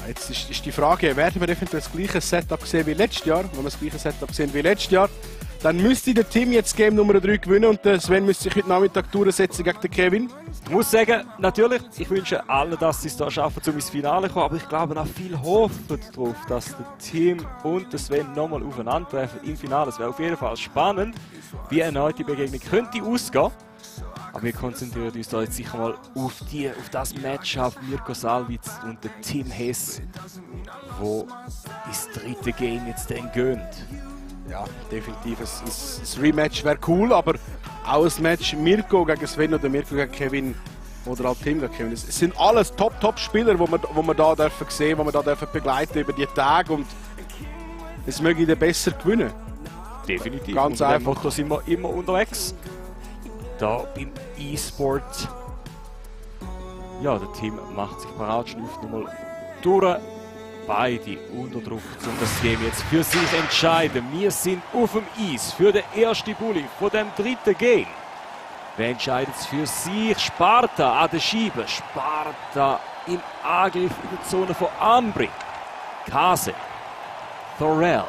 Jetzt ist die Frage, werden wir eventuell das gleiche Setup sehen wie letztes Jahr? Wenn wir das gleiche Setup sehen wie letztes Jahr, dann müsste der Tim jetzt Game Nummer 3 gewinnen und der Sven müsste sich heute Nachmittag durchsetzen gegen den Kevin. Ich muss sagen, natürlich, ich wünsche allen, dass sie es hier schaffen, um ins Finale zu kommen, aber ich glaube auch viel hoffen darauf, dass der Tim und der Sven nochmal aufeinandertreffen im Finale. Es wäre auf jeden Fall spannend, wie erneut die Begegnung könnte ausgehen. Aber wir konzentrieren uns da jetzt sicher mal auf das Matchup Mirko Salwitz und der Tim Hess, wo ins dritte Game jetzt dann gehen. Ja, definitiv. Ein Rematch wäre cool, aber auch ein Match Mirko gegen Sven oder Mirko gegen Kevin oder auch Tim gegen Kevin. Es sind alles Top-Spieler, die wir da dürfen sehen, die wir da dürfen begleiten über die Tage und es möge der besser gewinnen. Definitiv. Ganz einfach. einfach. Da sind wir immer unterwegs. Da beim E-Sport. Ja, der Team macht sich parat, schnüfft nochmal durch. Beide unter Druck, um das Game jetzt für sich entscheiden. Wir sind auf dem Eis für den ersten Bulli von dem dritten Game. Wer entscheidet es für sich? Sparta an der Scheibe. Sparta im Angriff in der Zone von Ambri. Kase. Thorell.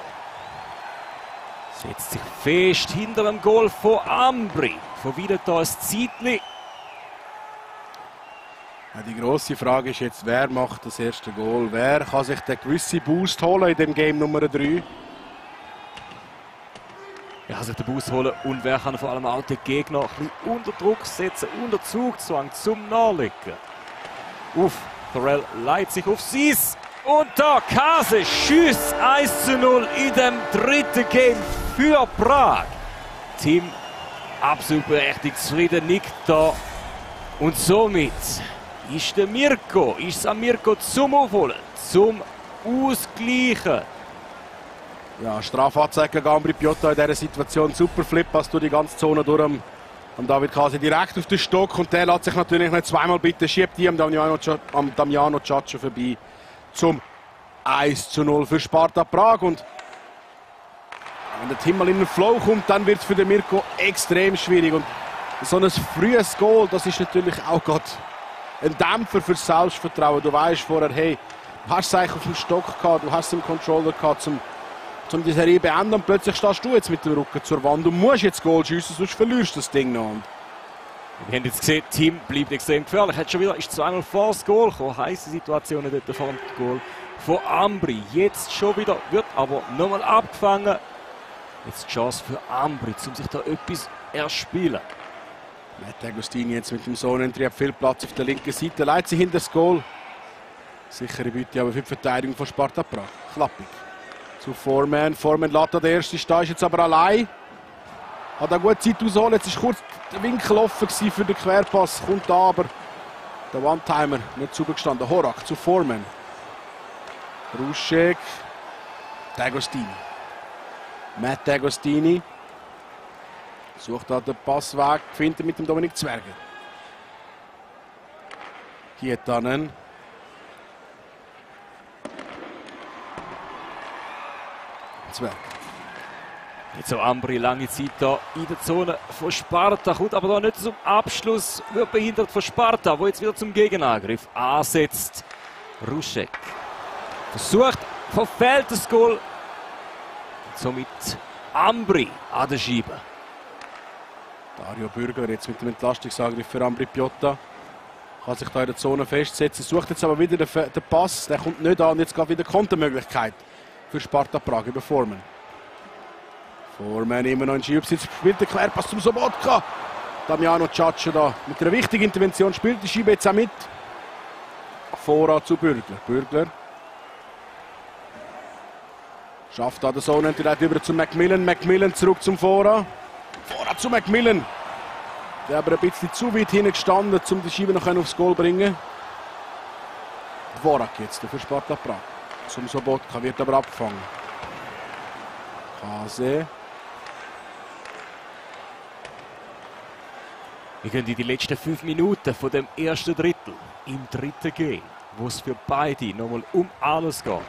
Setzt sich fest hinter dem Goal von Ambri. Von wieder da ein Zeitli. Ja, die grosse Frage ist jetzt, wer macht das erste Goal? Wer kann sich den gewissen Boost holen in dem Game Nummer 3? Er kann sich den Boost holen und wer kann vor allem auch den Gegner ein bisschen unter Druck setzen, unter Zugzwang zum Nachlegen. Thorell leitet sich auf Sis. Und da Kase schießt 1:0 in dem dritten Game für Prag. Team absolut berechtigt zufrieden, nickt da. Und somit ist es an Mirko zum Aufholen, zum Ausgleichen. Ja, Strafanzeige gegen Ambri Piotta in dieser Situation. Super Flip, passt durch die ganze Zone durch am David Kase direkt auf den Stock. Und der lässt sich natürlich nicht zweimal bitten, schiebt die am Damiano Ciaccio vorbei zum 1:0 für Sparta Prag. Und wenn der Team mal in den Flow kommt, dann wird es für den Mirko extrem schwierig. Und so ein frühes Goal, das ist natürlich auch gerade ein Dämpfer für das Selbstvertrauen. Du weißt vorher, hey, du hast es eigentlich auf dem Stock gehabt, du hast es im Controller gehabt, um die Serie zu beenden. Und plötzlich stehst du jetzt mit dem Rücken zur Wand. Du musst jetzt Goal schiessen, sonst verlierst du das Ding noch. Und wir haben jetzt gesehen, Team bleibt extrem gefährlich. Hat schon wieder, ist zweimal vor das Goal gekommen. Heisse Situationen dort vor dem Goal von Ambri. Jetzt schon wieder, wird aber nochmal abgefangen. Jetzt die Chance für Ambri, um sich da etwas erspielen. Matt Agostini jetzt mit dem Zonenentry hat viel Platz auf der linken Seite, leitet sich hinter das Goal. Sichere Bitte aber für die Verteidigung von Sparta Prag. Klappig. Zu Foreman. Foreman lässt da der erste stehen, ist jetzt aber allein. Hat eine gute Zeit ausholen. Jetzt war kurz der Winkel offen für den Querpass. Kommt da, aber der One-Timer nicht zugestanden. Horak zu Foreman. Ruschek. Agostini. Matt Agostini. Sucht da den Passweg, findet mit dem Dominik Zwerger. Kietanen. Zwerger. Jetzt auch Ambri lange Zeit da in der Zone von Sparta, kommt aber da nicht zum Abschluss, wird behindert von Sparta, wo jetzt wieder zum Gegenangriff ansetzt. Ruschek versucht, verfehlt das Goal. Und somit Ambri an der Scheibe. Dario Bürgler jetzt mit dem Entlastungsangriff für Ambri Piotta. Kann sich da in der Zone festsetzen. Sucht jetzt aber wieder den Pass. Der kommt nicht an. Und jetzt geht wieder Kontermöglichkeit für Sparta Prag über Foreman. Foreman immer noch in Schiebsitz. Spielt den Querpass zum Sobotka. Damiano Ciaccio da mit einer wichtigen Intervention. Spielt die Scheibe jetzt auch mit. Vorrat zu Bürgler. Bürgler schafft da den Zone direkt über zu Macmillan. Macmillan zurück zum Vorrat. Vorrat zu Macmillan. Der aber ein bisschen zu weit hinten gestanden, um die Scheibe noch aufs Goal zu bringen. Dvorak jetzt für Sparta Prag. Zum Sobotka, wird aber abgefangen. Kase. Wir gehen in die letzten 5 Minuten von dem ersten Drittel im dritten Game, wo es für beide nochmal um alles geht.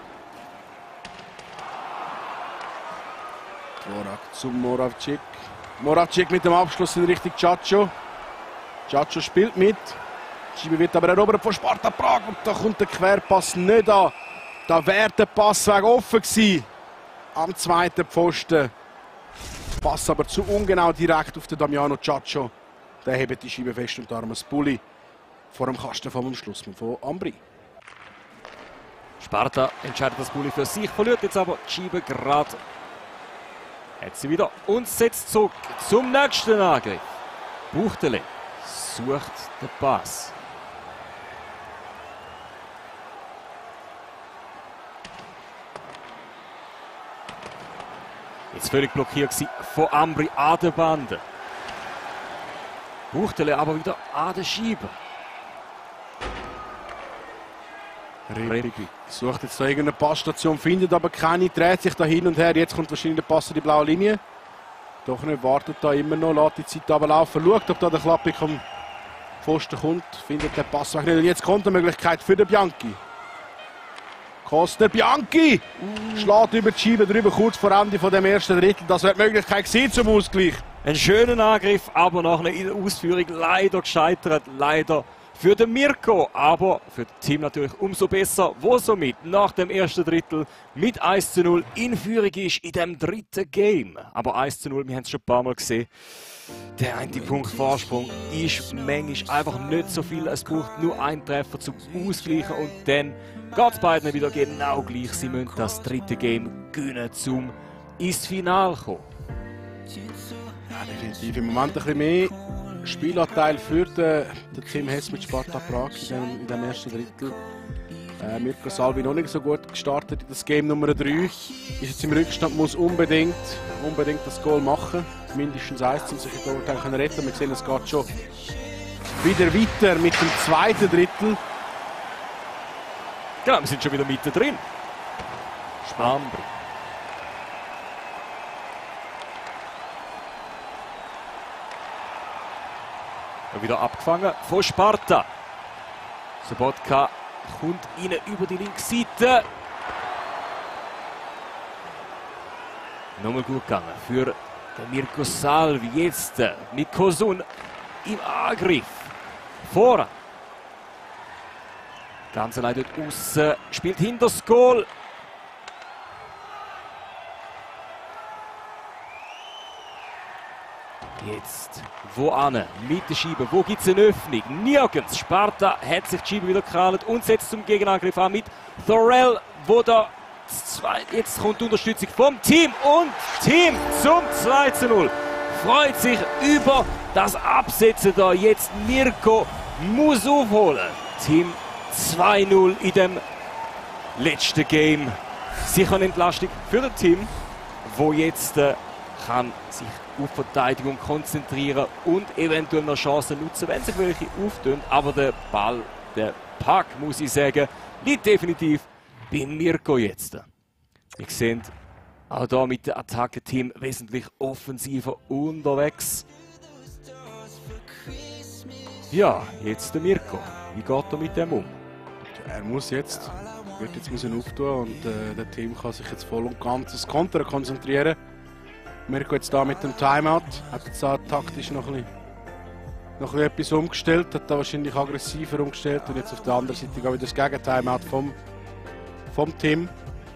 Dvorak zum Moravcik. Moravcik mit dem Abschluss in Richtung Ciaccio. Ciaccio spielt mit. Die Scheibe wird aber erobert von Sparta Prag und da kommt der Querpass nicht an. Da wäre der Passweg offen gewesen. Am zweiten Pfosten. Pass aber zu ungenau direkt auf den Damiano Ciaccio. Der hebt die Scheibe fest und darum ein Bulli vor dem Kasten vom Schluss von Ambri. Sparta entscheidet das Bulli für sich, verliert jetzt aber die Scheibe gerade. Hat sie wieder und setzt zurück zum nächsten Angriff. Buchtele sucht den Pass. Jetzt völlig blockiert sie von Ambri an der Bande. Buchtele aber wieder an der Scheibe. Rebic sucht jetzt da irgendeine Passstation, findet aber keine, dreht sich da hin und her. Jetzt kommt wahrscheinlich der Pass in die blaue Linie. Doch nicht, wartet da immer noch, lässt die Zeit aber laufen. Schaut, ob da der Klappig am Pfosten kommt, findet der Pass nicht. Und jetzt kommt eine Möglichkeit für den Bianchi. Kostner Bianchi schlägt über die Scheibe drüber, kurz vor Ende von dem ersten Drittel. Das wäre die Möglichkeit gewesen zum Ausgleich. Ein schöner Angriff, aber nach einer Ausführung leider gescheitert. Leider für den Mirko, aber für das Team natürlich umso besser, wo somit nach dem ersten Drittel mit 1:0 in Führung ist in dem dritten Game. Aber 1:0, wir haben es schon ein paar Mal gesehen, der eine Punkt Vorsprung ist manchmal einfach nicht so viel. Es braucht nur einen Treffer zum Ausgleichen und dann geht es beiden wieder genau gleich. Sie müssen das dritte Game gewinnen, um ins Finale zu kommen. Ja, definitiv. Im Moment ein bisschen mehr Spielanteil für den Team Hess mit Sparta Prag in dem ersten Drittel. Mirko Salvi noch nicht so gut gestartet in das Game Nummer 3. Ist jetzt im Rückstand, muss unbedingt das Goal machen. Mindestens eins, um sich in den Overtime zu retten. Wir sehen, es geht schon wieder weiter mit dem zweiten Drittel. Ja, wir sind schon wieder mittendrin. Ambri. Wieder abgefangen von Sparta. Sobotka kommt ihnen über die linke Seite. Nochmal gut gegangen für den Mirko Salvi. Jetzt mit Kosun im Angriff. Voran. Ganz allein dort aussen. Spielt hinter das Goal. Jetzt, wo an? Mit der Scheibe, wo gibt es eine Öffnung? Nirgends. Sparta hat sich die Scheibe wieder gekrallt und setzt zum Gegenangriff an mit Thorell, wo da jetzt kommt die Unterstützung vom Team und Team zum 2:0. Freut sich über das Absetzen da. Jetzt Mirko muss aufholen. Team 2:0 in dem letzten Game. Sicher eine Entlastung für das Team, wo jetzt kann sich auf Verteidigung konzentrieren und eventuell noch Chancen nutzen, wenn sich welche auftun. Aber der Ball, der Pack, muss ich sagen, liegt definitiv bei Mirko jetzt. Wir sehen auch hier mit dem Attacke-Team wesentlich offensiver unterwegs. Ja, jetzt der Mirko. Wie geht er mit dem um? Er muss jetzt, wird jetzt müssen auftun und das Team kann sich jetzt voll und ganz aufs Kontern konzentrieren. Mirko jetzt da mit dem Timeout, hat jetzt da taktisch noch ein bisschen etwas umgestellt, hat da wahrscheinlich aggressiver umgestellt und jetzt auf der anderen Seite wieder das Gegen-Timeout vom Team.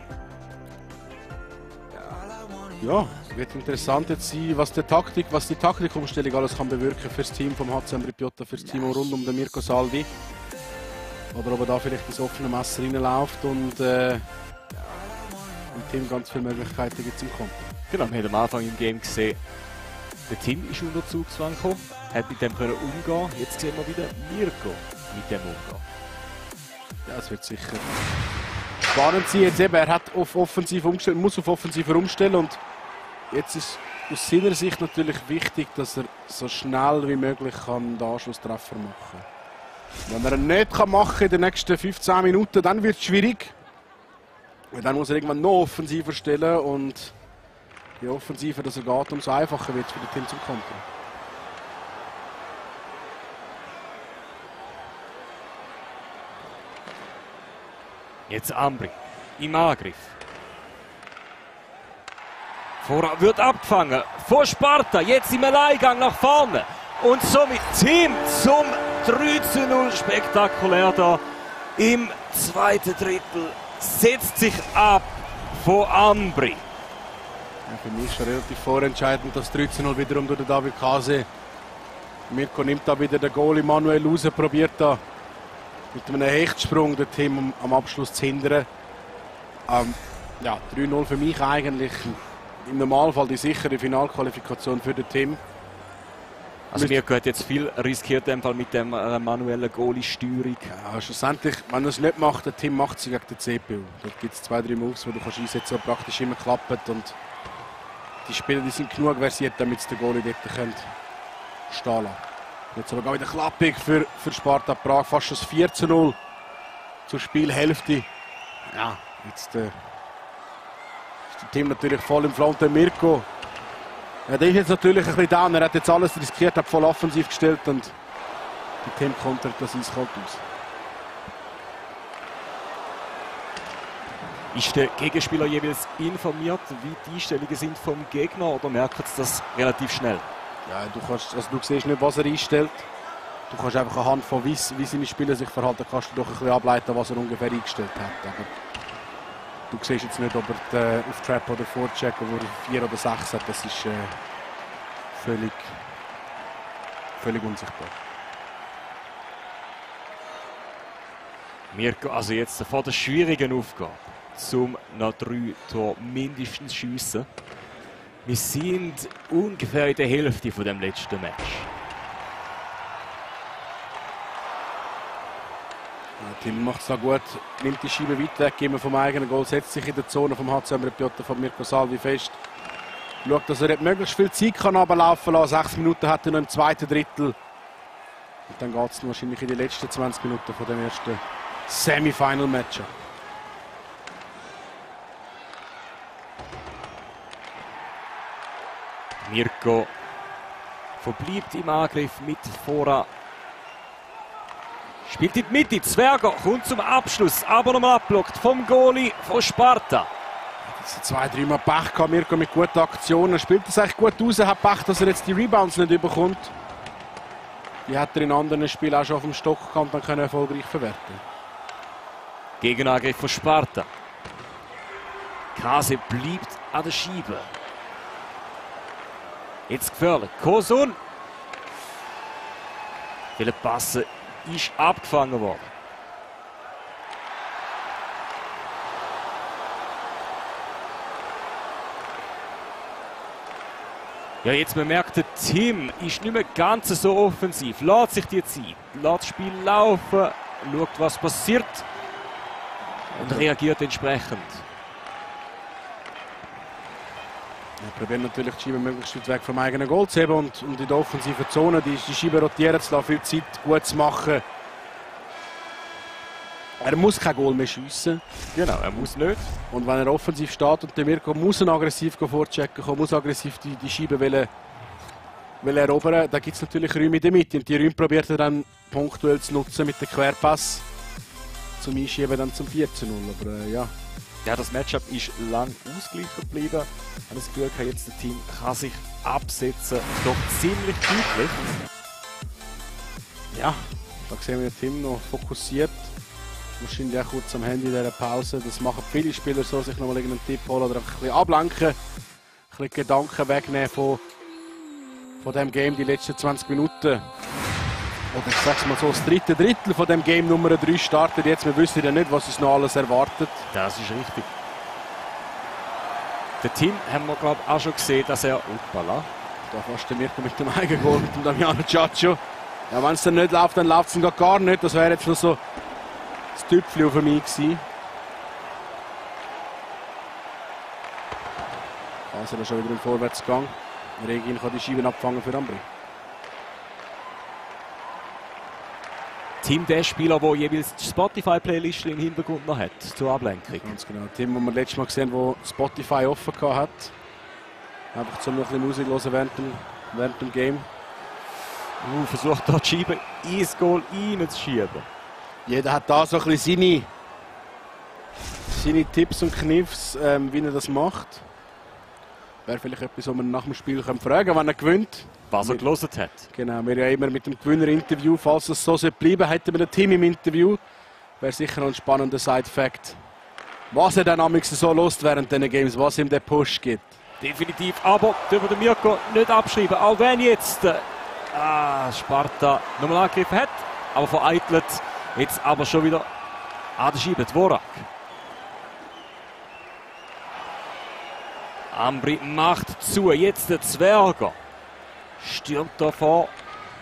Ja, wird interessant jetzt sein, was die Taktikumstellung alles kann bewirken für das Team vom HC Ambri Piotta, für das Team rund um den Mirko Salvi. Oder ob er da vielleicht ins offene Messer reinläuft und dem Team ganz viele Möglichkeiten gibt zum Konter. Genau, wir haben am Anfang im Game gesehen, der Team ist unter Zugzwang gekommen, hat mit dem können umgehen. Jetzt sehen wir wieder Mirko mit dem umgehen. Ja, es wird sicher spannend sein. Jetzt eben, er hat auf offensiv umgestellt, muss auf offensiver umstellen und jetzt ist aus seiner Sicht natürlich wichtig, dass er so schnell wie möglich den Anschlusstreffer machen kann. Wenn er ihn nicht machen kann in den nächsten 15 Minuten, dann wird es schwierig. Und dann muss er irgendwann noch offensiver stellen und je offensiver das er geht, umso einfacher wird es für das Team zum Kontern. Jetzt Ambri im Angriff. Vorher wird abgefangen von Sparta. Jetzt im Alleingang nach vorne. Und somit Team zum 3:0, spektakulär da. Im zweiten Drittel setzt sich ab von Ambri. Ja, für mich schon relativ vorentscheidend, das 3:0 wiederum durch den David Kase. Mirko nimmt da wieder den Goalie Manuel raus, probiert da mit einem Hechtsprung das Team am Abschluss zu hindern. Ja, 3:0 für mich eigentlich im Normalfall die sichere Finalqualifikation für das Team. Also Mirko hat jetzt viel riskiert in dem Fall mit der manuellen Goalie-Steuerung. Ja, schlussendlich, wenn er es nicht macht, das Team macht sie gegen den CPU. Dort gibt es 2-3 Moves, die du kannst einsetzen kannst, die praktisch immer klappen. Und die Spieler die sind genug versiert, damit sie den Goalie dort stehen lassen. Jetzt aber wieder klappig für Sparta Prag. Fast schon 4:0 zur Spielhälfte. Ja, jetzt ist das Team natürlich voll im Front. Der Mirko. Ja, der ist jetzt natürlich ein bisschen down. Er hat jetzt alles riskiert, hat voll offensiv gestellt und das Team kontert das eiskalt aus. Ist der Gegenspieler jeweils informiert, wie die Einstellungen sind vom Gegner, oder merkt es das relativ schnell? Ja, du siehst nicht, was er einstellt. Du kannst einfach anhand von wie seine Spieler sich verhalten, kannst du doch ein bisschen ableiten, was er ungefähr eingestellt hat. Aber du siehst jetzt nicht, ob er auf Trap oder Forecheck, wo er 4 oder 6 hat. Das ist völlig unsichtbar. Mirko, also jetzt vor der schwierigen Aufgabe, zum noch 3 Tore mindestens schiessen. Wir sind ungefähr in der Hälfte von dem letzten Match. Ja, Tim macht es da gut, nimmt die Scheibe weit weg, immer vom eigenen Goal, setzt sich in der Zone vom HC Emre Piotta von Mirko Salvi fest. Schaut, dass er nicht möglichst viel Zeit kann runterlaufen lassen. 6 Minuten hat er noch im zweiten Drittel. Und dann geht es wahrscheinlich in die letzten 20 Minuten von dem ersten Semifinal-Match. Mirko verbleibt im Angriff mit Fora. Spielt in die Mitte, Zwerger kommt zum Abschluss, aber nochmal abblockt vom Goalie von Sparta. Jetzt 2-3 Mal Pech gehabt, Mirko mit guten Aktionen. Er spielt das eigentlich gut raus, hat Pech, dass er jetzt die Rebounds nicht bekommt. Die hat er in anderen Spielen auch schon auf dem Stock gehabt und dann erfolgreich verwerten. Gegenangriff von Sparta. Kase bleibt an der Scheibe. Jetzt gefährlich. Kosun. Viele Passe ist abgefangen worden. Ja, jetzt bemerkt der Tim ist nicht mehr ganz so offensiv. Lässt sich die Zeit, lässt das Spiel laufen, schaut, was passiert und reagiert entsprechend. Wir probieren natürlich die Scheibe möglichst weit weg vom eigenen Goal zu heben und in der offensiven Zone die Scheibe rotieren zu lassen, viel Zeit gut zu machen. Er muss kein Goal mehr schiessen. Genau, er muss nicht. Und wenn er offensiv steht und der Mirko muss aggressiv vorchecken, muss aggressiv die Scheibe will erobern, dann gibt es natürlich Räume in der Mitte. Und die Räume probiert er dann punktuell zu nutzen mit dem Querpass zum Einschieben dann zum 4:0. Aber ja. Ja, das Matchup ist lang ausgeglichen geblieben. Ich habe das Gefühl, jetzt das Team kann sich absetzen. Doch ziemlich deutlich. Ja, da sehen wir das Team noch fokussiert. Wahrscheinlich auch kurz am Handy in dieser Pause. Das machen viele Spieler so, sich nochmal irgendeinen Tipp holen oder einfach ein bisschen ablenken. Ein bisschen Gedanken wegnehmen von dem Game, die letzten 20 Minuten. Oder ich sag's mal so, das dritte Drittel von dem Game Nummer 3 startet jetzt. Wir wissen ja nicht, was uns noch alles erwartet. Das ist richtig. Der Team haben wir, glaube ich, auch schon gesehen, dass er... Uppala. Da fast der Mirko mit dem eigenen Goal, mit dem Damiano Ciaccio. Ja, wenn es dann nicht läuft, dann läuft es gar nicht. Das wäre jetzt noch so das Tüpfchen für mich gewesen. Also er schon wieder im Vorwärtsgang. Regin kann die Scheiben abfangen für Ambri. Tim, der Spieler, der jeweils die Spotify-Playlist im Hintergrund noch hat, zur Ablenkung. Ganz genau. Tim, den wir letztes Mal gesehen haben, der Spotify offen hat. Einfach zum noch ein bisschen Musik hören während dem Game. Versucht dort die Scheibe ins Goal reinzuschieben. Jeder hat da so ein bisschen seine Tipps und Kniffs, wie er das macht. Wäre vielleicht etwas, was man nach dem Spiel fragen können, wenn er gewinnt. Was er gelesen hat. Genau, wir ja immer mit dem Gewinner-Interview. Falls es so bleiben hätten wir ein Team im Interview. Wäre sicher noch ein spannender Side-Fact. Was er dann amigs so lust während diesen Games, was ihm der Push gibt. Definitiv, aber dürfen den Mirko nicht abschreiben. Auch wenn jetzt Sparta nochmal angegriffen hat, aber vereitelt jetzt aber schon wieder an der Scheibe. Dvorak. Ambri macht zu, jetzt der Zwerger. Stürmt da vor.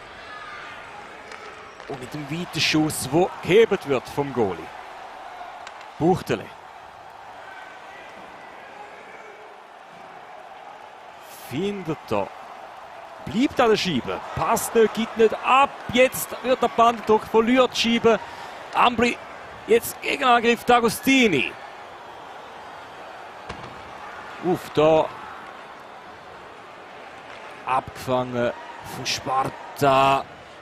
Und mit dem weiten Schuss, der gehebt wird vom Goalie. Buchtele. Findet er. Bleibt an der Scheibe. Passt nicht, gibt nicht ab. Jetzt wird der Bandendruck, verliert die Scheibe. Ambri jetzt Gegenangriff D'Agostini. Da abgefangen von Sparta.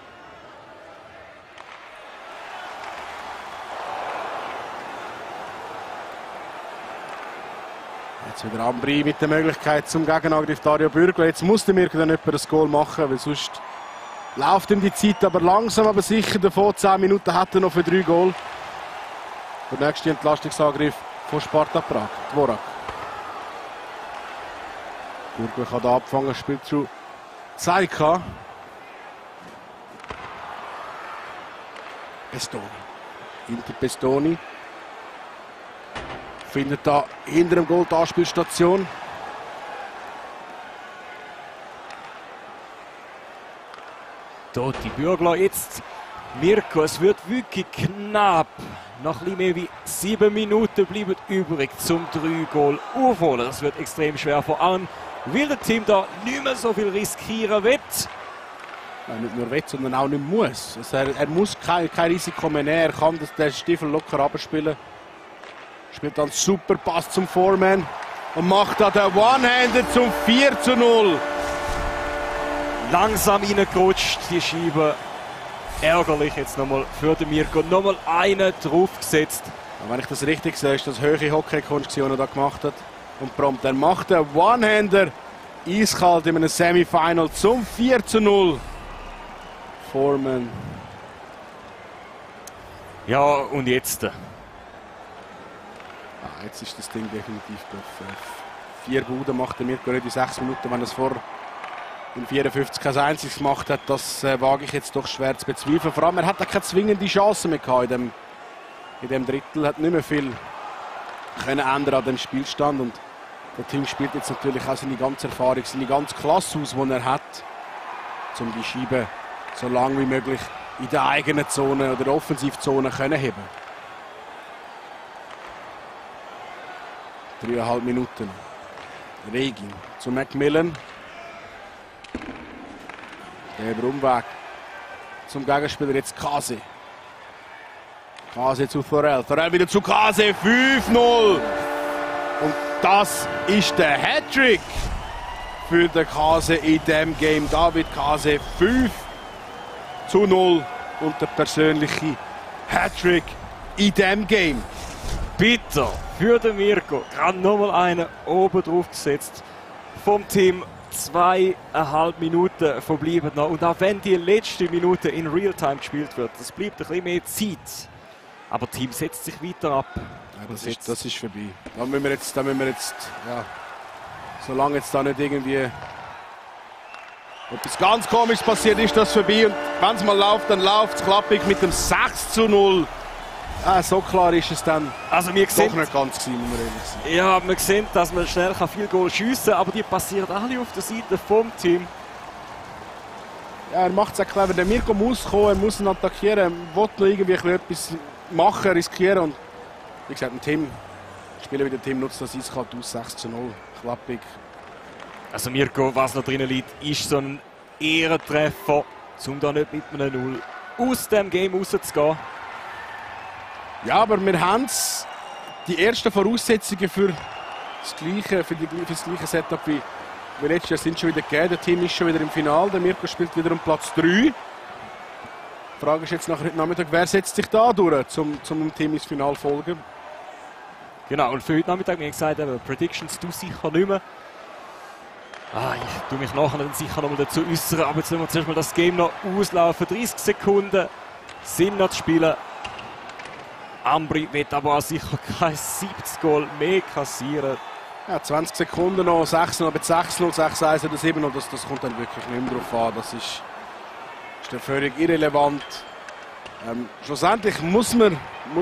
Jetzt wieder Ambri mit der Möglichkeit zum Gegenangriff Dario Bürgler. Jetzt muss der Mirko dann jemand das Goal machen, weil sonst läuft ihm die Zeit aber langsam, aber sicher davon. 10 Minuten hat er noch für 3 Goal. Der nächste Entlastungsangriff von Sparta Prag. Dvorak. Bürgler kann da abfangen, spielt zu Zaika. Pestoni. Hinter Pestoni. Findet da hinter dem Goal die Anspielstation. Totti Bürgler jetzt. Mirko, es wird wirklich knapp. Noch ein bisschen mehr wie 7 Minuten bleiben übrig zum 3 Goal aufholen. Das wird extrem schwer, vor allem weil das Team da nicht mehr so viel riskieren will. Ja, nicht nur will, sondern auch nicht muss. Also er muss kein Risiko mehr nehmen. Er kann den Stiefel locker abspielen. Spielt dann super Pass zum Foreman und macht da den One-Hander zum 4:0. Langsam reingerutscht, die Scheibe. Ärgerlich jetzt nochmal für den Mirko. Nochmal einen draufgesetzt. Ja, wenn ich das richtig sehe, ist das höhere Hockey-Kunst, die er da gemacht hat. Und prompt, er macht den One-Hander eiskalt in einem Semifinal zum 4:0. Foreman. Ja, und jetzt? Jetzt ist das Ding definitiv gelaufen. 4 Buden macht der Mirko nicht in 6 Minuten. Wenn er es vor in 54 kein einziges gemacht hat, das wage ich jetzt doch schwer zu bezweifeln. Vor allem, er hat keine zwingende Chance mehr gehabt in dem Drittel. Hat nicht mehr viel können ändern an dem Spielstand. Und das Team spielt jetzt natürlich auch seine ganze Erfahrung, seine ganze Klasse aus, die er hat, um die Scheibe so lange wie möglich in der eigenen Zone oder der Offensivzone können heben. 3,5 Minuten. Regin zu Macmillan. Der Umweg zum Gegenspieler jetzt Kase. Kase zu Thorell. Thorell wieder zu Kase. 5:0. Und das ist der Hattrick für den Kase in diesem Game. David Kase 5:0 und der persönliche Hattrick in diesem Game. Bitter für den Mirko. Gerade nochmal einen oben drauf gesetzt vom Team. 2,5 Minuten verbleiben noch. Und auch wenn die letzte Minute in Realtime gespielt wird, das bleibt ein bisschen mehr Zeit. Aber das Team setzt sich weiter ab. Ja, das ist vorbei. Da müssen wir jetzt ja, solange jetzt da nicht irgendwie etwas ganz Komisches passiert, ist das vorbei. Und wenn es mal läuft, dann läuft es klappig mit dem 6:0. So klar ist es dann also wir doch nicht ganz gewesen, muss man ehrlich sein. Ja, man sieht, dass man schnell viel Goal schiessen kann, aber die passieren alle auf der Seite vom Team. Ja, er macht es auch clever. Der Mirko muss kommen, er muss ihn attackieren, er will noch irgendwie etwas machen, riskieren. Und wie gesagt, ein Team, Spieler wie der Team nutzt das eiskalt aus, 6:0, klappig. Also Mirko, was noch drinnen liegt, ist so ein Ehrentreffer, um da nicht mit einem 0 aus dem Game rauszugehen. Ja, aber wir haben die ersten Voraussetzungen für das gleiche Setup wie letztes Jahr sind schon wieder gegeben. Das Team ist schon wieder im Finale. Der Mirko spielt wieder um Platz 3. Die Frage ist jetzt nach heute Nachmittag, wer setzt sich da durch, um dem Team ins Finale zu folgen? Genau, und für heute Nachmittag, wie gesagt, Predictions du sicher nicht mehr. Ich tue mich nachher dann sicher noch mal dazu äußern, aber jetzt müssen wir zuerst mal das Game noch auslaufen. 30 Sekunden sind noch zu spielen. Ambri wird aber auch sicher kein 70 Goal mehr kassieren. Ja, 20 Sekunden noch, 6-0, 6-0, 6-1 oder 7-0, das kommt dann wirklich nicht mehr drauf an. Das ist dann völlig irrelevant. Schlussendlich muss man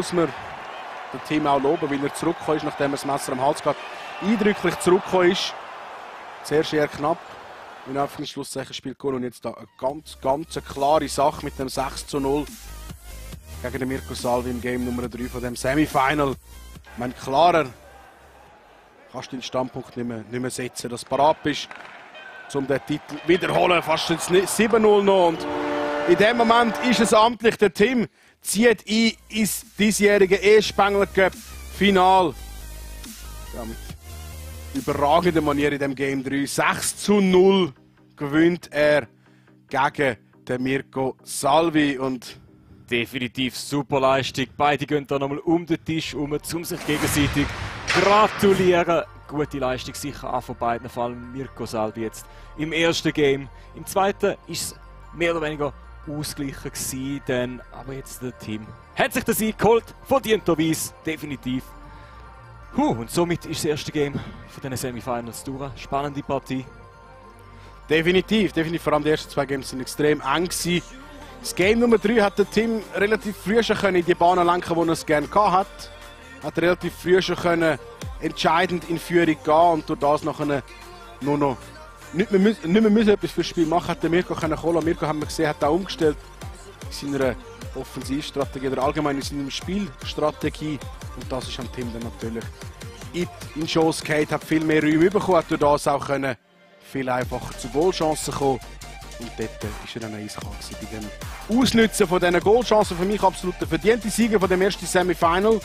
das Team auch loben, weil er zurückgekommen ist, nachdem er das Messer am Hals hat. Eindrücklich zurückgekommen ist. Zuerst eher knapp, in Anführungsschlusszeichen spielt gewonnen und jetzt da eine ganz klare Sache mit dem 6-0 gegen den Mirko Salvi im Game Nummer 3 von dem Semifinal. Ich meine, klarer kannst du den Standpunkt nicht mehr setzen, dass du parat bist, um den Titel wiederholen. Fast jetzt 7-0 noch und in dem Moment ist es amtlich. Der Tim zieht ein ins diesjährige E-Spengler Cup Final. Ja, mit überragender Manier in dem Game 3. 6-0 gewinnt er gegen den Mirko Salvi und definitiv super Leistung. Beide gehen da nochmal um den Tisch um sich gegenseitig gratulieren. Gute Leistung sicher auch von beiden, vor allem Mirko Salvi jetzt im ersten Game. Im zweiten war es mehr oder weniger ausgeglichen gewesen, denn aber jetzt der Team hat sich den Sieg geholt, verdienterweise, definitiv. Und somit ist das erste Game von diesen Semifinals durch. Spannende Partie. Definitiv, vor allem die ersten 2 Games sind extrem eng gewesen. Das Game Nummer 3 hat der Team relativ früh schon in die Bahnen lenken, wo er es gerne hat. Hat relativ früh schon entscheidend in Führung gehen und durch das nachher nur noch nicht mehr etwas für das Spiel machen, hat der Mirko kommen. Mirko, haben wir gesehen, hat auch umgestellt in seiner Offensivstrategie oder allgemein in seiner Spielstrategie. Und das ist am Team dann natürlich in den Schoss gefallen, hat viel mehr Räume bekommen, hat durch das auch viel einfacher zu Goalchancen kommen. Und dort war er dann eiskalt bei dem Ausnutzen von diesen Goalchancen. Für mich absolut der verdiente Sieger von dem ersten Semifinal.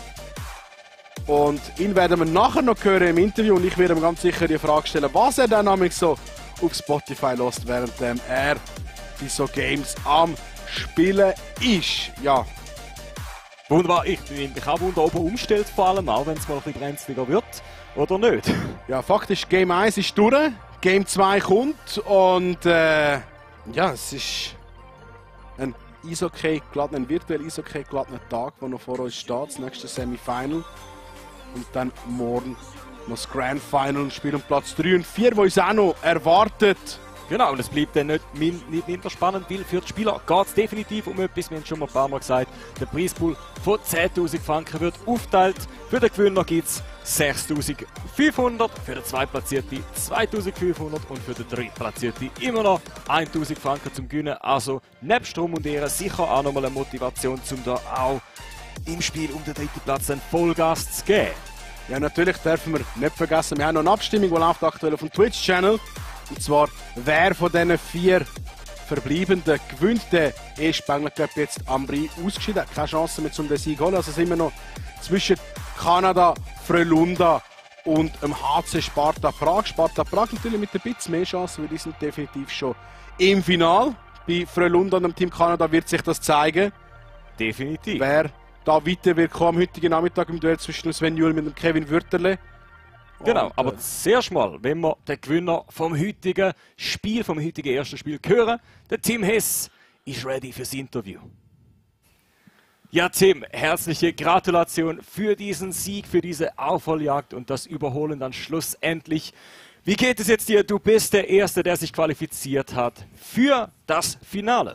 Und ihn werden wir nachher noch hören im Interview und ich werde ihm ganz sicher die Frage stellen, was er dann nämlich so auf Spotify lässt, während er die so Games am Spielen ist. Ja. Wunderbar, ich bin mich auch wunderbar umstellt, vor allem auch wenn es mal ein bisschen brenzliger wird, oder nicht? Ja, faktisch Game 1 ist durch, Game 2 kommt und ja, es ist ein virtuell Eishockey geladener Tag, der noch vor uns steht, das nächste Semifinal. Und dann morgen noch das Grand Final, ein Spiel um Platz 3 und 4, wo uns auch noch erwartet. Genau, und es bleibt dann nicht minder spannend, weil für die Spieler geht es definitiv um etwas. Wir haben schon mal ein paar Mal gesagt, der Preispool von 10'000 Franken wird aufgeteilt. Für den Gewinner gibt es 6'500, für den Zweitplatzierten 2'500 und für den Drittplatzierten immer noch 1'000 Franken zum Gewinnen. Also nebst Drum und Ehren sicher auch nochmal eine Motivation, um da auch im Spiel um den dritten Platz dann Vollgas zu geben. Ja, natürlich dürfen wir nicht vergessen, wir haben noch eine Abstimmung, die läuft aktuell auf dem Twitch-Channel. Und zwar, wer von diesen 4 Verbleibenden gewinnt den E-Spengler Cup jetzt Ambri ausgeschieden. Hat keine Chance mehr zum Sieg zu holen. Also sind wir noch zwischen Kanada, Frölunda und dem HC Sparta Prag. Sparta Prag natürlich mit ein bisschen mehr Chancen, weil die sind definitiv schon im Final. Bei Frölunda und dem Team Kanada wird sich das zeigen. Definitiv. Wer da weiter wird kommen am heutigen Nachmittag im Duell zwischen Sven Juhl und Kevin Würterle. Genau, und, aber zuerst mal, wenn wir den Gewinner vom heutigen Spiel, vom heutigen ersten Spiel hören, der Tim Hess ist ready fürs Interview. Ja, Tim, herzliche Gratulation für diesen Sieg, für diese Aufholjagd und das Überholen dann schlussendlich. Wie geht es jetzt dir? Du bist der Erste, der sich qualifiziert hat für das Finale.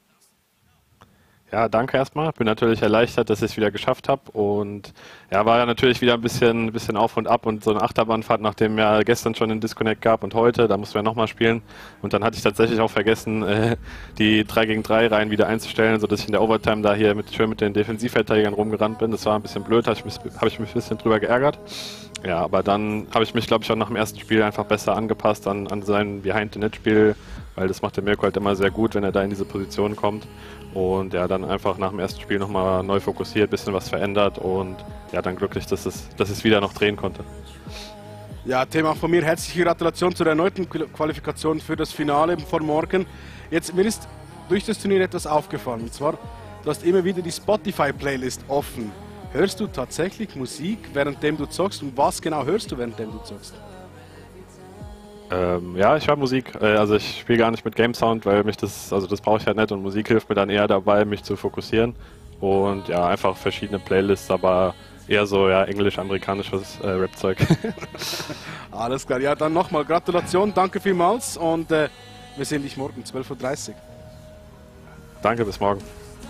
Ja, danke erstmal. Bin natürlich erleichtert, dass ich es wieder geschafft habe. Und ja, war ja natürlich wieder ein bisschen auf und ab und so eine Achterbahnfahrt, nachdem ja gestern schon einen Disconnect gab und heute, da mussten wir nochmal spielen. Und dann hatte ich tatsächlich auch vergessen, die 3 gegen 3 Reihen wieder einzustellen, sodass ich in der Overtime da hier schön mit den Defensivverteidigern rumgerannt bin. Das war ein bisschen blöd, habe ich mich ein bisschen drüber geärgert. Ja, aber dann habe ich mich, glaube ich, auch nach dem ersten Spiel einfach besser angepasst an sein Behind-the-Net-Spiel, weil das macht der Mirko halt immer sehr gut, wenn er da in diese Position kommt. Und ja, dann einfach nach dem ersten Spiel nochmal neu fokussiert, bisschen was verändert und ja, dann glücklich, dass es wieder noch drehen konnte. Ja, Thema von mir, herzliche Gratulation zur erneuten Qualifikation für das Finale von morgen. Jetzt, mir ist durch das Turnier etwas aufgefallen, und zwar, du hast immer wieder die Spotify-Playlist offen. Hörst du tatsächlich Musik, währenddem du zockst, und was genau hörst du, währenddem du zockst? Ja, ich höre Musik. Also ich spiele gar nicht mit Game Sound, weil mich das brauche ich halt nicht und Musik hilft mir dann eher dabei, mich zu fokussieren. Und ja, einfach verschiedene Playlists, aber eher so ja englisch-amerikanisches Rap-Zeug. Alles klar, ja dann nochmal Gratulation, danke vielmals und wir sehen dich morgen 12:30 Uhr. Danke, bis morgen.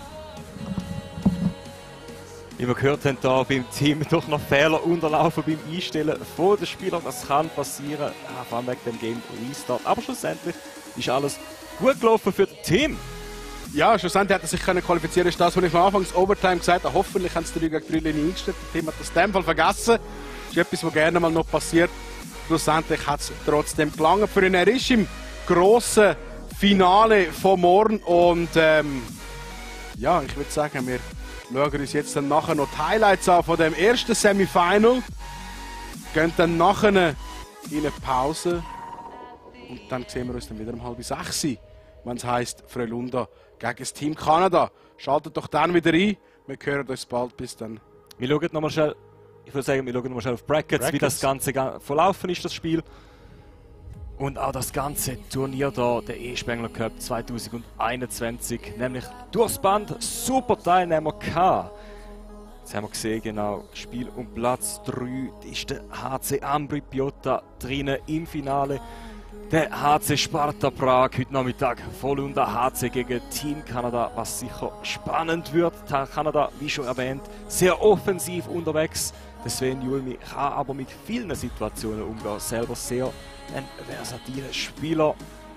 Wie wir gehört haben, da beim Team doch noch Fehler unterlaufen beim Einstellen von den Spielern. Das kann passieren, vor allem wegen dem Game Restart. Aber schlussendlich ist alles gut gelaufen für das Team. Ja, schlussendlich hat er sich qualifizieren. Das ist das, was ich am Anfang des Overtime gesagt habe. Hoffentlich haben sie 3 gegen 3 Linie eingestellt. Das Team hat das in dem Fall vergessen. Das ist etwas, was gerne mal noch passiert. Schlussendlich hat es trotzdem gelangen für ihn. Er ist im grossen Finale von morgen. Und ja, ich würde sagen, wir schauen uns jetzt dann nachher noch die Highlights an von dem ersten Semifinal. Gehen dann nachher in eine Pause. Und dann sehen wir uns dann wieder um 5:30, wenn es heisst Frölunda gegen das Team Kanada. Schaltet doch dann wieder ein. Wir hören uns bald. Bis dann. Wir schauen nochmal schnell, ich würde sagen, wir schauen nochmal schnell auf Brackets, wie das Ganze verlaufen ist, das Spiel. Und auch das ganze Turnier da, der E-Spengler Cup 2021, nämlich durchs Band super Teilnehmer gehabt. Jetzt haben wir gesehen, genau, Spiel um Platz 3 ist der HC Ambri Piotta drinnen im Finale. Der HC Sparta Prag heute Nachmittag voll unter HC gegen Team Kanada, was sicher spannend wird. Kanada, wie schon erwähnt, sehr offensiv unterwegs. Der Sven Julmi kann aber mit vielen Situationen umgehen, selber sehr ein versatiler Spieler.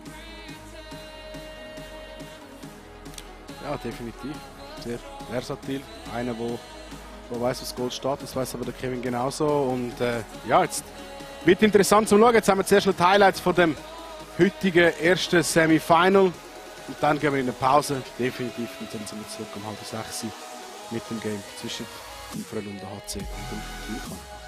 Ja, definitiv. Sehr versatil. Einer, der weiß, was Gold steht. Das weiß aber der Kevin genauso. Und ja, jetzt wird interessant zu schauen. Jetzt haben wir zuerst noch die Highlights von dem heutigen ersten Semifinal. Und dann gehen wir in eine Pause. Definitiv. Und dann sind wir zurück um 5:30 mit dem Game zwischen dem Frölunda HC und dem Team Kanada.